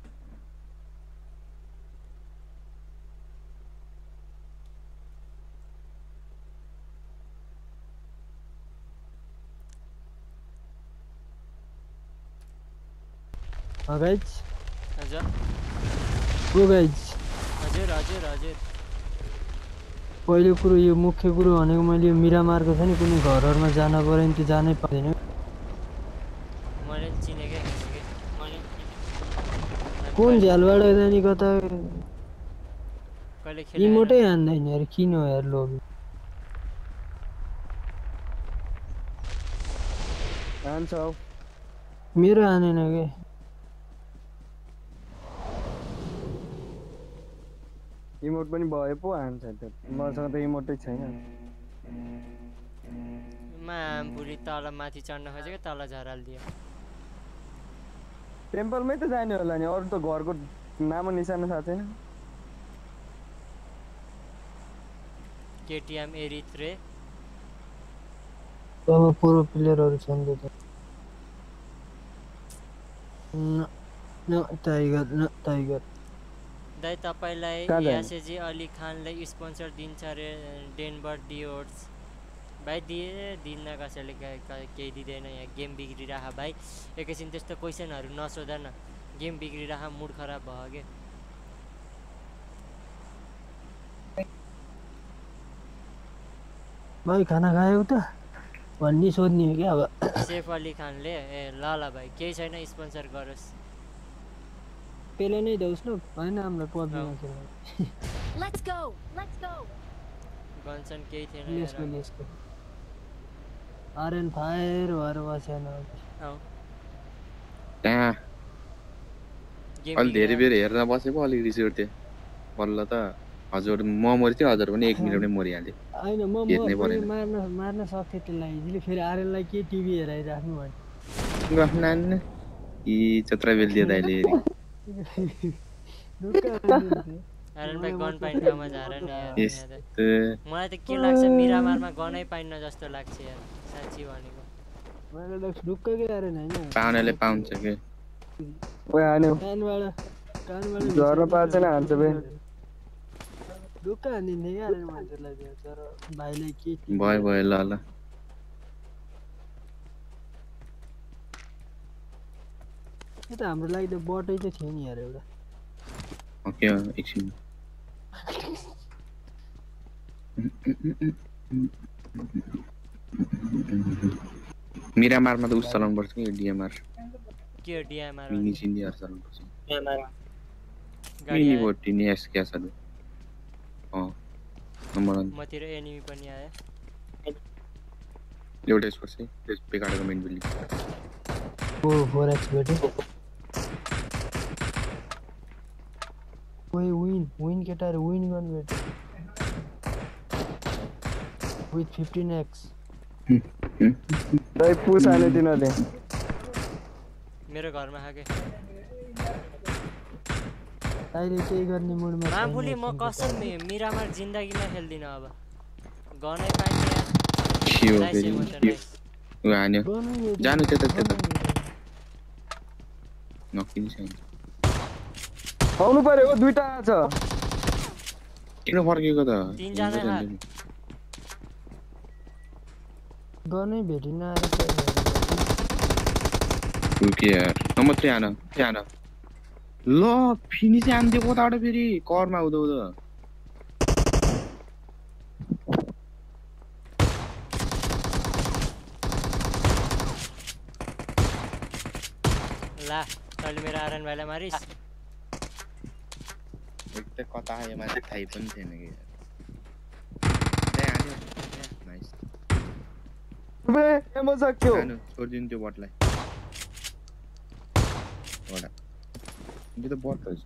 S8: गाइज
S1: हजुर
S8: हो गाइज
S1: हजुर हजुर हजुर
S8: पहिलो कुरो यो मुख्य कुरो भनेको मैले यो मिरामारको छ नि कुनै घरहरूमा जान पऱ्यो नि त्यो जानै पाउँदैन
S1: मैले चिनेकै छैन कि
S8: कुन झ्यालबाट जाने कता
S1: कहिले खेले
S8: इमोटै हान्दैन यार किन हो यार लोभी
S6: हान्छ हौ
S8: मेरो हानेन के
S6: इमोट पनि भए पो हान्छ त्यो मसँग त इमोटै छैन
S1: माम बुढी तल माथि चढ्न खोजेको तल झरालिदियो
S6: टेम्पलमै त जाने होला नि अरू त घरको नामो निशाना थाहा छैन
S1: केटिएम एरित्रे
S8: अब प्रो प्लेयरहरू छन् त्यो त न न टाइगर न टाइगर
S1: दाइ तपाईँलाई
S6: कहाँ जाने?
S1: यासेजी अली खानले स्पोन्सर दिन्छ अरे डेनभर डिओर्स भाइ दिए दिन्न कसैले के- के- केही दिँदैन यहाँ गेम बिग्रिरह भाइ एकैछिन त्यस्तो क्वेसनहरू नसोध न गेम बिग्रिरह मुड खराब भयो के
S8: भाइ खाना खायौ त भन्ने सोध्ने हो क्या अब
S1: सेफ अली खानले ए ल ल भाइ केही छैन स्पोन्सर गरोस्
S8: पेले नै देउस् न होइन हामीलाई पब्जीमा खेल्नु
S3: Let's go. Let's go.
S1: गन्छन् केही थिएन
S8: लेसको
S1: यार।
S8: लेसको आरएन फायर भएर बसेन
S1: आऊ
S9: त्यहाँ
S1: गेम
S9: अलि धेरै
S1: बिग्रिरह।
S9: बेर हेर्न बसेको अलिक रिस उठ्यो बल्ल त हजुर म मर्थ्यो हजुर पनि एक मिनटमै मरिहाल्यो
S8: होइन म
S9: हेर्नै
S8: म
S9: परेन।
S8: मार्न मार्न सक्थेँ त्यसलाई इजिली फेरि आरएनलाई के टिभी हेराइराख्नु भने
S9: गफनान यी चत्रा बेलिदियो दाइले
S8: ढुक्क हानिदिन्थ्यो।
S1: आरएन भाइ गन पाइने ठाउँमा झार नि यार यहाँ
S9: यस्तो
S1: त। मलाई त के लाग्छ मिरामारमा गनै पाइन्न जस्तो लाग्छ यार साँच्ची भनेको
S8: मैले त ढुक्क के आरेन होइन
S9: पाउनेले पाउँछ के
S6: ओए हान्यो
S8: कानबाट कानबाट
S6: ज्वरो पाएको छैन हान्छ बे
S8: ढुक्क हानिदिन्थेँ क्या आरेन मान्छेलाई त्यो तर भाइलाई के टिभी
S9: भयो भयो ल ल
S8: त्यो त हाम्रो लागि त बटै चाहिँ थियो नि यार एउटा
S9: ओके एकछिन मिरामारमा त उस चलाउनु पर्छ कि डिएमआर
S1: के हो डिएमआर
S9: मिनी सिन्डीहरू चलाउनु पर्छ
S1: गाडी
S9: मिनी
S1: आयो
S9: बोटी नि एस क्यासहरू अँ नम्बर वान
S1: मतिर एनिमी पनि आयो
S9: एउटै स्पोर्ट्स है त्यस बेकाडेको मेन बिल्डिङ
S8: ओ फोर एक्स भेट्यो ओए विन विन केटाहरू विन गर्नु भेट्यो विथ फिफ्टिन एक्स
S6: दाइ पुस हान्यो तिनीहरूले
S1: मेरो घरमा खाके
S8: अहिले केही गर्ने मुडमा छैन
S1: माफुली म कसम मि- मिरामार जिन्दगीमा खेल्दिनँ अब गनै पाइने यार
S9: थियो
S1: नाइस
S9: फेरि
S1: एमो छ,
S9: त्यो
S1: नाइस।
S9: ऊ हान्यो
S8: गर्नु भेट्यो।
S9: जानु त्यता त्यता
S8: गर्नु भेट्यो।
S9: नकिनी छैन
S6: आउनु पर्यो हो दुइटा छ
S9: किन फर्केको त
S1: तिनजना हात।
S8: गर्नै भेटिन आएर चाहिँ
S9: के यार नम्बर थ्री हान थ्री हान ल फिनिस हान्थ्यो कताबाट फेरि करमा हुँदो हुँदो
S1: ला तैँले मेरो आरएन भाइलाई मारिस्
S9: एक त कता आयो मान्छे थाहै पनि थिएन कि त्यहाँ हान्यो नाइस
S6: बे एमो सक्यो
S9: हानु छोडिदिनु त्यो बटलाई वडा यो त बट रहेछ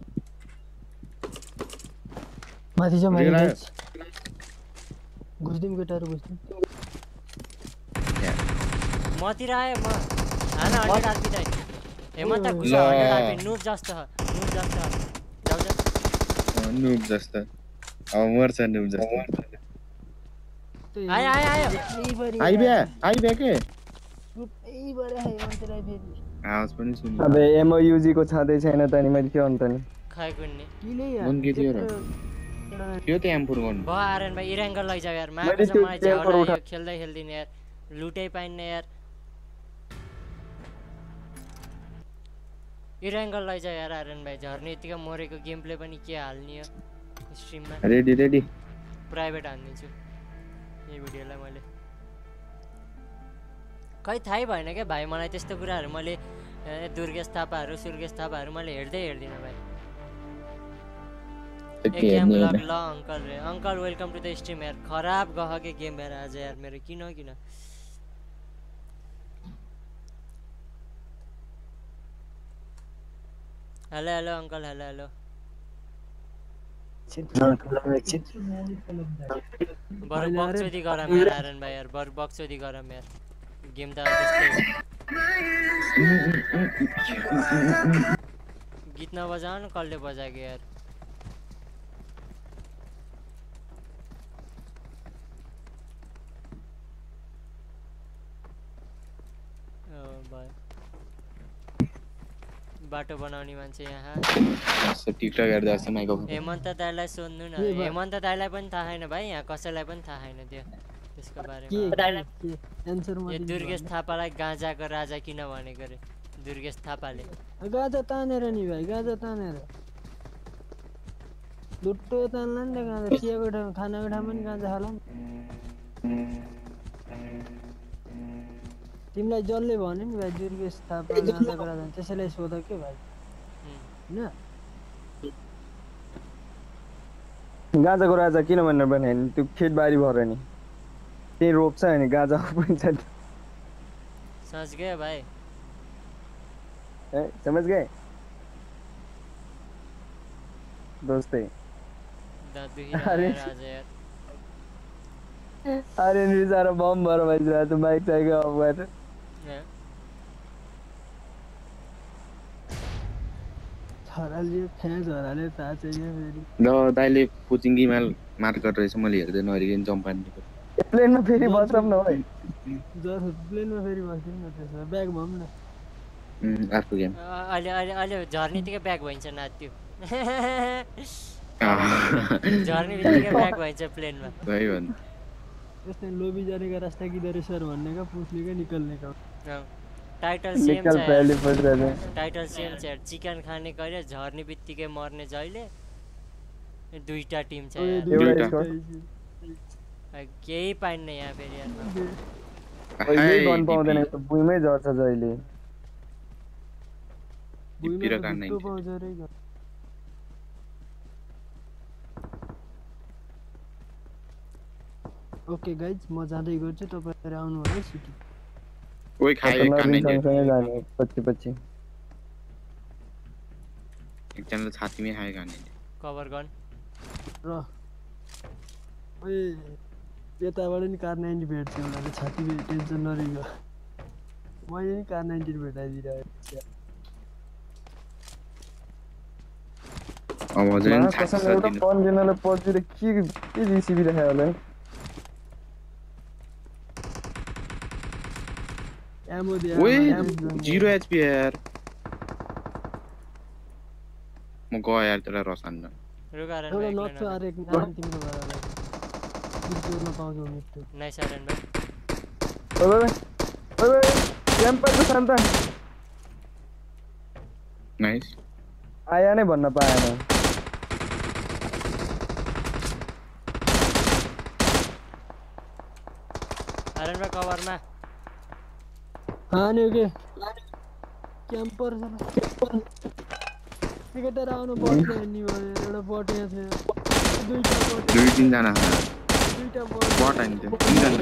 S8: माथि छ माथि
S9: रियल आयो?
S8: गाइस घुस्दिम केटाहरू घुस्दिम
S1: म मतिर आयो म हान हन्ड्रेड आरपी दाइ हेमन्त घुसा हन्ड्रेड आरपी नुब जस्तो नुब जस्तो जाऊ जाऊ
S9: नुब जस्तो अब मर्छ नुब जस्तो
S1: आयो आयो आयो
S6: आइ बे आइ बे के
S8: ग्रुपै भएर आयो मन्दिर फेरि
S9: आवाज पनि सुन्नु
S4: अबे एमओ युजी को छादै छैन त नि मैले के भन्नु त नि
S1: खै कुन्ने
S8: किले
S9: मन के थियो र त्यो त एम्पुर गर्नु
S1: भयो आर्यन भाइ इराङ्गल लैजाऊ यार
S4: मैले
S1: माको
S4: त्यो
S1: मलाई
S4: ट्याङ्कर
S1: झगडा
S4: उठा-
S1: यो खेल्दै खेल्दिन यार लुटै पाइन्न यार इराङ्गल लैजाऊ यार आर्यन भाइ झर्ने यतिकै मरेको गेम प्ले पनि के हाल्ने हो स्ट्रिममा
S9: रेडी रेडी
S1: प्राइभेट हानिदिन्छु यो भिडियोलाई मैले खै थाहै भएन क्या भाइ मलाई त्यस्तो कुराहरू मैले ए, दुर्गेश थापाहरू सुर्गेश थापाहरू मैले हेर्दै हेर्दिनँ भाइ ए गेम ब्लग ल अङ्कल रे uncle welcome to the stream यार खराब गह के गेम हेर आज यार मेरो किन किन hello hello uncle hello hello बरु बक्चोदी गरम यार आर्यन भाइ यार बरु बक्चोदी गरम यार गेम त अब त्यस्तै गीत नबजाऊ न कसले बजाएको यार ओ भाइ बाटो बनाउने मान्छे यहाँ
S9: टिकटक हेर्दा जस्तो माइक
S1: हेमन्त दाइलाई सोध्नु न हेमन्त दाइलाई पनि थाहा छैन भाइ यहाँ कसैलाई पनि थाहा छैन त्यो त्यसको बारेमा यो दुर्गेश थापालाई गाँजाको राजा किन भनेको रे दुर्गेश थापाले
S8: गाजा तानेर नि भाइ गाजा तानेर लुट्टो तान्ला नि त गाजा चियाको ठाउँ खानाको ठाउँ पनि गाजा खाला नि तिमीलाई जसले भन्यो नि भाइ दुर्गेश थापा गाजाको राजा त्यसैलाई सोध के भाइ होइन
S4: गाजाको राजा किन भनेर भने नि त्यो खेतबारी भएर नि त्यही रोप्छ अनि गाजा पनि छ
S1: सोच गयो भाइ
S4: ए समझ गए दोस्तै
S1: दाँत दुखिरहेको आज यार
S4: अरे नि सारा बम भएर भइरहेको छ बाइक साइकल अफ गरेर
S8: छोराले फ्याँ छोराले थाहा छैन फेरि
S9: ल दाइले पुचिङ्गी माल मार्केट रहेछ मैले हेर्दै नहेरिकन जम्प पार्नेको
S4: प्लेनमा फेरि बस्छौँ न है
S8: जस प्लेनमा फेरि बस्दिन न त्यसो ब्याग भम न
S9: अर्को गेम
S1: अहिले अहिले अहिले झर्ने बित्तिकै ब्याक भइन्छ नाच्यो झर्ने बित्तिकै ब्याक भइन्छ प्लेनमा
S9: सही भन्नु
S8: यस्तै लोबी जानेका रास्ता किधर सर भन्ने का पुछ्ने का निकल्ने का
S1: टाइटल सेम
S4: निकल
S1: छ
S4: पहले फर्स्ट रहते
S1: टाइटल सेम छ चिकन खाने कहिले झर्ने बित्तिकै मर्ने जहिले दुईटा टिम छ यार
S4: एउटा स्कोर
S1: केही पाइन्न यहाँ फेरि यार
S4: यही गन पाउँदैन त बुइमै झर्छ जहिले
S9: टिपेर काट्ने
S8: ओके गाइज म जाँदै गर्छु तपाईहरु आउनु होला सिटी
S9: ओइ खाए काट्ने
S4: सँगै जाने पछि पछि
S9: एकजनाले छातीमै खाए काट्ने
S1: कभर गन
S8: र ओइ यताबाट नि कार नाइन्टी भेट्छ होला छाती टेन्सन नरियो मैले नि कार नाइन्टी भेटाइदिरहेको
S9: अब झन्
S4: कसम एउटा पन दिनले पछिर के के रिसिभी राखे होला
S8: एमो दिए
S9: ओए जीरो एचपी यार म गयो यार तेरा रसान न
S1: रुगारन
S8: एउटा
S1: भाइ
S8: नक्छ अरे एक नाम तिम्रो भएर तिम्रो पाउँछौ मिट्टु
S1: नाइस आरन भाइ
S4: ओए ओए क्याम्पर त शान्त
S9: नाइस
S4: आया नै भन्न पाएन
S1: आरन भाइ कभरमा
S8: हान्यो के क्याम्पर छ टिकटर आउनु पर्छ नि एउटा बट यहाँ छ दुईटा बट
S9: दुई तीन जना
S8: दुईटा बट
S9: बट हैन त्यो तीन जना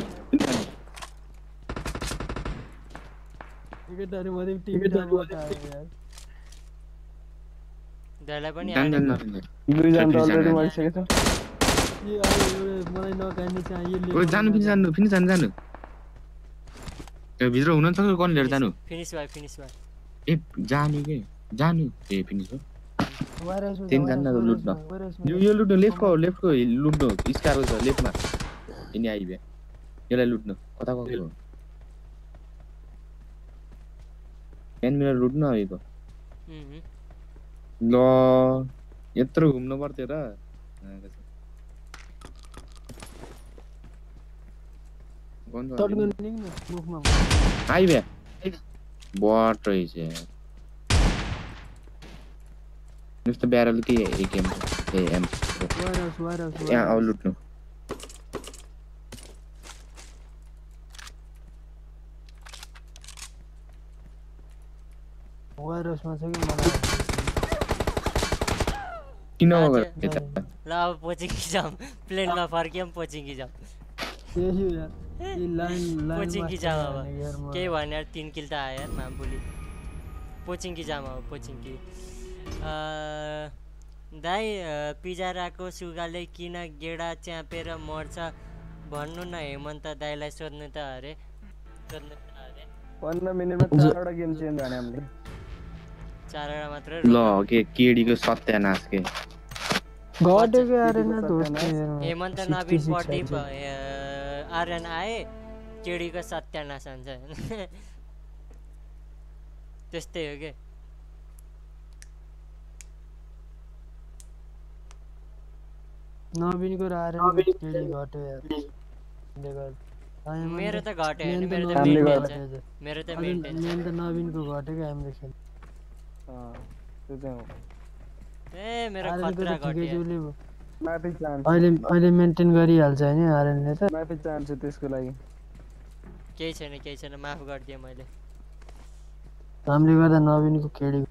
S8: टिकटर मध्ये टिकटर बट आयो यार
S1: दाइलाई पनि
S9: जान जान
S4: दुई जना त अलरेडी मरिसकेको छ
S8: यो आयो एउटा मलाई नकान्ने चाहिँ यसले
S9: ओइ जानु फिन जानु फिन जानु जानु त्यो भित्र हुनुहुन्छ कि गन लिएर जानु
S1: फिनिश भयो फिनिश भयो
S9: ए जानु के जानु ए फिनिश हो तीन जना लुट्न यो यो लुट्नु लेफ्टको लेफ्टको लुट्नु स्कारको छ लेफ्टमा यिनी आइबे यसलाई लुट्नु कता गएको टेन मिनट लुट्नु आएको ल यत्रो घुम्नु पर्थ्यो र आइबे बट रहेछ Mister Barrel की एक एम ए एम यहाँ आओ लुट्नु
S8: वायरसमा छ कि मलाई
S9: किन हो
S1: ल अब पोचिङकी जाम प्लेनमा फर्कियम पोचिङकी जाम
S8: त्यही यार ए लाइन लाइन
S1: पोचिङकी जाम अब के भने यार तीन किल त आयो यार मामपुली पोचिङकी जाम अब पोचिङकी दाइ पिजाराको सुगाले किन गेडा च्यापेर मर्छ भन्नु न हेमन्त दाइलाई सोध्नु त अरे सोध्नु त अरे
S6: पन्ध्र मिनेटमा चारवटा गेम चेन्ज गर्ने हामीले
S1: चारवटा मात्र
S9: ल के केडीको सत्यानाश के
S8: गडेको आरेन दोस्त
S1: हेमन्त नवीन प्रदीप आर्यन आए केडीको सत्यानाश हुन्छ त्यस्तै हो के
S8: नवीनको र आर्यन केडी घट्यो यार
S1: मेरो त घट्यो हैन मेरो त मेन्टेन छ मेरो त मेन्टेन छ
S8: मेरो त नवीनको घटेको हामीले खेल
S6: अ त्यो चाहिँ हो
S1: ए मेरो खतरा घट्यो
S6: माफी चाहन्छु
S8: अहिले अहिले मेन्टेन गरिहाल्छ हैन आर्यनले त
S6: माफी चाहन्छु त्यसको लागि
S1: केही छैन केही छैन माफ गर्दिए मैले
S8: हामीले गर्दा नवीनको केडी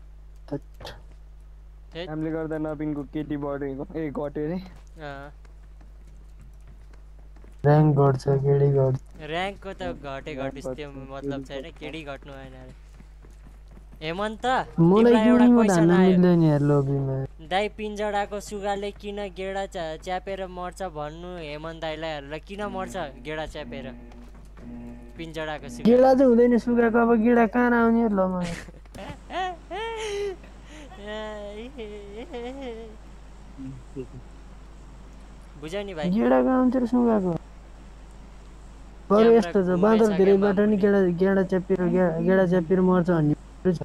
S6: हामीले गर्दा नवीनको केटी बढेको ए घट्यो रे
S8: र्याङ्क घट्छ केडी घट्छ
S1: र्याङ्कको त घटे घटिस त्यो मतलब छैन केडी घट्नु भएन अरे हेमन्त
S8: मलाई
S1: एउटा क्वेशन आयो
S8: मिल्दैन यार लोबीमा
S1: दाइ पिञ्जडाको सुगाले किन गेडा च्यापेर मर्छ भन्नु हेमन्त दाइलाई ल किन मर्छ गेडा च्यापेर पिञ्जडाको सुगा
S8: गेडा चाहिँ हुँदैन सुगाको अब गेडा कहाँ आउने ल म
S1: बुझ्यौ नि भाइ
S8: गेडा कहाँ आउँछ र सुगाको बरु यस्तो छ बाँदर धेरैबाट नि गेडा गेडा च्यापेर गेडा च्यापेर मर्छ भन्ने छ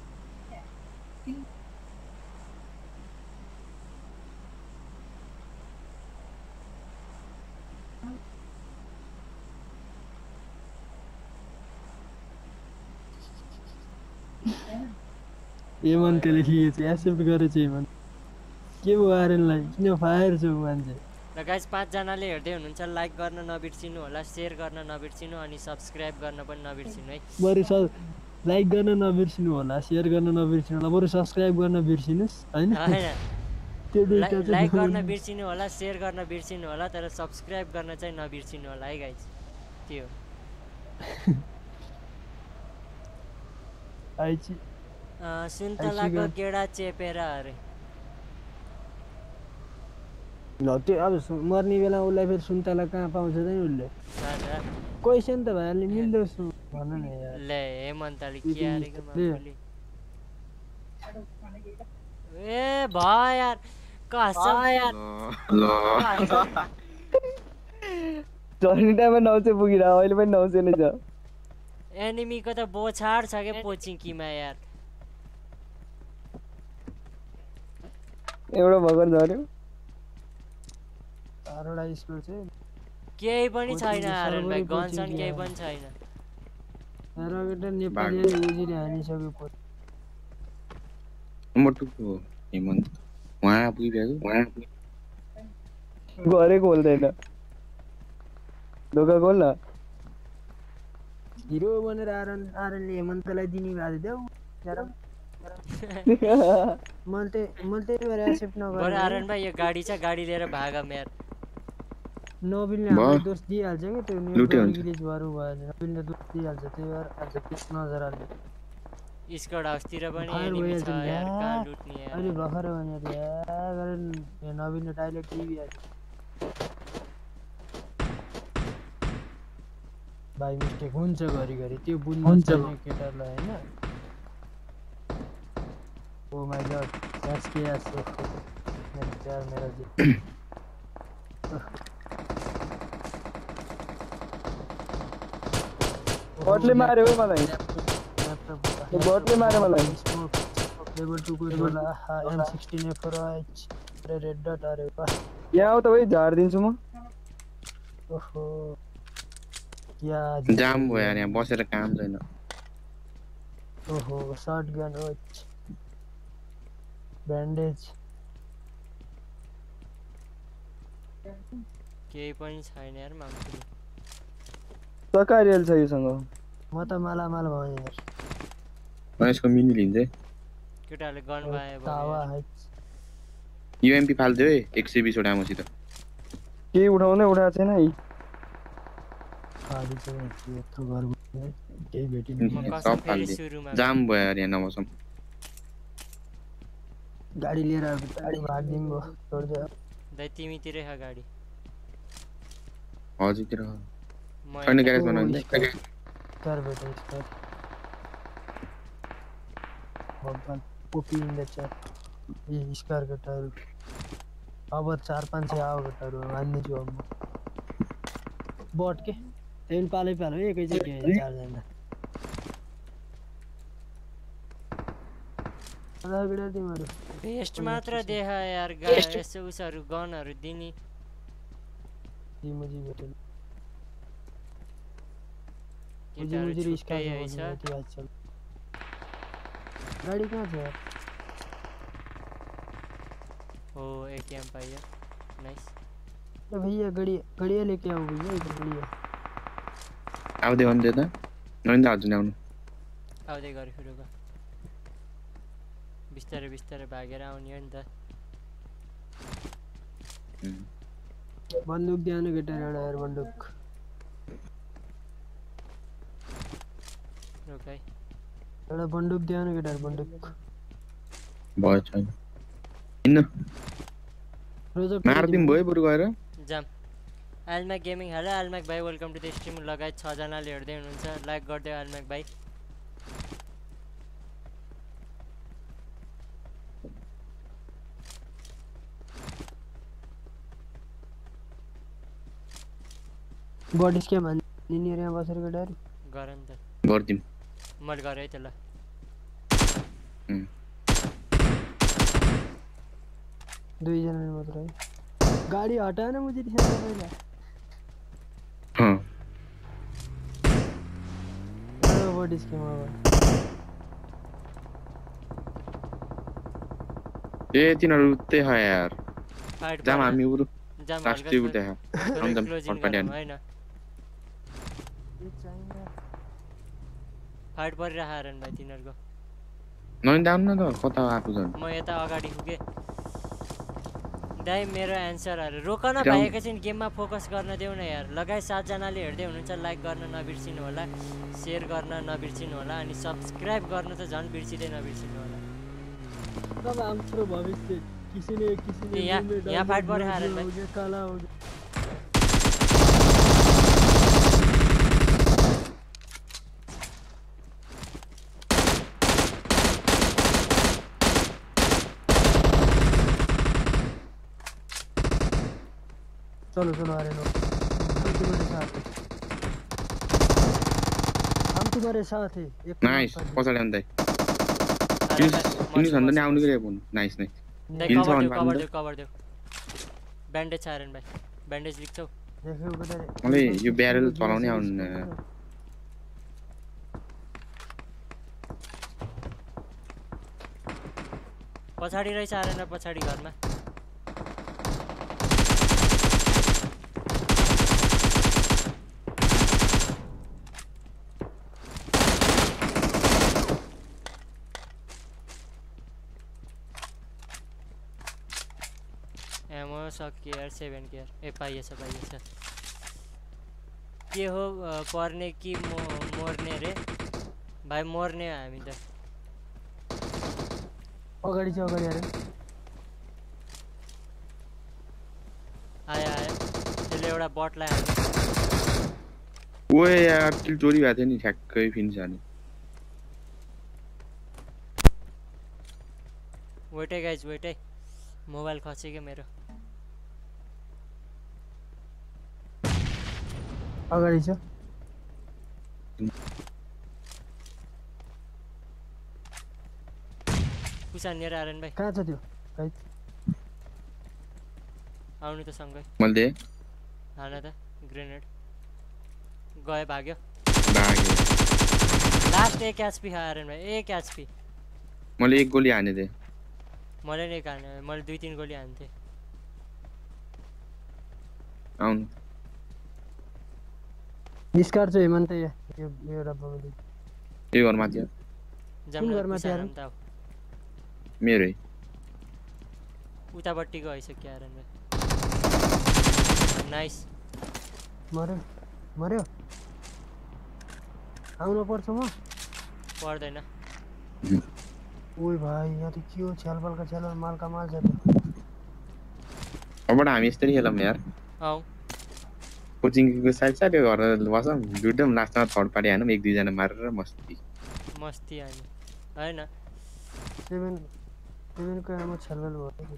S8: हेमन्तले के छ एक्सेप्ट गरेछ हेमन्त के भयो आर्यनलाई किन फायर छ मान्छे
S1: ल गाइस पाँच जनाले हेर्दै हुनुहुन्छ लाइक गर्न नबिर्सिनु होला शेयर गर्न नबिर्सिनु अनि सब्स्क्राइब गर्न पनि नबिर्सिनु है
S8: बरु लाइक गर्न नबिर्सिनु होला शेयर गर्न नबिर्सिनु होला बरु सब्स्क्राइब गर्न बिर्सिनुस् हैन
S1: त्यो दुईटा चाहिँ लाइक गर्न बिर्सिनु होला शेयर गर्न बिर्सिनु होला तर सब्स्क्राइब गर्न चाहिँ नबिर्सिनु होला है गाइस त्यो
S8: आइछि
S1: सुन्तलाको गेडा चेपेर अरे
S8: ल त्यो अब मर्ने बेला उसलाई फेरि सुन्तला कहाँ पाउँछ त नि उसले क्वेसन त भाइले मिल्दो भन न यार
S1: ले हेमन्तले के आरेको मामले ए भाइ यार कसम यार
S9: ल
S6: जर्नी टाइममा नौ सय पुगिरा अहिले पनि नौ सय नै छ
S1: एनिमीको त बोछाड छ के पोचिङकीमा यार
S6: एउटा भगवान झर्यो
S8: आरोडा स्कोर चाहिँ
S1: केही पनि छैन आरन भाइ गनसन केही पनि छैन
S8: रकेट नेपालीले उजिरे हानिसक्यो प
S9: मोटुको हेमन्त वहाँ पुगिरहेको वहाँ
S6: घरै खोल्दैन ढोका खोल न
S8: हिरो भनेर आरन आरनले हेमन्तलाई दिने भए देऊ मैले मैले त्यही भएर एक्सेप्ट नगरेँ
S1: बरु आरन भाइ यो गाडी छ गाडी लिएर भागम यार
S8: नबिलले हामीलाई दोष दिइहाल्छ कि त्यो नेटवर्क गिलिज भएर भयो नबिलले दोष दिइहाल्छ त्यही भएर आज त्यस नजरले
S1: स्क्वाड हाउसतिर पनि एनिमी छ यार कहाँ लुट्ने यार
S8: अहिले भर्खर भने यार गरे नबिलले टाइलेट टिभी हाल्छ बाई मिस्टेक हुन्छ घरिघरि त्यो बुझ्नु छैन केटालाई हैन oh my god that's KS मेरा प्यार मेरा जी
S6: बटले मार्यो हो मलाई बटले मार्यो मलाई
S8: लेभल टू को वाला M sixteen F H red dot आ रहे वाह
S6: यहाँ आऊ त भाइ झार्दिन्छु म
S8: ओहो क्या
S9: जाम भयो यार यहाँ बसेर काम छैन
S8: ओहो शॉटगन ओच बैंडेज
S1: केही पनि छैन यार मान्छे
S6: सकारियल छ योसँग
S8: म त मालामाल भएँ यार
S9: म यसको मिनी लिन्छु है
S1: केटाले गन पाए
S8: तावा है
S9: यूएमपी फाल्दियो है एक सय बीस वटा मसित
S6: के उठाउने उठाएको छैन है
S8: खाली चाहिँ यत्रो घर केही भेटिन
S9: सब फाल्दियो जाम भयो यार यहाँ नबसम
S8: गाडी लिएर गाडी भाग्दिम भो छोड्दियो
S1: दाइ तिमीतिरै खा गाडी
S9: हजुरतिर छैन ग्यारेज बनाउने
S8: कर बेटा इसका भगवान पोपी इन द चैट ये इसकार का टायर अब चार पाँच से आओ टायर मान्ने छु अब बट के तेन पाले पाले एकै चाहिँ चार जना आधा गिरा तिम्रो
S1: बेस्ट मात्र देखा यार गाइस यसो उसहरु गनहरु दिनी
S8: जी मुझे बेटा
S1: मुझे मुझे रिस्क है ऐसा
S8: गाड़ी कहाँ से है
S1: ओ एटीएम पाइया नाइस
S8: तो भैया गाड़ी गाड़ी लेके आओ भैया इधर गाड़ी
S9: आउँदै भन्दै त नैन आज ल्याउनु
S1: आउँदै गरे फेरि बिस्तारै बिस्तारै भागेर आउने हो नि त
S8: बन्दुक दिनु केटा एउटा यार बन्दुक
S1: ओके
S8: एउटा बन्दुक दिनु केटा बन्दुक
S9: भयो छैन हिन्न
S8: रोजक
S9: मार्दिम भयो बरु गएर
S1: जाम आलम्याक गेमिङ हेलो आलम्याक भाइ वेलकम टु द स्ट्रिम लगायत छ जनाले हेर्दै हुनुहुन्छ लाइक गर्दै आलम्याक भाइ
S8: बॉडी स्क्याम हान्ने रे बसेर केटाहरु
S1: गर नि त
S9: गर्दिम
S1: मैले गरे है त ल
S8: दुई जना मात्र है गाडी हटाएन मुझे ध्यान पहिला
S9: हां
S8: बॉडी स्क्याम हो
S9: ए तिनीहरु उतै ह यार
S1: फाइट
S9: जाम हामी उरु
S1: जाम
S9: राष्ट्रिय उतै ह एकदम फटफटिया
S1: हैन फाइट परिरहा हरन भाइ तिनीहरुको
S9: नैन दाम न त कता आफु जन
S1: म यता अगाडि पुगे दाइ मेरो एन्सरहरु रोक न भाइ एकैछिन गेममा फोकस गर्न देऊ न यार लगाइ सात जनाले हेर्दै हुनुहुन्छ लाइक गर्न नबिर्सिनु होला शेयर गर्न नबिर्सिनु होला अनि सब्स्क्राइब गर्न त झन् बिर्सिदै नबिर्सिनु होला
S8: तब हाम्रो भविष्य किसी ने किसी ने
S1: यहाँ यहाँ फाइट परिरहा हरन भाइ
S8: काला हो चलो चलो आ रहे लोग हम तुम्हारे साथ हैं हम तुम्हारे साथ हैं एक
S9: नाइस पछाडि आउँदै किन भन्दा नि आउनु गरे फोन नाइस नाइस
S1: हिल छ भने कभर देऊ कभर देऊ ब्यान्डेज छ आरन भाइ ब्यान्डेज लिन्छौ
S8: देखौ बेटा
S9: मलाई यो ब्यारल चलाउनै आउन्न
S1: पछाडी रहेछ आरन पछाडी घरमा सकियो यार सेभेन केयर ए पाइएछ पाइएछ के हो पर्ने कि मर्ने रे भाइ मर्ने हामी त
S8: अगाडि चाहिँ अगाडि आरे
S1: आयो आयो त्यसले एउटा बटलाई हाल्यो
S9: ओए यार किल चोरी भएको थियो नि ठ्याक्कै फिनिस हाने
S1: वेट है गाइज वेट है मोबाइल खस्यो क्या मेरो
S8: अगाडि छ
S1: पुसा नियर आरन भाइ
S8: कहाँ छ त्यो गाइज
S1: आउनु त सँगै
S9: मैले
S1: हान त ग्रेनेड गयो भाग्यो
S9: भागे
S1: लास्ट एक एचपी आरन भाइ एक एचपी
S9: मैले एक गोली हाने थिएँ
S1: मैले नै हाने मैले दुई तीन गोली हान्थे
S9: आउनु
S8: निस्कार चाहिँ हेमन्त यो यो एउटा बगली
S9: त्यही घरमा थियो
S1: जम्न
S8: घरमा थियो
S1: पुसारम त
S9: मेरै
S1: उतापट्टिको आइसक्यो आरन भाइ नाइस
S8: मर्यो मर्यो आउनु पर्छ म
S1: पर्दैन
S8: ओइ भाइ यहाँ त के हो छ्यालबलका छ्यालबल मालका माल छ त
S9: अबबाट हामी यसरी खेलौँ यार
S1: आऊ
S9: कोचिङको साइड साइड घर बसौँ दुइटम लास्टमा थर्ड पार्टी हानौँ एक दुईजना मारेर मस्ती
S1: मस्ती हाने होइन
S8: सेभेन सेभेनको आमा छ्यालबल भयो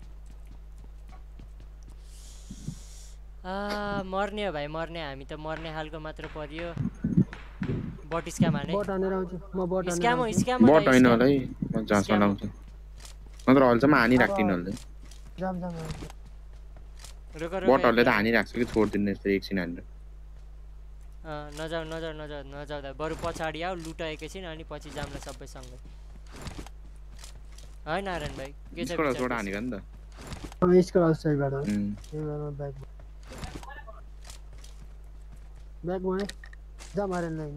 S1: आ मर्ने हो भाइ मर्ने हामी त मर्ने खालको मात्र परियो बट स्क्याम हाने
S8: बट हानेर आउँछु म बट हानेर
S1: स्क्याम हो
S8: आउँछु।
S1: स्क्याम
S9: बट होइन होला है म जहाँसम्म
S1: Scam हो।
S9: लाउँछु नत्र हलसम्म हानिराख्दिनँ होला
S8: जाम जाम आउँछु।
S1: रोक रोक
S9: बटहरूले त हानिराख्छ कि छोडिदिनु यस्तो एकछिन हानेर
S1: अँ, नजाऊ नजाऊ नजाऊ नजाउँदा बरु पछाडि आऊ लुट एकैछिन अनि पछि जाम्ला सबैसँगै होइन नारायण भाइ के छ
S9: यसबाट
S1: विचार
S9: छोड
S1: त्यसो?
S9: हानेको नि त
S8: अब यसको आउटसाइडबाट हो
S9: उम्,
S8: त्यही भएर ब्याक ब्याक भयो जा मारेन नि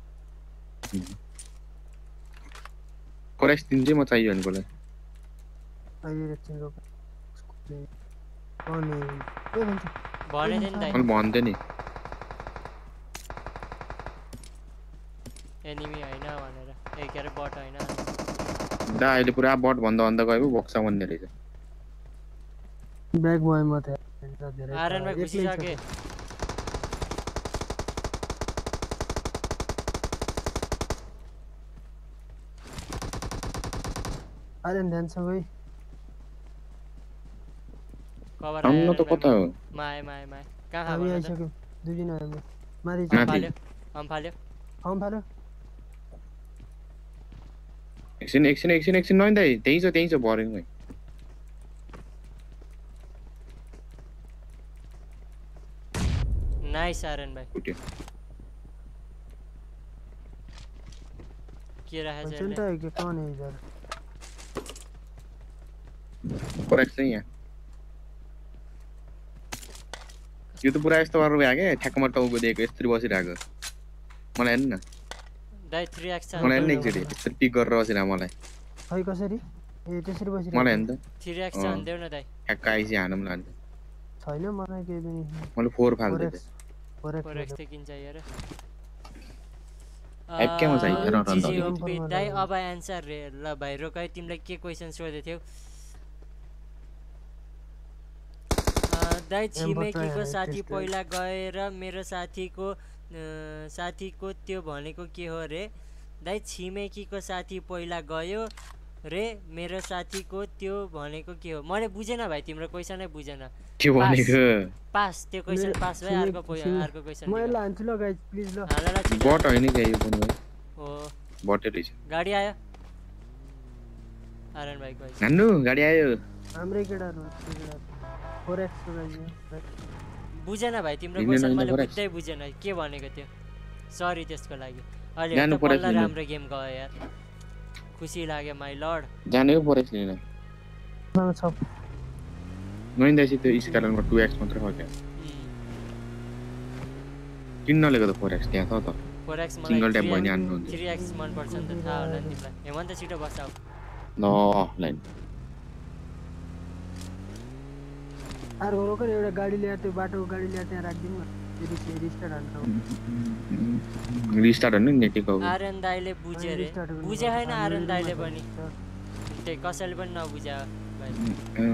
S9: कोरेक्स दिन चाहिँ म चाहियो भनेकोलाई
S8: अहिले एकछिन रोक अनि के भन्छ
S1: भने थिएँ नि दाइ
S9: मैले भन्थेँ नि
S1: एनिमी होइन भनेर ए के अरे बट होइन
S9: दा अहिले पुरा बट भन्दा भन्दा गयो पो बक्सा भन्ने रहेछ
S8: ब्याक भयो म त धेरै
S1: आरन भाइ घुसिसके
S8: आर्यन ध्यान छ भाइ
S1: कभर
S9: आउनु त कता हो
S1: माए माए माए कहाँ खा
S8: हामी
S1: भन त
S8: आइसक्यौँ दुईजना हामी माथि
S9: माथि।
S1: हम फाल्यो हम फाल्यो
S8: हम फाल्यो
S9: एकछिन एकछिन एकछिन एकछिन नैन दाइ त्यहीँ छ त्यहीँ छ भरेन भाइ
S1: नाइस आरन भाइ
S9: फुट्यो
S1: के राखेछ यसले?
S8: चिन्ता है कि कौन है इधर
S9: कोरेक्स चाहिँ यहाँ यो त पुरा यस्तो गरेर भयो क्या ठ्याक्कमा टाउको दिएको यस्तरी बसिरहेको मलाई हेर्नु न
S1: दाइ थ्री एक्स छ
S9: मलाई हेर्नु एकचोटि यस्तरी पिक गरेर बसिरहेको मलाई
S8: खै कसरी ए त्यसरी
S9: मलाई
S8: बसिरहेको
S9: हेर्नु त
S1: थ्री एक्स छ
S9: अँ।
S1: भनिदेऊ न दाइ
S9: ठ्याक्क आइसी हानौँ लान्छ
S8: छैन मलाई केही पनि
S9: मैले फोर फाल्दै
S8: फोरेक्स फोरेक्स
S1: फोर एक्स त किन्छ हेर
S9: एप केमा चाहिँ हेर न
S1: जिजी
S9: अन्त
S1: ओपी दाइ अब एन्सर रे ल भाइ रोक है तिमीलाई के क्वेसन सोधेको थियौ अँ, दाइ छिमेकीको साथी पहिला गएर मेरो साथीको अँ, साथीको त्यो भनेको के हो रे दाइ छिमेकीको साथी पहिला गयो रे मेरो साथीको त्यो भनेको के हो मैले बुझेन भाइ तिम्रो क्वेसनै बुझेन
S9: के भनेको
S1: पास त्यो क्वेसन
S8: मेरो
S1: पास भयो अर्को पोइ-
S8: छिमेकी-
S1: अर्को क्वेसन
S8: म यसलाई हान्छु ल गाइज प्लिज ल
S1: हाल ल छिटो
S9: बट होइन क्या यो पनि भाइ
S1: हो
S9: बटै रहेछ
S1: गाडी आयो आर्यन भाइ गएछ
S9: हान्नु गाडी आयो
S8: हाम्रै केटाहरू हो, त्यो केटाहरू फोरेक्सको गाइज
S1: बुझेन भाइ तिम्रो
S9: हिँड्नु
S1: क्वेसन
S9: नहिँड्नु
S1: मैले
S9: परेको छ।
S1: बुझ्दै बुझेन के भनेको थियो सरी त्यसको लागि अहिले
S9: जानु
S1: त
S9: परेको
S1: बल्ल
S9: छैन।
S1: राम्रो गेम गयो यार खुसी लाग्यो माई लर्ड
S9: जाने हो परेछ लिन
S8: छ
S9: नैन्दैछ त्यो स्कालरमा टु एक्स मात्रै हो क्या किन नलिएको त फोर एक्स त्यहाँ छ त
S1: फोर एक्स
S9: Single
S1: मलाई
S9: tap भयो नि हान्नु हुन्थ्यो।
S1: थ्री एक्स मनपर्छ नि त थाहा होला नि तिमीलाई हेमन्त छिटो बसाऊ
S9: ल लाइन
S8: अर्को रोक न एउटा गाडी ल्याएर त्यो बाटोको गाडी ल्याएर त्यहाँ राखिदिउँ न फेरि रिस्टार्ट हाल्नु
S9: रिस्टार्ट होइन नेटेको
S1: आर्यन दाइले बुझ्यो रे
S8: restart गर्नु
S1: बुझे होइन
S8: पर्छ।
S1: आर्यन दाइले
S8: हामीहरू
S1: पनि
S8: माथि
S1: त्यही कसैले पनि नबुझ्या भाइ
S9: अँ।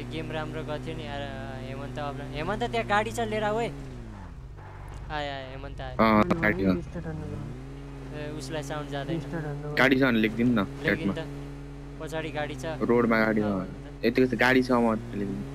S1: गेम राम्रो गर्थ्यो नि यार हेमन्त अब हेमन्त त्यहाँ गाडी छ लिएर आऊ है आयो आयो हेमन्त आयो
S9: अँ गाडी हो
S1: ए उसलाई साउन्ड जाँदैन
S9: गाडी छ भने लेखिदिनु न
S1: लेखिन
S9: च्याटमा
S1: त पछाडि गाडी छ
S9: रोडमा गाडी छ यतिको चाहिँ गाडी छ म लेखिदिनु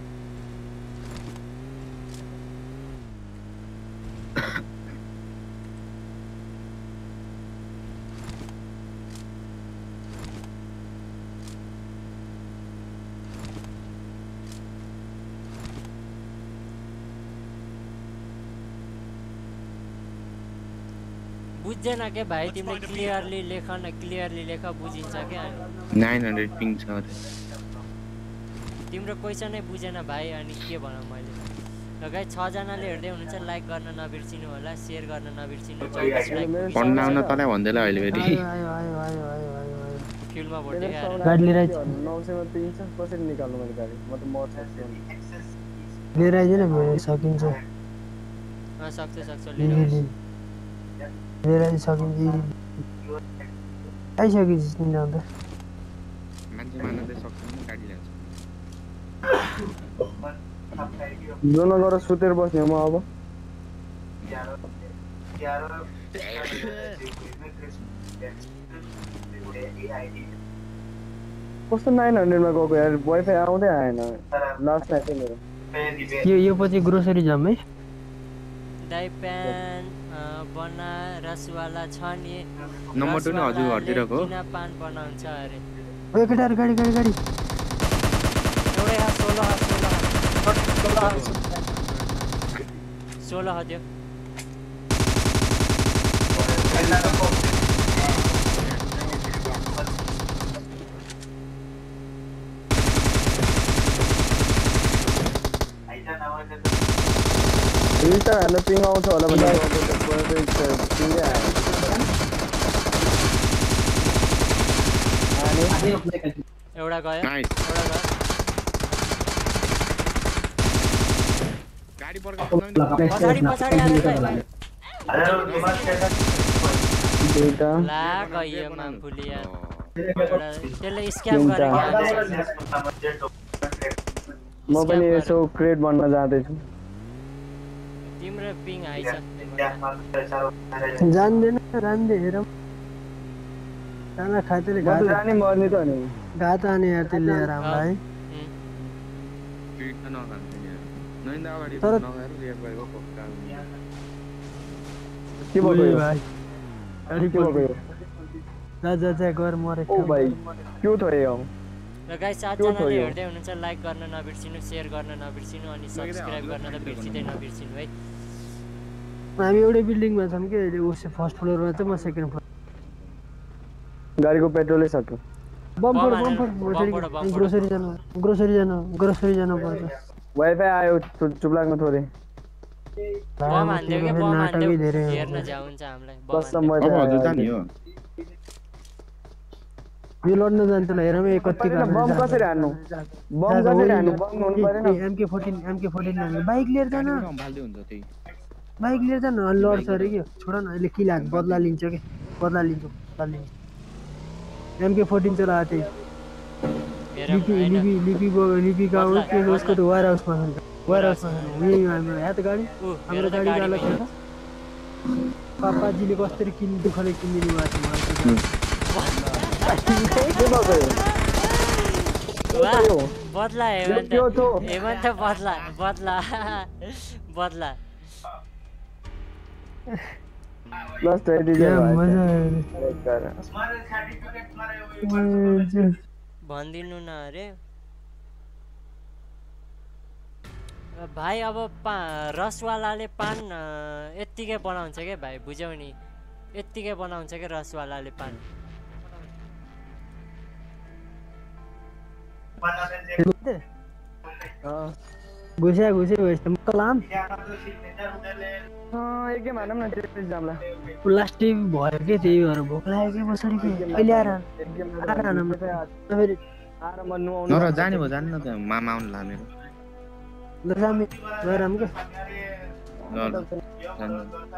S1: बुझ्दैन के भाइ तिमीले क्लियरली लेख न क्लियरली लेख बुझिन्छ के
S9: नाइन हन्ड्रेड पिङ छ
S1: तिम्रो क्वेसनै बुझेन भाइ अनि के भनौँ मैले ल गाइस छ जनाले हेर्दै हुनुहुन्छ लाइक गर्न नबिर्सिनु होला शेयर गर्न नबिर्सिनु चौबिस लाइक
S9: पढ्न आउन तँलाई भन्दैला अहिले फेरि
S8: आयो आयो आयो आयो आयो आयो आयो
S1: फिल्डमा भोटे
S8: गाडी लिएर आइज
S6: नौ सयमा पिङ छ कसरी निकाल्नु मैले गाडी म त मर्छ
S8: लिएर आइज न सकिन्छ
S1: अँ सक्छ सक्छ लिनु
S8: लिएर आइज सकिन्छ आइसकेपछि तिमीले अन्त
S9: मान्छे मान्न चाहिँ सक्दैन गाडी ल्याउँछ
S6: जोन गरेर सुतेर बस्ने म अब कस्तो नाइन हन्ड्रेडमा गएको यार वाइफाई आउँदै आएन लास्ट नाइट मेरो
S8: यो यो पछि ग्रोसरी जाम है
S1: दाइ प्यान बना रसवाला छ नि
S9: नम्बर टू नि हजुर घरतिरको
S1: किन पान बनाउँछ अरे
S8: ओए केटाहरु गाडी गाडी गाडी
S1: एउटै हात सोह्र हात सोह्र हात सोह्र हात यो
S6: इन्स्टा हेर्न पिङ आउँछ होला भने पिङै आयो
S1: एउटा गयो
S9: नाइस
S1: एउटा गयो
S9: गाडी पर्का
S1: पछाडि पछाडि आएर
S6: दुईटा
S1: ला गयो मामफुली यार त्यसले स्क्याम गरेको
S6: म पनि यसो क्रेट बन्न जाँदैछु
S1: तिम्रो पिङ आइछ
S8: जान्दैन रान्दै हेरौँ खाना खाएतले
S6: म त जाने मर्ने त अनि
S8: घात आने यार त्यसले लिएर हामीलाई
S9: ट्रिट नगर्नु नि नैन्दा अगाडि
S8: तर-
S9: नगएर रिएक्ट गरेको पक्का
S6: के भयो
S8: भाइ गाडी
S6: के भयो
S8: जा जा जा गर मरे
S6: ओ भाइ क्यू थयो
S1: र गाइस सातजनाले हेर्दै हुनुहुन्छ लाइक गर्न नबिर्सिनु शेयर गर्न नबिर्सिनु अनि सब्स्क्राइब गर्न त बिर्सिँदै नबिर्सिनु है
S8: हामी एउटै बिल्डिङमा छौँ कि अहिले उसै फर्स्ट फ्लोरमा चाहिँ म सेकेन्ड फ्लोर
S6: गाडीको पेट्रोलै सक्यो
S8: बम्पर
S1: हानेर,
S8: बम्पर
S1: बमबाट, बमबाट।
S8: ग्रोसरी जानु ग्रोसरी जानु ग्रोसरी जानु पर्छ
S6: वाइफाई आयो चुप चुप लाग्नु थोरै
S1: बम हान्दियो के बम
S8: नाटकै
S1: हान्दियो
S8: धेरै हो।
S1: हेर्न जान्छ हामीलाई बम
S6: कसम
S1: हान्दियो।
S9: अब हजुर जाने हो
S8: यो लड्न जान्छ ल हेरौँ एक कति
S6: बम कसरी हान्नु बम कसरी हान्नु बम हुनु परेन
S8: MK fourteen MK fourteen bike लिएर जान
S9: गाडी फाल्दै हुन्छ त्यही
S8: बाइक लिएर जान अनि लड्छ अरे कि छोड न अहिले किला बदला लिन्छ कि बदला लिन्छ बदला लिन्छ एमके फोर्टिन चलाएको थिएँ
S1: हेरौँ
S8: लिपी
S1: होइन।
S8: लिपी लिपी गयो लिपी गयो
S1: बदला,
S8: के उसको त वेयर हाउसमा छ वेयर हाउसमा छ यही हाम्रो यहाँ त गाडी
S1: ऊ,
S8: हाम्रो
S1: हेर त
S8: गाडी
S1: गाडी
S8: गएको थियो त पापाजीले कसरी किन दुःखले किनिदिनु भएको थियो मलाई
S6: के भएको यो?
S1: वाह, बदला हेमन्त
S6: यो त्यो
S1: हेमन्त बदला बदला बदला
S6: लास्ट एडी
S8: क्या मजा आयो
S1: भनिदिनु न अरे भाइ अब पा रसवालाले पान अ, यत्तिकै बनाउँछ क्या भाइ बुझ्यौ नि यत्तिकै बनाउँछ क्या रसवालाले पान
S8: घुस्या घुस्या भएछ म लाम
S6: एक गेम हानौँ न त्यसपछि जाम्ला
S8: लास्टै भयो के त्यही भएर भोक लाग्यो कि बसरी के अहिले आएर
S6: एक गेम
S8: आएर हानौँ न। फेरि
S6: आएर म नुहाउनु
S9: नर जाने भयो जानु न त मामा आउनु ला मेरो
S8: ल जामे गएर आऊँ क्या
S9: ल ल जानु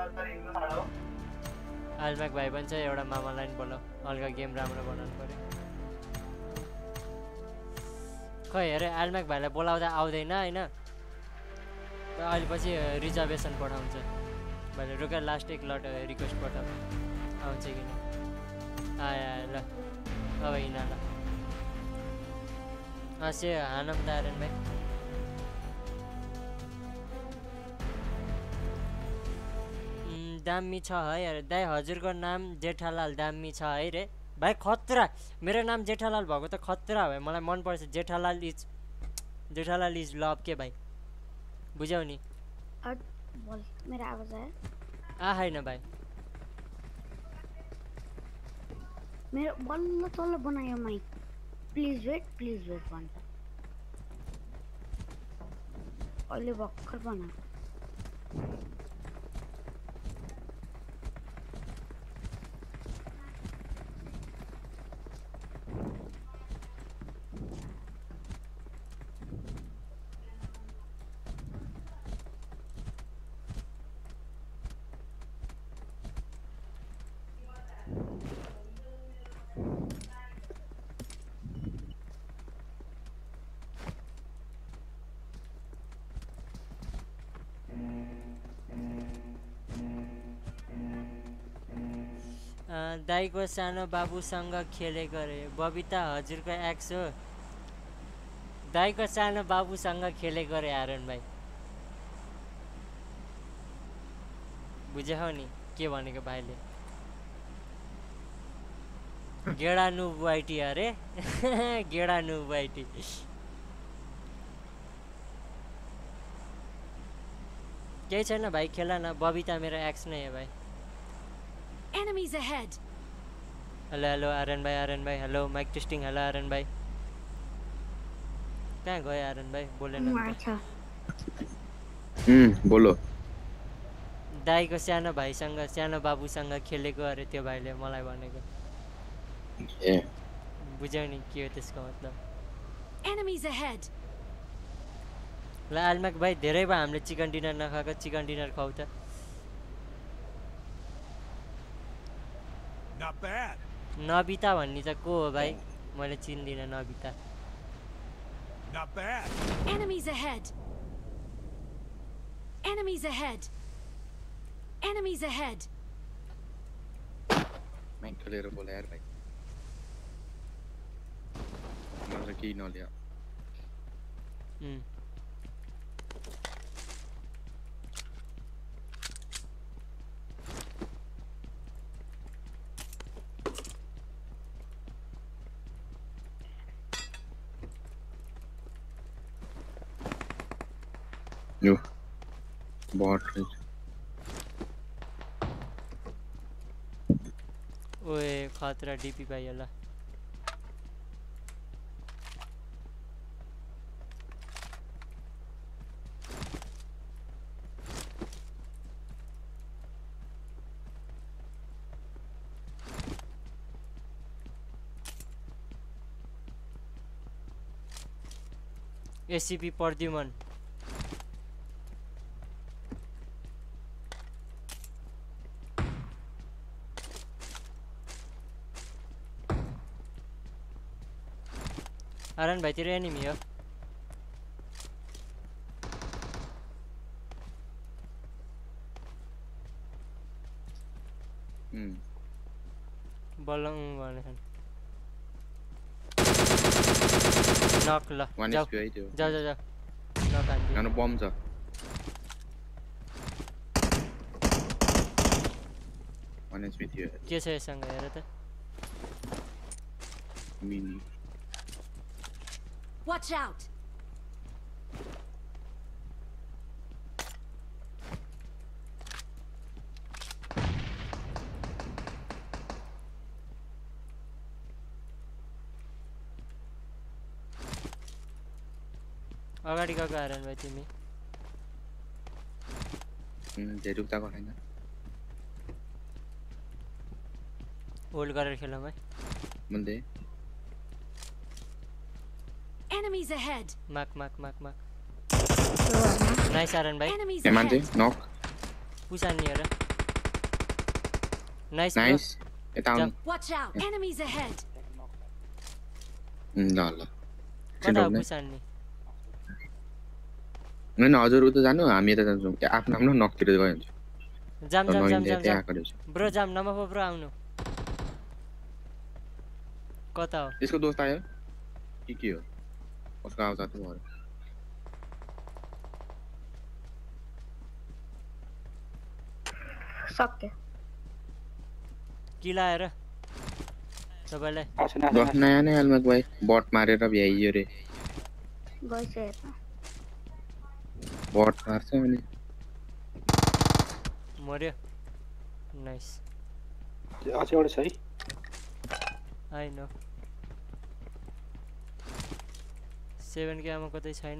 S1: आलम्याक भाइ पनि छ एउटा मामालाई नि बोलाऊ हल्का गेम राम्रो बनाउनु पर्यो खै हेरे आलमेक भाइलाई बोलाउँदा आउँदैन हैन अहिले पछि रिजर्भेसन पठाउँछ भाइले रुका लास्ट एक लट रिक्वेस्ट पठाऊ आउँछ किन आया ल अब हिँड ल अँ से हानम त आर्यन भाइ दामी छ है अरे दाइ हजुरको नाम जेठालाल दामी छ है रे भाइ खतरा मेरो नाम जेठालाल भएको त खतरा भयो मलाई मनपर्छ Jethalal is Jethalal is love के भाइ बुझ्यौ नि
S10: बोल मेरो आवाज आयो
S1: आ हैन भाइ
S10: मेरो बल्ल तल्ल बनायो mike please wait please wait भन्छ अहिले भर्खर बना
S1: दाइको सानो बाबुसँग खेलेको रे बबिता हजुरको एक्स हो दाइको सानो बाबुसँग खेलेको रे आर्यन भाइ बुझ्यौ नि के भनेको भाइले गेडा नु वाइटी अरे गेडा नु वाइटी केही छैन भाइ खेल न बबिता मेरो एक्स नै हो भाइ
S3: Enemies ahead.
S1: Hello hello Aryan भाइ आर्यन भाइ hello mike testing hello Aryan भाइ कहाँ गयो आर्यन भाइ बोलेन
S9: हम्म बोलो
S1: दाइको सानो भाइसँग सानो बाबुसँग खेलेको अरे त्यो भाइले मलाई भनेको
S9: ए
S1: बुझ्यौ नि के हो त्यसको मतलब
S3: Enemies ahead.
S1: ल आलमाक भाइ धेरै भयो हामीले चिकन डिनर नखाएको चिकन डिनर खाऊ त
S2: Not bad.
S1: नबिता भन्ने त को हो भाइ मैले चिन्दिनँ Nabita
S2: Not bad.
S3: Enemies ahead. Enemies ahead. Enemies ahead.
S9: Mike खोलेर बोला यार भाइ मलाई केही नल्या
S1: उम्
S9: यो बॉट
S1: ओए खतरा डीपी भाइ होला एसीपी प्रद्युमन आर्यन भाइ तेरो एनिमी हो बल्ल भनेछन् नक ल जाऊ जाऊ जाऊ जाऊ नक हान्छु
S9: नानो बम छ one H P थियो
S1: के छ यससँग हेर त
S9: मिनी
S3: Watch out.
S1: अगाडि गएको आर्यन भाइ तिमी
S9: हम्म धेरै उताको छैन
S1: होल्ड गरेर खेलौँ है
S9: मुन्दै
S3: Enemies ahead.
S1: Mark, mark, mark, mark. Nice, Aaron, bhai.
S9: Diamante, knock.
S1: Push on near. Nice.
S9: Nice.
S3: Watch out. Enemies ahead.
S9: No, no.
S1: कता हो पुसान्ने
S9: होइन हजुर उता जानु हामी यता जान्छौँ आफ्नो आफ्नो नकतिर गयो हुन्छ
S1: जाम जाम जाम जाम
S9: त्यहाँ आएको रहेछ
S1: ब्रो जाम नमफो ब्रो आउनु कता हो
S9: यसको दोस्त आयो के के हो उसको आवाज आएको भयो
S10: सक्यो
S1: किला आएर तपाईँलाई
S9: बस नयाँ नै हालमा भाइ बट मारेर भ्याइयो रे
S10: गइस हेर्न
S9: बट मार्छ अनि
S1: मर्यो नाइस
S11: अझै एउटा छ है
S1: आई नो सेभेन के आमा कतै छैन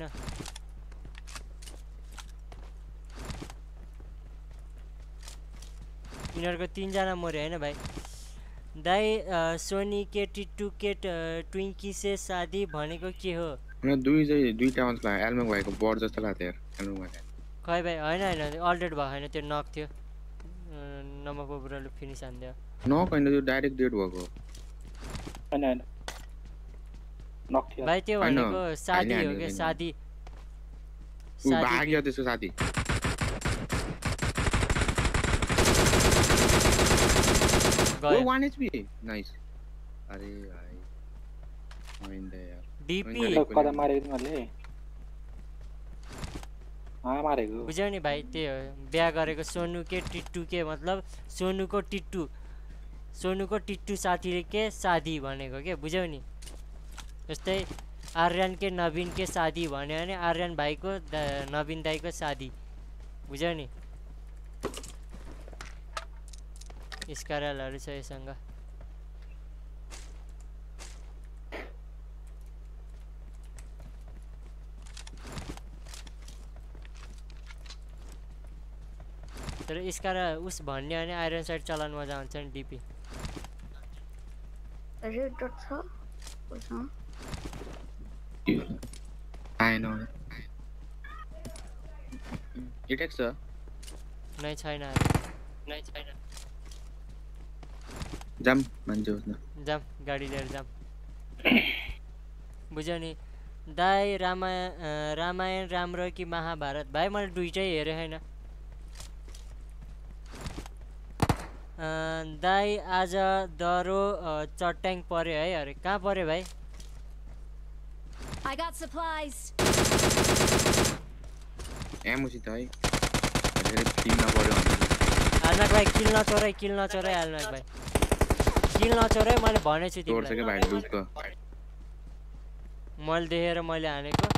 S1: यिनीहरूको तिनजना मर्यो होइन भाइ दाई सोनी के टिट्टू के ट्विङ्की से शादी भनेको के हो
S9: मलाई दुई चाहिँ दुईटा मात्र लाग्यो एल्मक भएको बट जस्तो लाग्थ्यो यार एल्मक भएको
S1: खै भाइ होइन होइन अलरेडी भयो होइन त्यो नक थियो नम्बर पोब्रोले फिनिस हान्दियो
S9: नक होइन त्यो डाइरेक्ट डेड भएको
S11: होइन होइन नक थियो
S1: भाइ त्यो भनेको शादी हो के शादी
S9: उ भाग्यो त्यसको साथी
S1: गयो
S9: वन एचपी नाइस अरे भाइ माइन्ड यार
S1: डीपी
S11: कदा मारेको तिमीहरूले हाँ मारेको
S1: बुझ्यौ नि भाइ त्यो बिहा गरेको सोनु के टिट्टू के मतलब सोनुको टिट्टू सोनुको टिट्टू साथीले के शादी भनेको के बुझ्यौ नि जस्तै आर्यन के नवीन के शादी भन्यो भने आर्यन भाइको नवीन दाइको शादी बुझ्यौ नि स्कारलहरू छ यससँग तर स्कार उस भन्ने भने आइरन साइड चलाउन मजा आउँछ नि डिपी
S10: रेड डट छ उसमा
S9: I know. It takes a.
S1: नहीं छैन नहीं छैन
S9: जम मान्छे उसमा
S1: जम गाडी लिएर जम बुझ्यौ नि दाइ रामायण रामायण राम्रो कि महाभारत भाइ मैले दुईटै हेरेँ हैन दाइ आज दरो चट्याङ पर्यो है अरे कहाँ पर्यो भाइ
S3: I got supplies.
S9: एमो सित है टिममा पर्यो
S1: हाल्नक भाइ किल नचोरै किल नचोरै हाल्नक भाइ किल नचोरै मैले भनेछु तिमीलाई
S9: तोड्छ के भाइ लुटको
S1: मैले देखेर मैले हानेको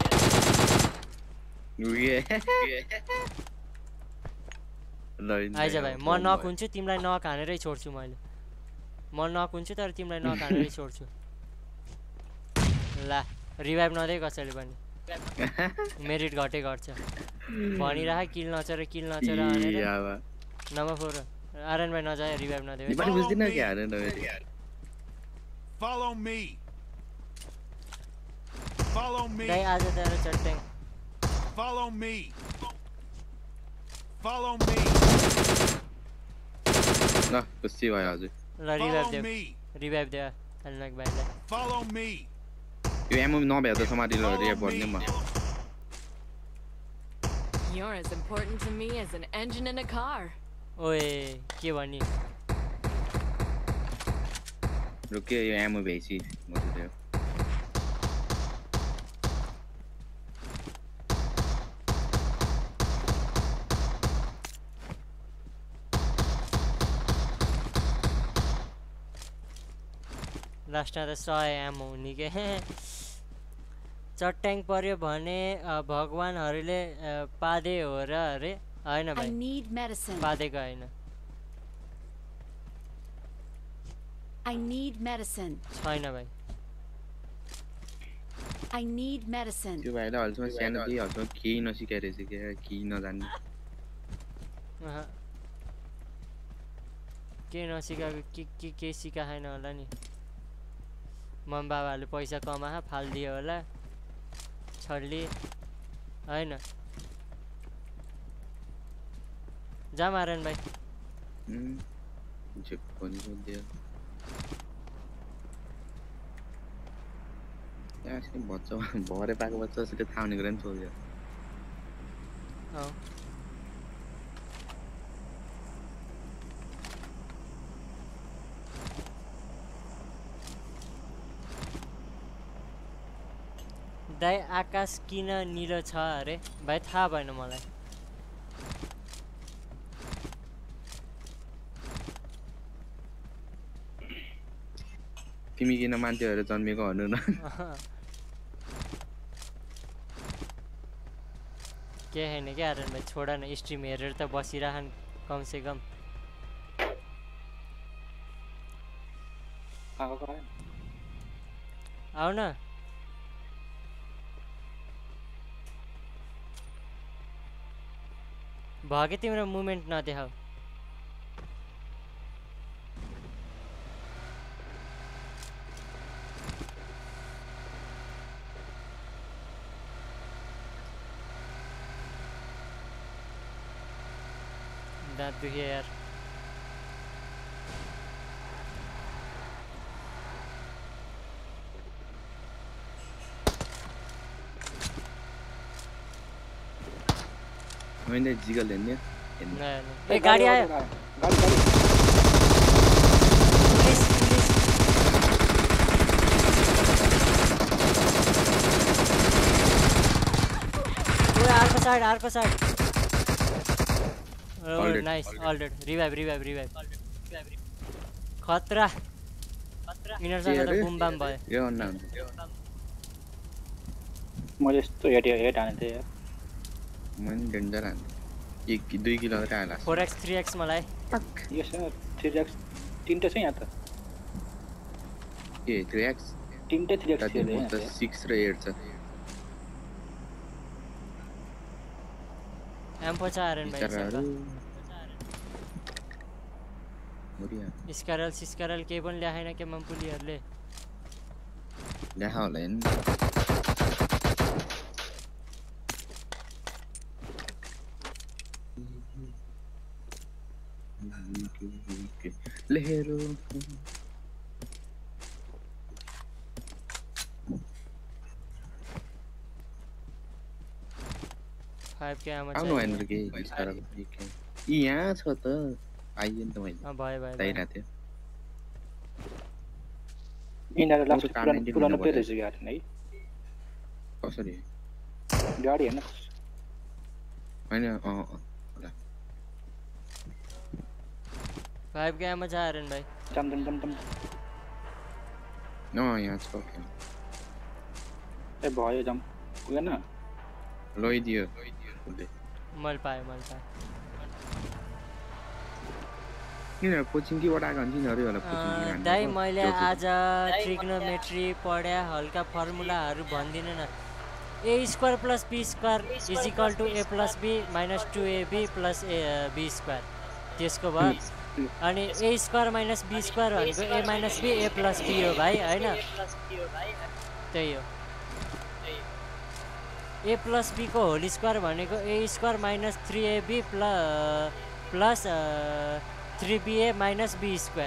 S1: आइज भाइ म नक हुन्छु तिमीलाई नक हानेरै छोड्छु मैले म नक हुन्छु तर तिमीलाई नक हानेरै छोड्छु ला रिभाइभ नदे कसैले पनि मेरिट घटे गर्छ भनिराख किल नचोर किल नचोर हानेर नम्बर फोर आरएन भाइ नजाए रिभाइभ नदे
S9: नि पनि बुझ्दिन के हाने न
S2: Follow me. Follow me.
S1: दाइ आज तेरो चट्याङ
S2: Follow me. Follow me.
S9: ल खुसी भयो हजुर
S1: ल रिभाइभ दे रिभाइभ दे हाल्नक भाइलाई
S2: Follow me.
S9: यो एमो नभ्या त समाति ल रे भन्ने म
S3: You're as important to me as an engine in a car.
S1: ओए के भनि
S9: रुके यो एमो भेसी म त्यो
S1: लास्टमा त सय एमो हुने के चट्याङ पर्यो भने भगवानहरूले पादे हो र अरे हैन
S3: I
S1: भाइ
S3: need medicine.
S1: पादेको हैन
S3: I need medicine.
S1: छैन भाइ
S3: I need medicine.
S9: त्यो भाइले हल्समा सानो दिए हल्समा केही नसिकाइ रहेछ के केही नजान्ने
S1: अह के नसिकाएको के के के सिकाएन होला नि मम बाबाले पैसा कमा फाल्दियो होला छड्ली हैन जा मारन भाइ
S9: हम्म जे पनि दियो यार बच्चा भरे पाएको बच्चा जसले थाहा हुने कुरा नि सोध्यो
S1: अँ दाइ आकाश किन निलो छ अरे भाइ थाहा भएन मलाई
S9: तिमी किन मान्छेहरू जन्मेको भन्नु न
S1: के हैन क्या आर्यन भाइ छोड न स्ट्रिम हेरेर त बसिरहन् कम से कम आउ न भागे तिम्रो मुभमेन्ट नदेखाऊ दाँत दुख्यो यार
S9: मैंने जिगल लेने
S1: ए गाड़ी आयो
S11: गाड़ी गाड़ी
S1: पुलिस पुलिस ओए अर्को साइड अर्को side oh nice already revive revive revive खतरा यिनीहरुसँग त बुम बम भयो
S9: यो अन्ना
S11: मैले यस्तो हेड हेड हाने थिएँ यार
S9: मन डेन्जर हाने एक दुई किलोमिटर आला
S1: फोर एक्स थ्री एक्स मलाई
S11: टक यस सर थ्री एक्स तीनटा छ यहाँ त
S9: ए थ्री एक्स
S11: तीनटा थ्री एक्स थियो
S9: यहाँ त सिक्स र एट छ
S1: एम्पो छ आर्यन भाइ
S9: मोरिया
S1: स्कारल सिस्कारल के पनि ल्याएन के मम्पुलीहरुले
S9: ल्याहा होला हैन लेहेरो
S1: फाइभ के आमा
S9: आउनु हैन रे के स्कारल के यहाँ छ त आइएन त मैले
S1: अ भाइ भाइ
S9: दाइरा थियो
S11: इनाले लास्ट पुरानो पुरानो प्लेयर रहेछ गाडी है
S9: कसरी
S11: गाडी हैन
S9: हैन अ अ
S1: फाइभ के आमा छ आर्यन भाइ
S11: जम जम जम जम
S9: न यहाँ छ
S11: ए भयो जम पुगेन
S9: लइदियो लइदियो
S1: मैले पाएँ मैले पाएँ
S9: किन कोचिङ कि वटा गन्जिनहरु होला कोचिङ
S1: दाइ मैले आज ट्रिग्नोमेट्री पढ्या हल्का फर्मुलाहरु भन्दिन न a square plus b square is equal to a plus b minus two a b plus a b square त्यसको भयो अनि a square minus b square भनेको a minus b a plus b हो भाइ हैन त्यही हो ए प्लस बी को होल स्क्वायर भनेको a square minus three a b plus three b a minus b square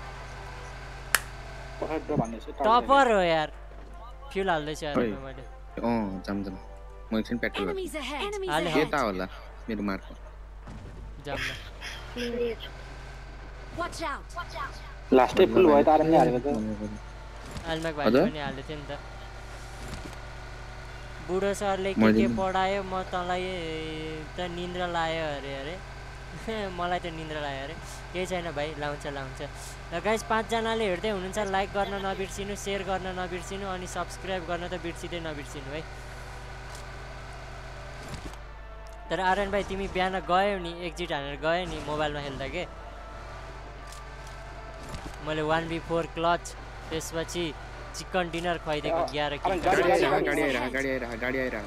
S1: topper हो यार फ्युल हाल्दैछु यार मैले
S9: अँ जाम जाम म एकछिन पेट्रोल
S1: हाले
S9: यता होला मेरो मार्को
S1: जाम
S11: लास्टै फुल भयो त आरएमले हालेको त
S1: आलमेक भाइ पनि हाल्दै थियो नि त बुढो सरले के के पढायो म तँलाई त निन्द्रा लायो अरे अरे मलाई त निन्द्रा लाग्यो अरे केही छैन भाइ लाउँछ लाउँछ र गाइस पाँचजनाले हेर्दै हुनुहुन्छ लाइक गर्न नबिर्सिनु सेयर गर्न नबिर्सिनु अनि सब्सक्राइब गर्न त बिर्सिँदै नबिर्सिनु है तर आर्यन भाइ तिमी बिहान गयौ नि एक्जिट हानेर गयो नि मोबाइलमा खेल्दा के मैले वान बी फोर क्लच त्यसपछि चिकन डिनर खुवाइदिएको ग्यार
S9: गाडी आइरह गाडी आइरह गाडी आइरह गाडी आइरह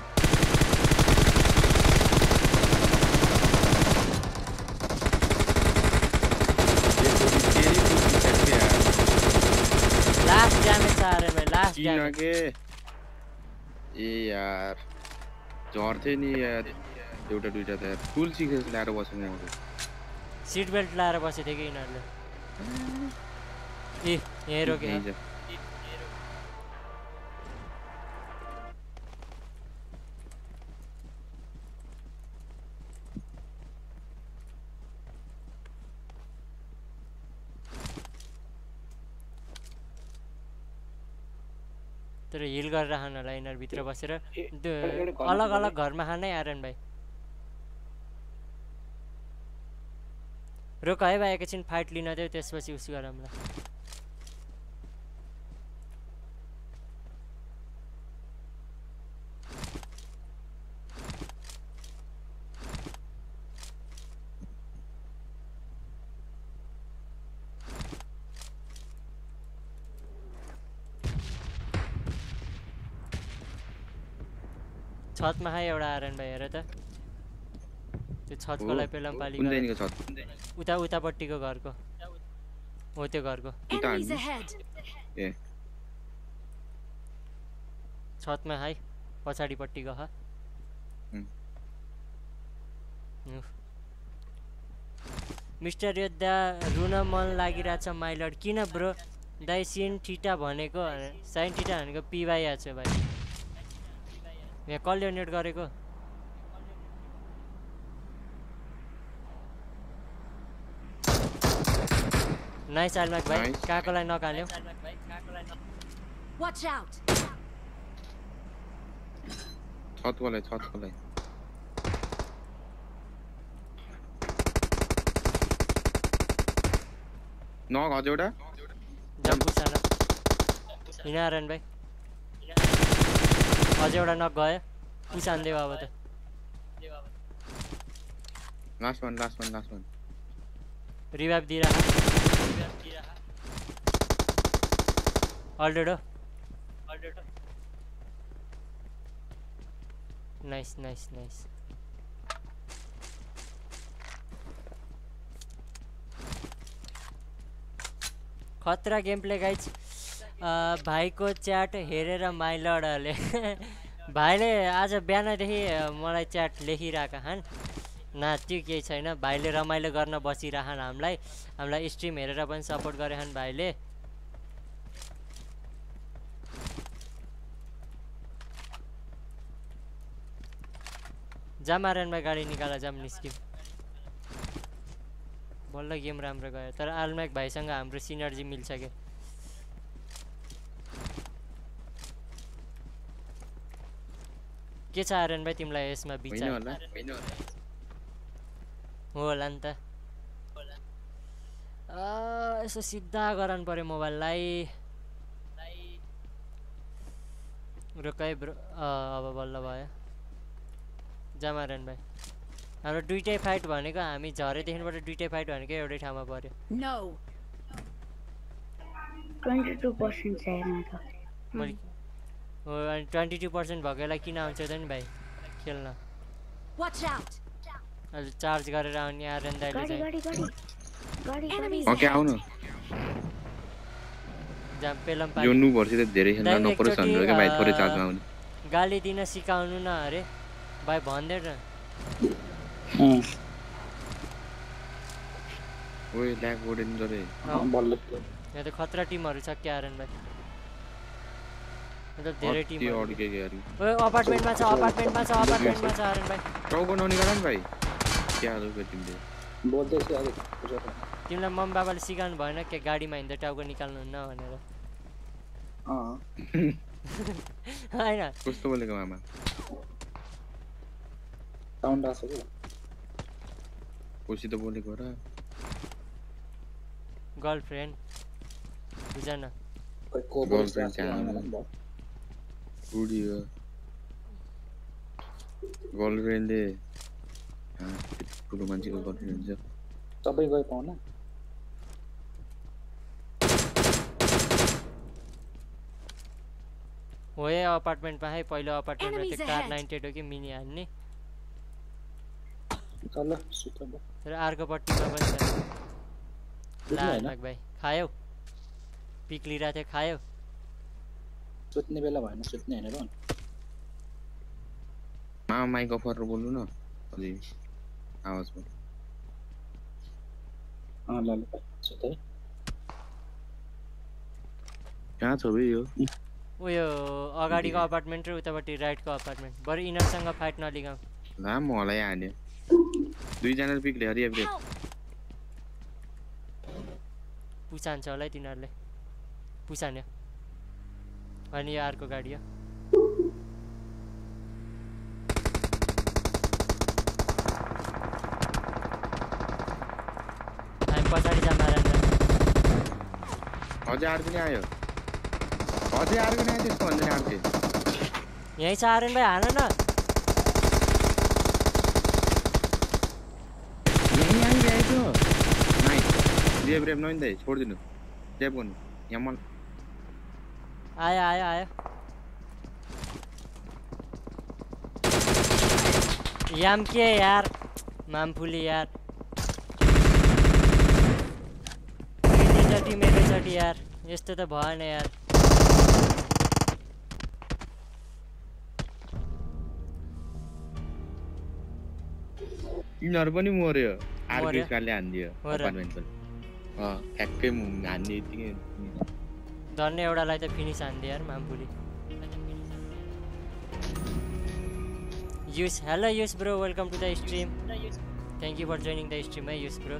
S1: लास्ट ड्यामेज आ रहे भाई लास्ट ड्यामेज
S9: के ए यार झर्थे नि यार एउटा दुईटा त यार फुल सिक्स लाएर बस्नु म
S1: सीट बेल्ट लाएर बसेथे कि यिनीहरुले ए यहाँ रोके तर हिल गरेर खान होला यिनीहरू भित्र बसेर अलग अलग घरमा खानै आर्यन भाइ रोक है भाइ एकैछिन फाइट लिन दियो त्यसपछि उस गरौँला छतमा है एउटा आर्यन भाइ हेर त त्यो छतकोलाई पेलम पाली उता उतापट्टिको घरको हो त्यो घरको
S9: ए
S1: छतमा है पछाडिपट्टिको ह मिस्टर योद्धा रुन मन लागिरहेछ माइलड किन ब्रो दाइ सिन ठिटा भनेको साइन ठिटा भनेको पिवाइया छ भाइ यहाँ कसले नेट गरेको नाइस आलमाक भाइ काकोलाई नकाल्यौ
S3: Watch out.
S9: छतकोलाई छतकोलाई नक अझ एउटा
S1: जम्पु सानो हिँडारन भाइ अझ एउटा नक गयो पुसान देऊ अब त
S9: last one last one last one
S1: revive दिइरह अल्डेडो नाइस नाइस नाइस खतरा गेम प्ले गाइज भाइको च्याट हेरेर माइलडले भाइले आज बिहानदेखि मलाई च्याट लेखिरहेका छन् न त्यो केही छैन भाइले रमाइलो गर्न बसिरहन् हामीलाई हामीलाई स्ट्रिम हेरेर पनि सपोर्ट गरेछन् भाइले जाम आर्यनमा गाडी निकाला जाम निस्क्यौँ बल्ल गेम राम्रो गयो तर आलम्याक भाइसँग हाम्रो सिनर्जी मिल्छ के के छ आर्यन भाइ तिमीलाई यसमा विचार होला नि त यसो सिधा गराउनु पर्यो मोबाइललाई रोकाइ ब्रो अब बल्ल भयो जाम आर्यन भाइ हाम्रो दुईटै फाइट भनेको हामी झरेदेखिबाट दुईटै फाइट भनेको एउटै ठाउँमा पर्यो
S10: नो twenty-two percent छ हेर्नु
S1: मैले हो अनि twenty-two percent भएकोलाई किन आउँछ त नि भाइ खेल्न
S3: Watch out.
S1: अहिले चार्ज गरेर आउने आर्यन दाइले
S10: गाडी गाडी गाडी गाडी गाडी
S9: ओके आउनु
S1: जाम पेलम
S9: यो नु भर्सी त धेरै खेल्न नपरोस् भनेर के भाइ थोरै चार्जमा आउने
S1: गाली दिन सिकाउनु न अरे भाइ भन्दै न
S9: ओए ल्याग ओडेन गरे
S11: बल्ल
S1: यहाँ त खतरा टिमहरु छ के आर्यन भाइ मतलब धेरै टिम
S9: यो अड्के गरी
S1: ओए अपार्टमेन्टमा छ अपार्टमेन्टमा छ अपार्टमेन्टमा छ आर्यन भाइ
S9: टाउको ननिकाल न भाइ के हाल हो तिमीले
S11: बोल्दै छ अझै
S1: तिमीलाई मम बाबाले सिकाउनु भएन के गाडीमा हिँड्दा टाउको निकाल्नु हुन्न भनेर
S11: अ
S1: हैन
S9: कस्तो बोलेको मामा
S11: साउन्ड आछ के
S9: कोसी त बोलेको र
S1: गर्लफ्रेन्ड बुझन
S9: गर्लफ्रेन्ड चाहिँ बुढी हो गर्लफ्रेन्डले ठुलो मान्छेको गर्लफ्रेन्ड हुन्छ
S11: सबै गए पाउन
S1: हो ए अपार्टमेन्टमा है पहिलो अपार्टमेन्टमा त्यो कार नाइन्टी एट हो कि मिनी हान्ने
S11: चल सुत अब
S1: तर अर्कोपट्टिमा पनि छ लाग भाइ खायौ पिक लिइरा थियो खायौ
S11: सुत्ने बेला भएन सुत्ने हैन र
S9: मामा माइक अफ गरेर बोल्नु न अलि आवाजमा
S11: अ ल ल सुत है
S9: कहाँ छ बे यो
S1: उयो अगाडिको अपार्टमेन्ट र उतापट्टि राइटको अपार्टमेन्ट बरु इनरसँग फाइट नलिगाऊ
S9: ला मलाई हान्यो दुई जना पिक ले हरि एभ्री
S1: पुछान्छ होला है तिनीहरूले पुछान्यो अनि यो अर्को गाडी हो हामी पछाडि जाम आराम
S9: अझै अर्को नि आयो अझै अर्को नि आयो त्यसको भन्दैन अर्को
S1: यही छ आर्यन भाइ हान न
S9: यही आइरहेको नाइस रेप रेप नहुँदै छोडिदिनु रेप गर्नु यहाँ मन
S1: आयो आयो आयो याम के यार मामफुली यार टिम एकैचोटि यार यस्तो त भएन यार
S9: यिनीहरू पनि मर्यो आर्के स्कारले हानिदियो अपार्टमेन्ट पनि अँ ठ्याक्कै हान्ने यतिकै
S1: धन्य एउटालाई त फिनिस हानिदियो यार मामफुली युस हेलो युस bro welcome to the stream thank you for joining the stream है युस ब्रो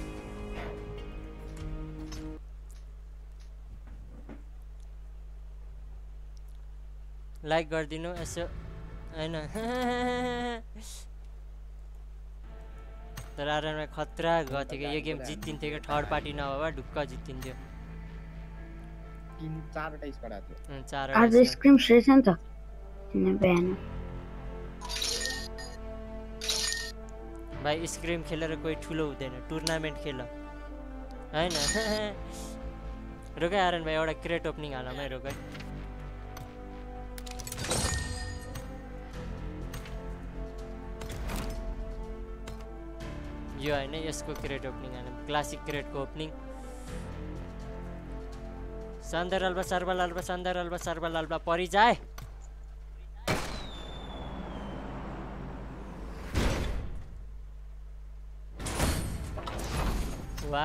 S1: लाइक गरिदिनु यसो होइन तर आर्यनमा खतरा गएको थियो कि यो गेम जित्तिन्थ्यो कि थर्ड पार्टी नभए ढुक्क जित्तिन्थ्यो
S9: चारवटा स्क्वाड आएको थियो
S1: चारवटा
S10: आज स्क्रिम रहेछ नि त बिहान
S1: भाइ स्क्रिम खेलेर कोही ठुलो हुँदैन टुर्नामेन्ट खेल होइन रोकै आर्यन भाइ एउटा क्रेट ओपनिङ हालौँ है रोकै यो हैन यसको क्रेट ओपनिङ हैन क्लासिक क्रेटको ओपनिङ सन्दर अल्बा सर्बल अल्बा सन्दर अल्बा सर्बल अल्बा परि जाए वाह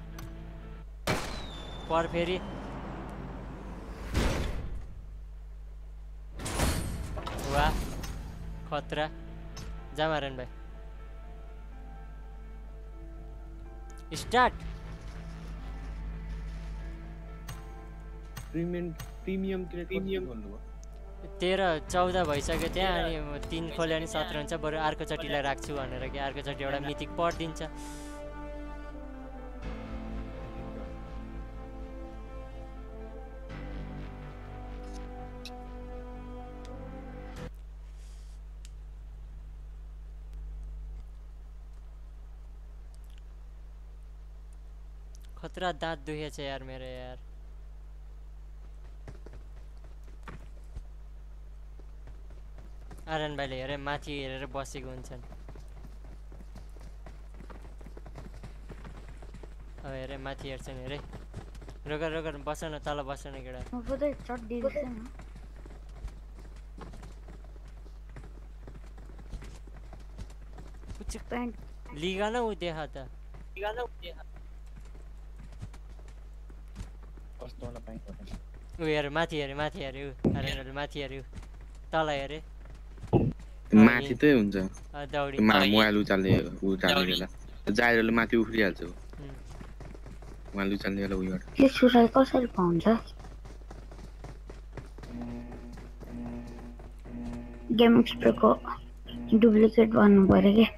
S1: पर फेरि वाह खतरा जामारन भाइ स्टार्ट
S9: प्रिमियम प्रिमियम प्रिमियम
S1: तेह्र चौध भइसक्यो त्यहाँ अनि तीन खोल्यो भने सत्र हुन्छ बरु अर्कोचोटिलाई राख्छु भनेर कि अर्कोचोटि एउटा मिथिक पढिदिन्छ खतरा दाँत दुखेछ यार मेरो यार आर्यन भाइले हेरे माथि हेरेर बसेको हुन्छन् अब हेरे माथि हेर्छन् हेरे रोग रोग बस न तल बस न केटा लिगा न ऊ देखा त लिगा न ऊ देखा ऊ हेर माथि हेरे माथि हेरे ऊ आर्यनले माथि हेरे ऊ तल हेरे
S9: माथि त हुन्छ
S1: दौडी
S9: मोबाइल उचाल्ने उचाल्ने बेला जाइरले माथि उफ्रिहाल्छ मोबाइल उचाल्ने बेला उयोबाट
S10: के सुराई कसरी पाउँछ गेम एक्सप्रेको डुप्लिकेट भन्नु पर्यो के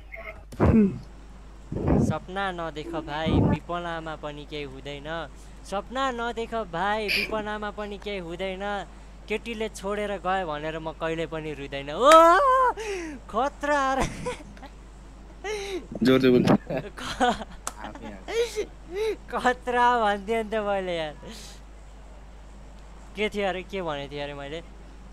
S1: सपना नदेख भाइ विपनामा पनि केही हुँदैन सपना नदेख भाइ विपनामा पनि केही हुँदैन केटीले छोडेर गयो भनेर म कहिले पनि रुँदैन ओ खतरा
S9: जोर जोर बोल्छ
S1: खतरा भन्दिएँ नि त मैले यार के थियो अरे के भनेको थिएँ अरे मैले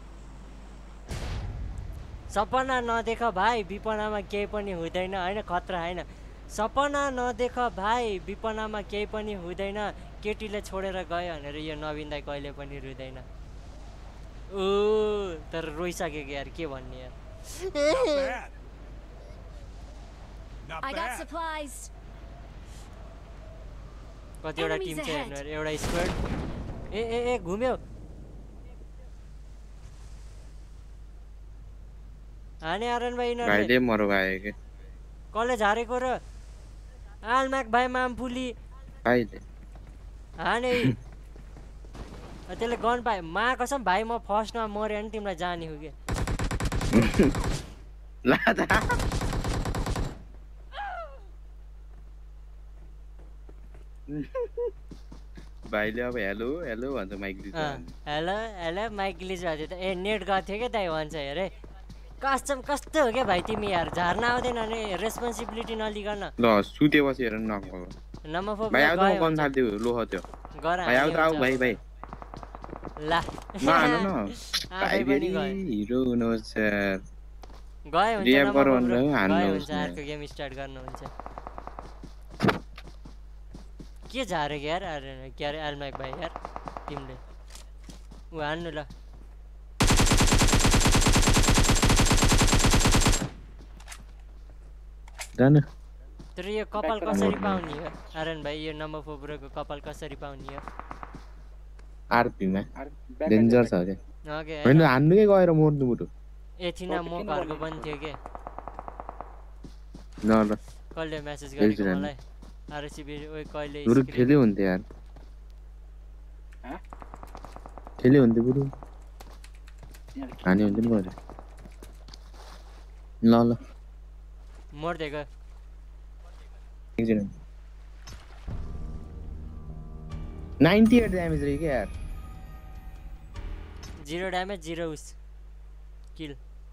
S1: सपना नदेख भाइ विपनामा केही पनि हुँदैन होइन खतरा होइन सपना नदेख भाइ विपनामा केही पनि हुँदैन केटीले छोडेर गयो भनेर यो नवीन दाइ कहिले पनि रुँदैन ओ तर रोइसकेको यार के भन्ने यार
S3: I got supplies.
S1: कतिवटा टिम छ हेर्नु एउटा स्क्वाड ए ए ए घुम्यो हाने आर्यन भाइ यिनीहरुले
S9: भाइले मरो भाइ के
S1: कसले झारेको र आलमाक भाइ मामफुली
S9: भाइले
S1: हाने त्यसले गन पाए मा कसम भाइ म फर्स्टमा मरे अनि तिमीलाई जाने हो के
S9: लादा भाइले अब हेलो हेलो भन्छ mike glitch
S1: hello hello mike glitch भन्छ त ए नेट गएको थियो के दाइ भन्छ हेरे कस्टम कस्तो हो के भाइ तिमी यार झार्न आउँदैन नि रेस्पोन्सिबिलिटी नलिकन
S9: ल सुते बसी हेर नक
S1: नम्बर फोर
S9: भाइ आउ त कम थाल दियो लो हो त्यो
S1: गर
S9: भाइ आउ त आउ भाइ भाइ
S1: ला
S9: मान न भाइ पनि हिरो नो सर
S1: गए हुन्छ
S9: रियाप गरौ न हान्नु
S1: हुन्छ अर्को गेम स्टार्ट गर्नु हुन्छ के झारे यार अरे के अरे एलमाइक भाइ यार तिमीले उ हान्नु ल
S9: जानु
S1: तर यो कपाल कसरी पाउने हो आरन भाइ यो नम्बर फोर प्रोको कपाल कसरी पाउने हो
S9: आरपी मा डेन्जर छ के
S1: ओके
S9: हैन हान्नु के गएर मर्नु मुटु
S1: एथिना म घरको पनि थियो के
S9: ल ल
S1: कहिले मेसेज गरेको मलाई आरसीबी ओइ कहिले
S9: गुरु खेले हुन्थे यार
S11: ह
S9: खेले हुन्थे गुरु हानि हुन्थे नि गरे ल ल
S1: मर्दै गयो
S9: एकजना अट्ठानब्बे ड्यामेज रे के यार
S1: जीरो ड्यामेज जीरो उस किल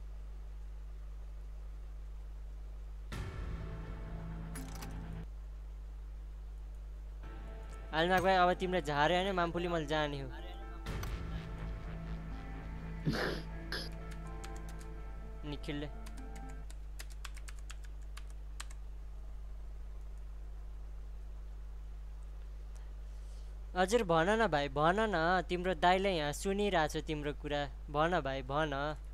S1: आलमाक भाइ अब तिमीले झारे हैन मामफुली मैले जाने हो निखिलले हजुर भन न भाइ भन न तिम्रो दाइले यहाँ सुनिरहेछ तिम्रो कुरा भन भाइ भन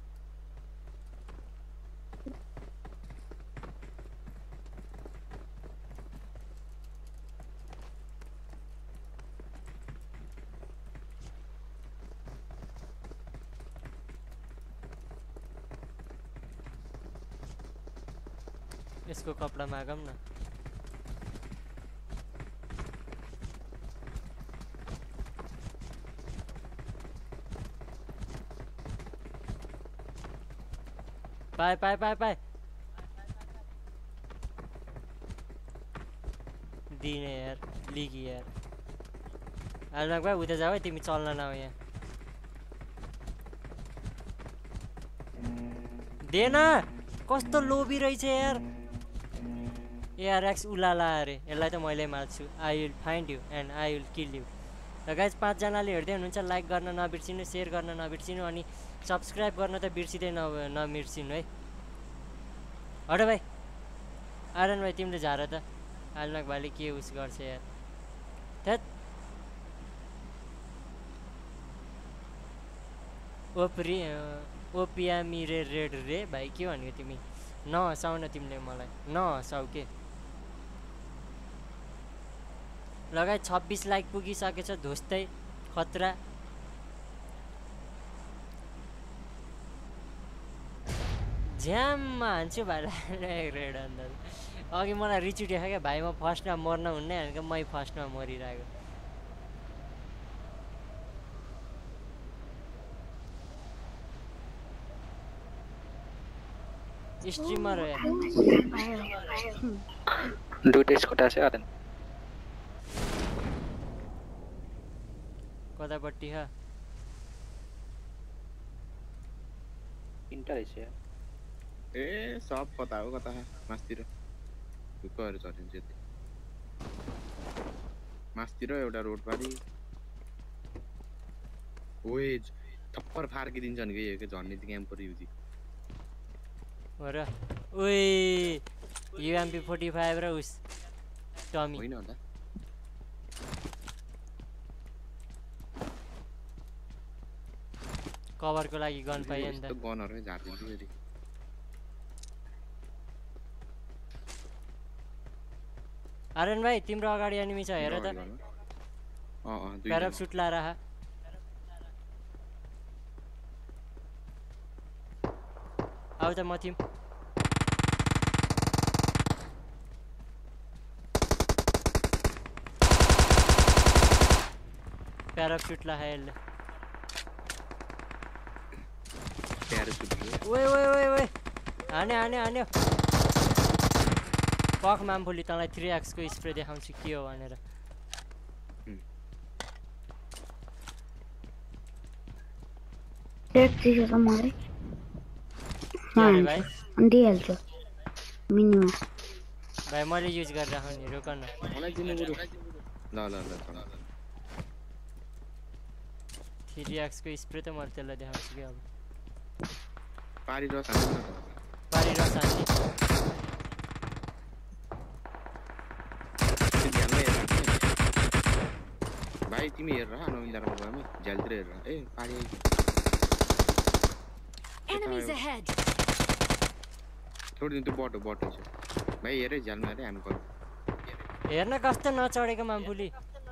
S1: यसको कपडा मागम न पाए पाए पाए पाए दिने यार लिगी यार आलमाक भाइ उता जाऊ है तिमी चल्न नआऊ यहाँ देन कस्तो लोभी रहेछ यार एआरएक्स उलाला अरे यसलाई त मैले मार्छु I will find you and I will kill you र गाइज पाँचजनाले हेर्दै हुनुहुन्छ लाइक गर्न नबिर्सिनु सेयर गर्न नबिर्सिनु अनि सब्सक्राइब गर्न त बिर्सिँदै न नबिर्सिनु है हट भाइ आरन भाइ तिमीले झार त आलमाक भाइले के उस गर्छ यार थेत ओप्री ओपिया मिरे रेड रे भाइ के भन्यो तिमी नहसाउ न तिमीले मलाई नहसाउ के लगाइ छब्बिस लाइक पुगिसकेछ धोस्तै खतरा झ्याममा हान्छु भाइलाई रेड अन्त अघि मलाई रिच उठ्यो क्या भाइ म फर्स्टमा मर्न हुन्ने भनेको मै फर्स्टमा मरिरहेको स्ट्रिमर हो यार
S11: दुईटा स्कोटा छ आदन
S1: कतापट्टि ह
S11: तीनटा रहेछ यार
S9: ए सब कता हो कता मास्तिर ढुक्कहरू झरिन्छ यति मास्तिर एउटा रोड पारी ओए थप्पर फार्किदिन्छन् के यो के झर्ने क्याम्पर युजी
S1: हो र ओए युएमपी फोर्टी फाइभ र उस टमी
S9: होइन होला
S1: कभरको लागि गन पाइयो नि त
S9: गनहरुमै झार्दिन्छु फेरि
S1: आरन भाइ तिम्रो अगाडि एनिमी छ हेर त
S9: अ अ दुई
S1: प्याराशुट लाएर आहा आउ त मथि प्याराशुट ला है यसले
S9: प्यारासुट
S1: ओए ओए ओए ओए हाने हाने हाने पक मामफुली तँलाई थ्री एक्स को स्प्रे देखाउँछु के हो भनेर
S10: डेट दियो त मलाई
S1: अरे भाइ
S10: दिइहाल्छु मिनिमम
S1: भाइ मैले युज गरिराख नि रोक न
S9: मलाई दिनु बरु ल ल ल
S1: थ्री एक्स को स्प्रे त मैले त्यसलाई देखाउँछु कि अब
S9: पारी रस हान्नु न
S1: पारी रस हान्ने
S9: भाइ तिमी हेर न मिलारमा गएँ झ्यालतिर हेर ए पारी
S3: Enemies ahead.
S9: छोडिदिनु त्यो बटो बटो छ भाइ हेरे झ्यालमा हेरे हामी पर्छ
S1: हेर्न कस्तो नचढेको मामफुली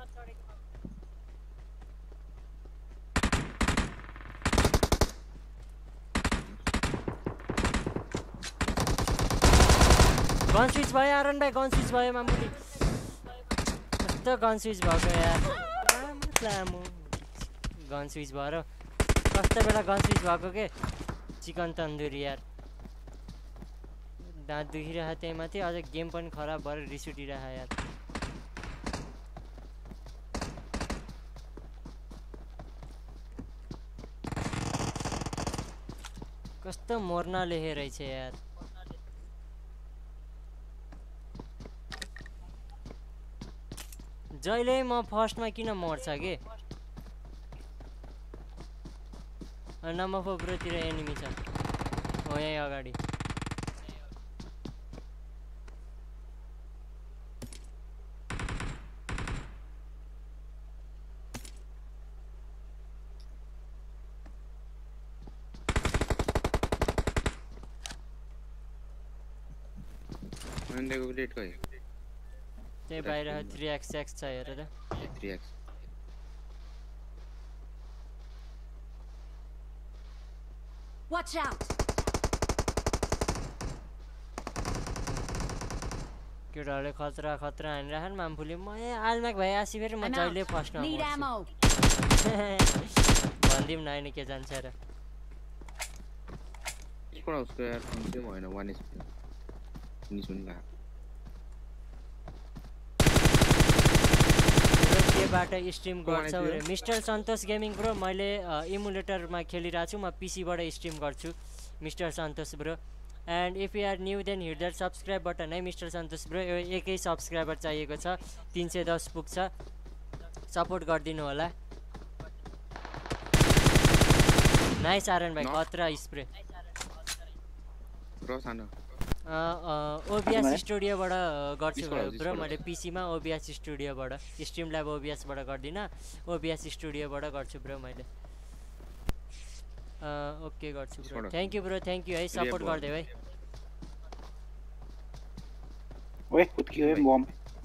S1: गन स्विच भयो आरन भाइ गन स्विच भयो मामफुली कस्तो गन स्विच भएको यार लामो गन स्विच भएर कस्तो बेला गन स्विच भएको के चिकन तन्दुरी यार दाँत दुखिरहेको त्यही माथि अझ गेम पनि खराब भएर रिस उठिरहेको यार कस्तो मर्न लेखे रहेछ यार जहिले म फर्स्टमा किन मर्छ के नम्बर फोर ब्रोतिर एनिमी छ हो यहीँ अगाडि
S9: अन्डेको रेट कति
S1: त्यही बाहिर थ्री एक्स एक्स छ हेर त
S9: थ्री एक्स
S3: Watch out.
S1: केटाहरूले खतरा खतरा हानिराखन् मामफुली म ए आलमाक भाइ आसी फेरि म जहिले फर्स्टमा
S3: Need ammo.
S1: भन्दिम न हैन के जान्छ र
S9: स्कोर उसको यार कम चाहिँ भएन वन एचपी नि सुन्ला
S1: केबाट स्ट्रिम गर्छ रे मिस्टर सन्तोष गेमिङ ब्रो मैले इमुलेटरमा खेलिरहेको छु म पीसीबाट स्ट्रिम गर्छु mister Santosh bro and if you are new then hit that subscribe button है मिस्टर सन्तोष ब्रो एकै सब्सक्राइबर चाहिएको छ तीन सय दस पुग्छ सपोर्ट गरिदिनु होला नाइस आरन भाइ खतरा स्प्रे
S9: रसाना
S1: ओबिएस स्टुडियोबाट गर्छु ब्रो मैले पीसीमा ओबिएस स्टुडियोबाट स्ट्रिम ल्याब ओबिएसबाट गर्दिनँ ओबिएस स्टुडियोबाट गर्छु ब्रो मैले ओके गर्छु bro thank you bro thank you है सपोर्ट गरिदियो है
S11: ओए कुदकी है बम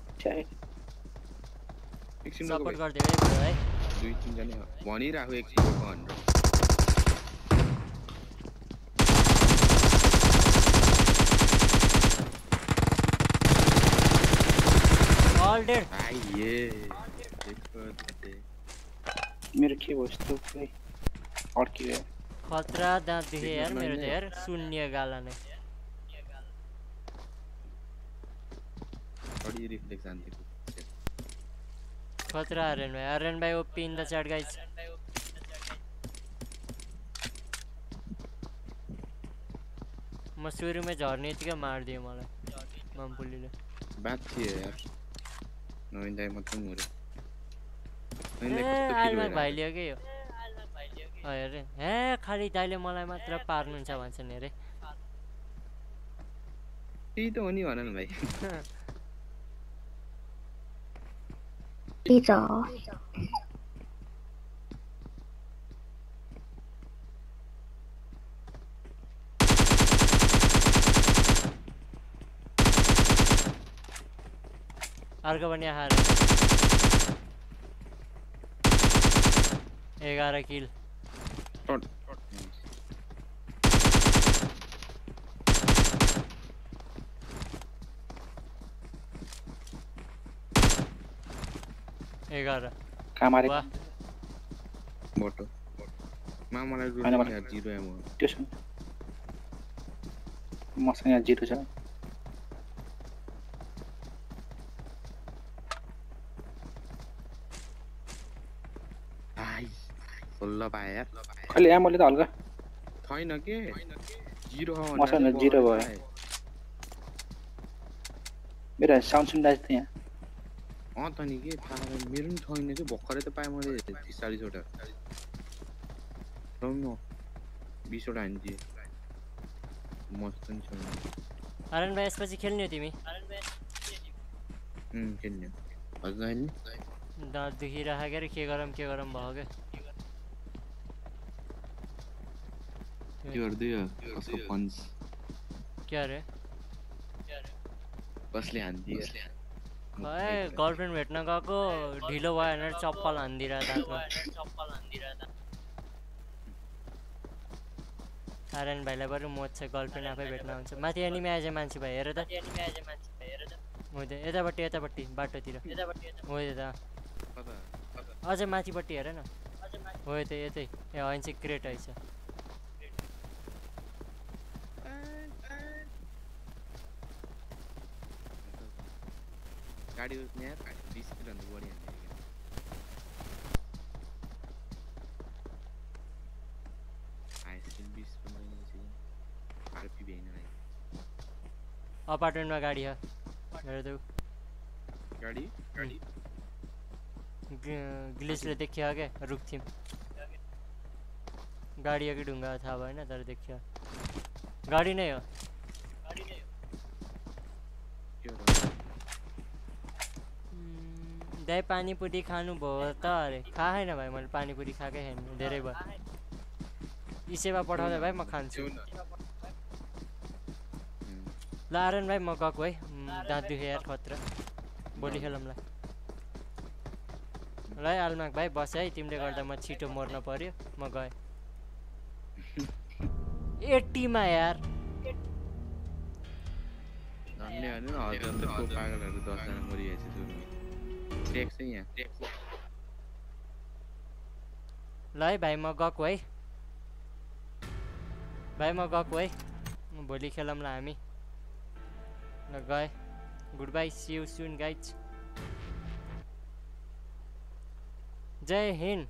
S1: सपोर्ट गरिदियो है ब्रो है
S9: दुई तीन जना भनिराखो एकछिन भनेर
S1: All dead.
S9: Ay, yeah.
S11: मेरो के भयो यस्तो भाइ अड्कियो
S1: खतरा दाँत देखे यार मेरो त यार शून्य गाला नै
S9: बडी रिफ्लेक्स आन्थे
S1: खतरा आर्यन भाइ आर्यन भाइ OP in the chat guys म सुरुमै झर्ने यतिकै मारिदियो मलाई ममपुलीले
S9: बात थियो यार नोइन्दाइ मात्र मरे
S1: ए आलमा भाइले के हो अरे हे खाली दाइले मलाई मात्र पार्नुहुन्छ भन्छन् अरे
S9: त्यही त हो नि भन न भाइ
S10: त्यही त
S1: अर्को पनि हार एघार किल एघार
S11: कहाँ मारे
S9: मोटो मा मलाई
S11: होइन,
S9: रुल
S11: मलाई-
S9: यार जिरो एमो
S11: त्यसो मसँग यहाँ जिरो छ
S9: भाइ बल्ल पाए यार
S11: कहिले एमोले त हल्का
S9: छैन के जिरो हो
S11: मसँग
S9: भन्दा
S11: जिरो
S9: बल्ल
S11: भयो।
S9: पाए।
S11: मेरो साउन्ड सुनिरहेको थियो यहाँ
S9: अँ त नि के थाहा छैन, मेरो पनि छैन कि भर्खरै त पाएँ मैले तिस चालिसवटा लौ न बिसवटा हानिदिएँ मस्त नि छैन
S1: आर्यन भाइ यसपछि खेल्ने हो तिमी
S9: उम् खेल्ने हजुर खेल्ने
S1: दाँत दुखिरहेको के अरे के गरौँ के गरौँ भयो क्या
S9: के गर्दै हो कसको पन्च
S1: क्या अरे
S9: कसले हानिदियो
S1: खै गर्लफ्रेन्ड भेट्न गएको ढिलो भयो भनेर चप्पल हानिदिरहेको दाँतमा आर्यन भाइलाई बरु मोज छ गर्लफ्रेन्ड आफै भेट्न आउँछ माथि एनिमी आएछ मान्छे भाइ हेर त हो त यतापट्टि यतापट्टि बाटोतिर हो त अझै माथिपट्टि हेर न हो त यतै ए होइन चाहिँ क्रेट आइछ
S9: गाडी उठ्ने यार बिस किलोभन्दा बढी हान्ने आइसक्रिम बिस पन्ध्र आरपी भएन
S1: अपार्टमेन्टमा गाडी छ हेर देऊ
S9: गाडी गाडी
S1: ग्लिचले देखियो क्या रुक्थ्यौँ गाडी हो कि ढुङ्गा थाहा भएन तर देखियो गाडी नै हो दाइ पानीपुरी खानुभयो त अरे खाएन भाइ मैले पानीपुरी खाएकै छैन धेरै भयो यी सेवा पठाउँदा भाइ म खान्छु ल आर्यन भाइ म गएको है दाँत दुख्यो यार खतरा भोलि खेलौँला ल है आलमाग भाइ बस है तिमीले गर्दा म छिटो मर्न पर्यो म गएँ एट्टीमा यार
S9: धन्य होइन हजारको पागलहरू दसजना मरिरहेछ सुरु ट्याक्स है यहाँ ट्याक्स
S1: ल है भाइ म गएको है भाइ म गएको है भोलि खेलौँला हामी ल गएँ good bye see you soon guys Jai Hind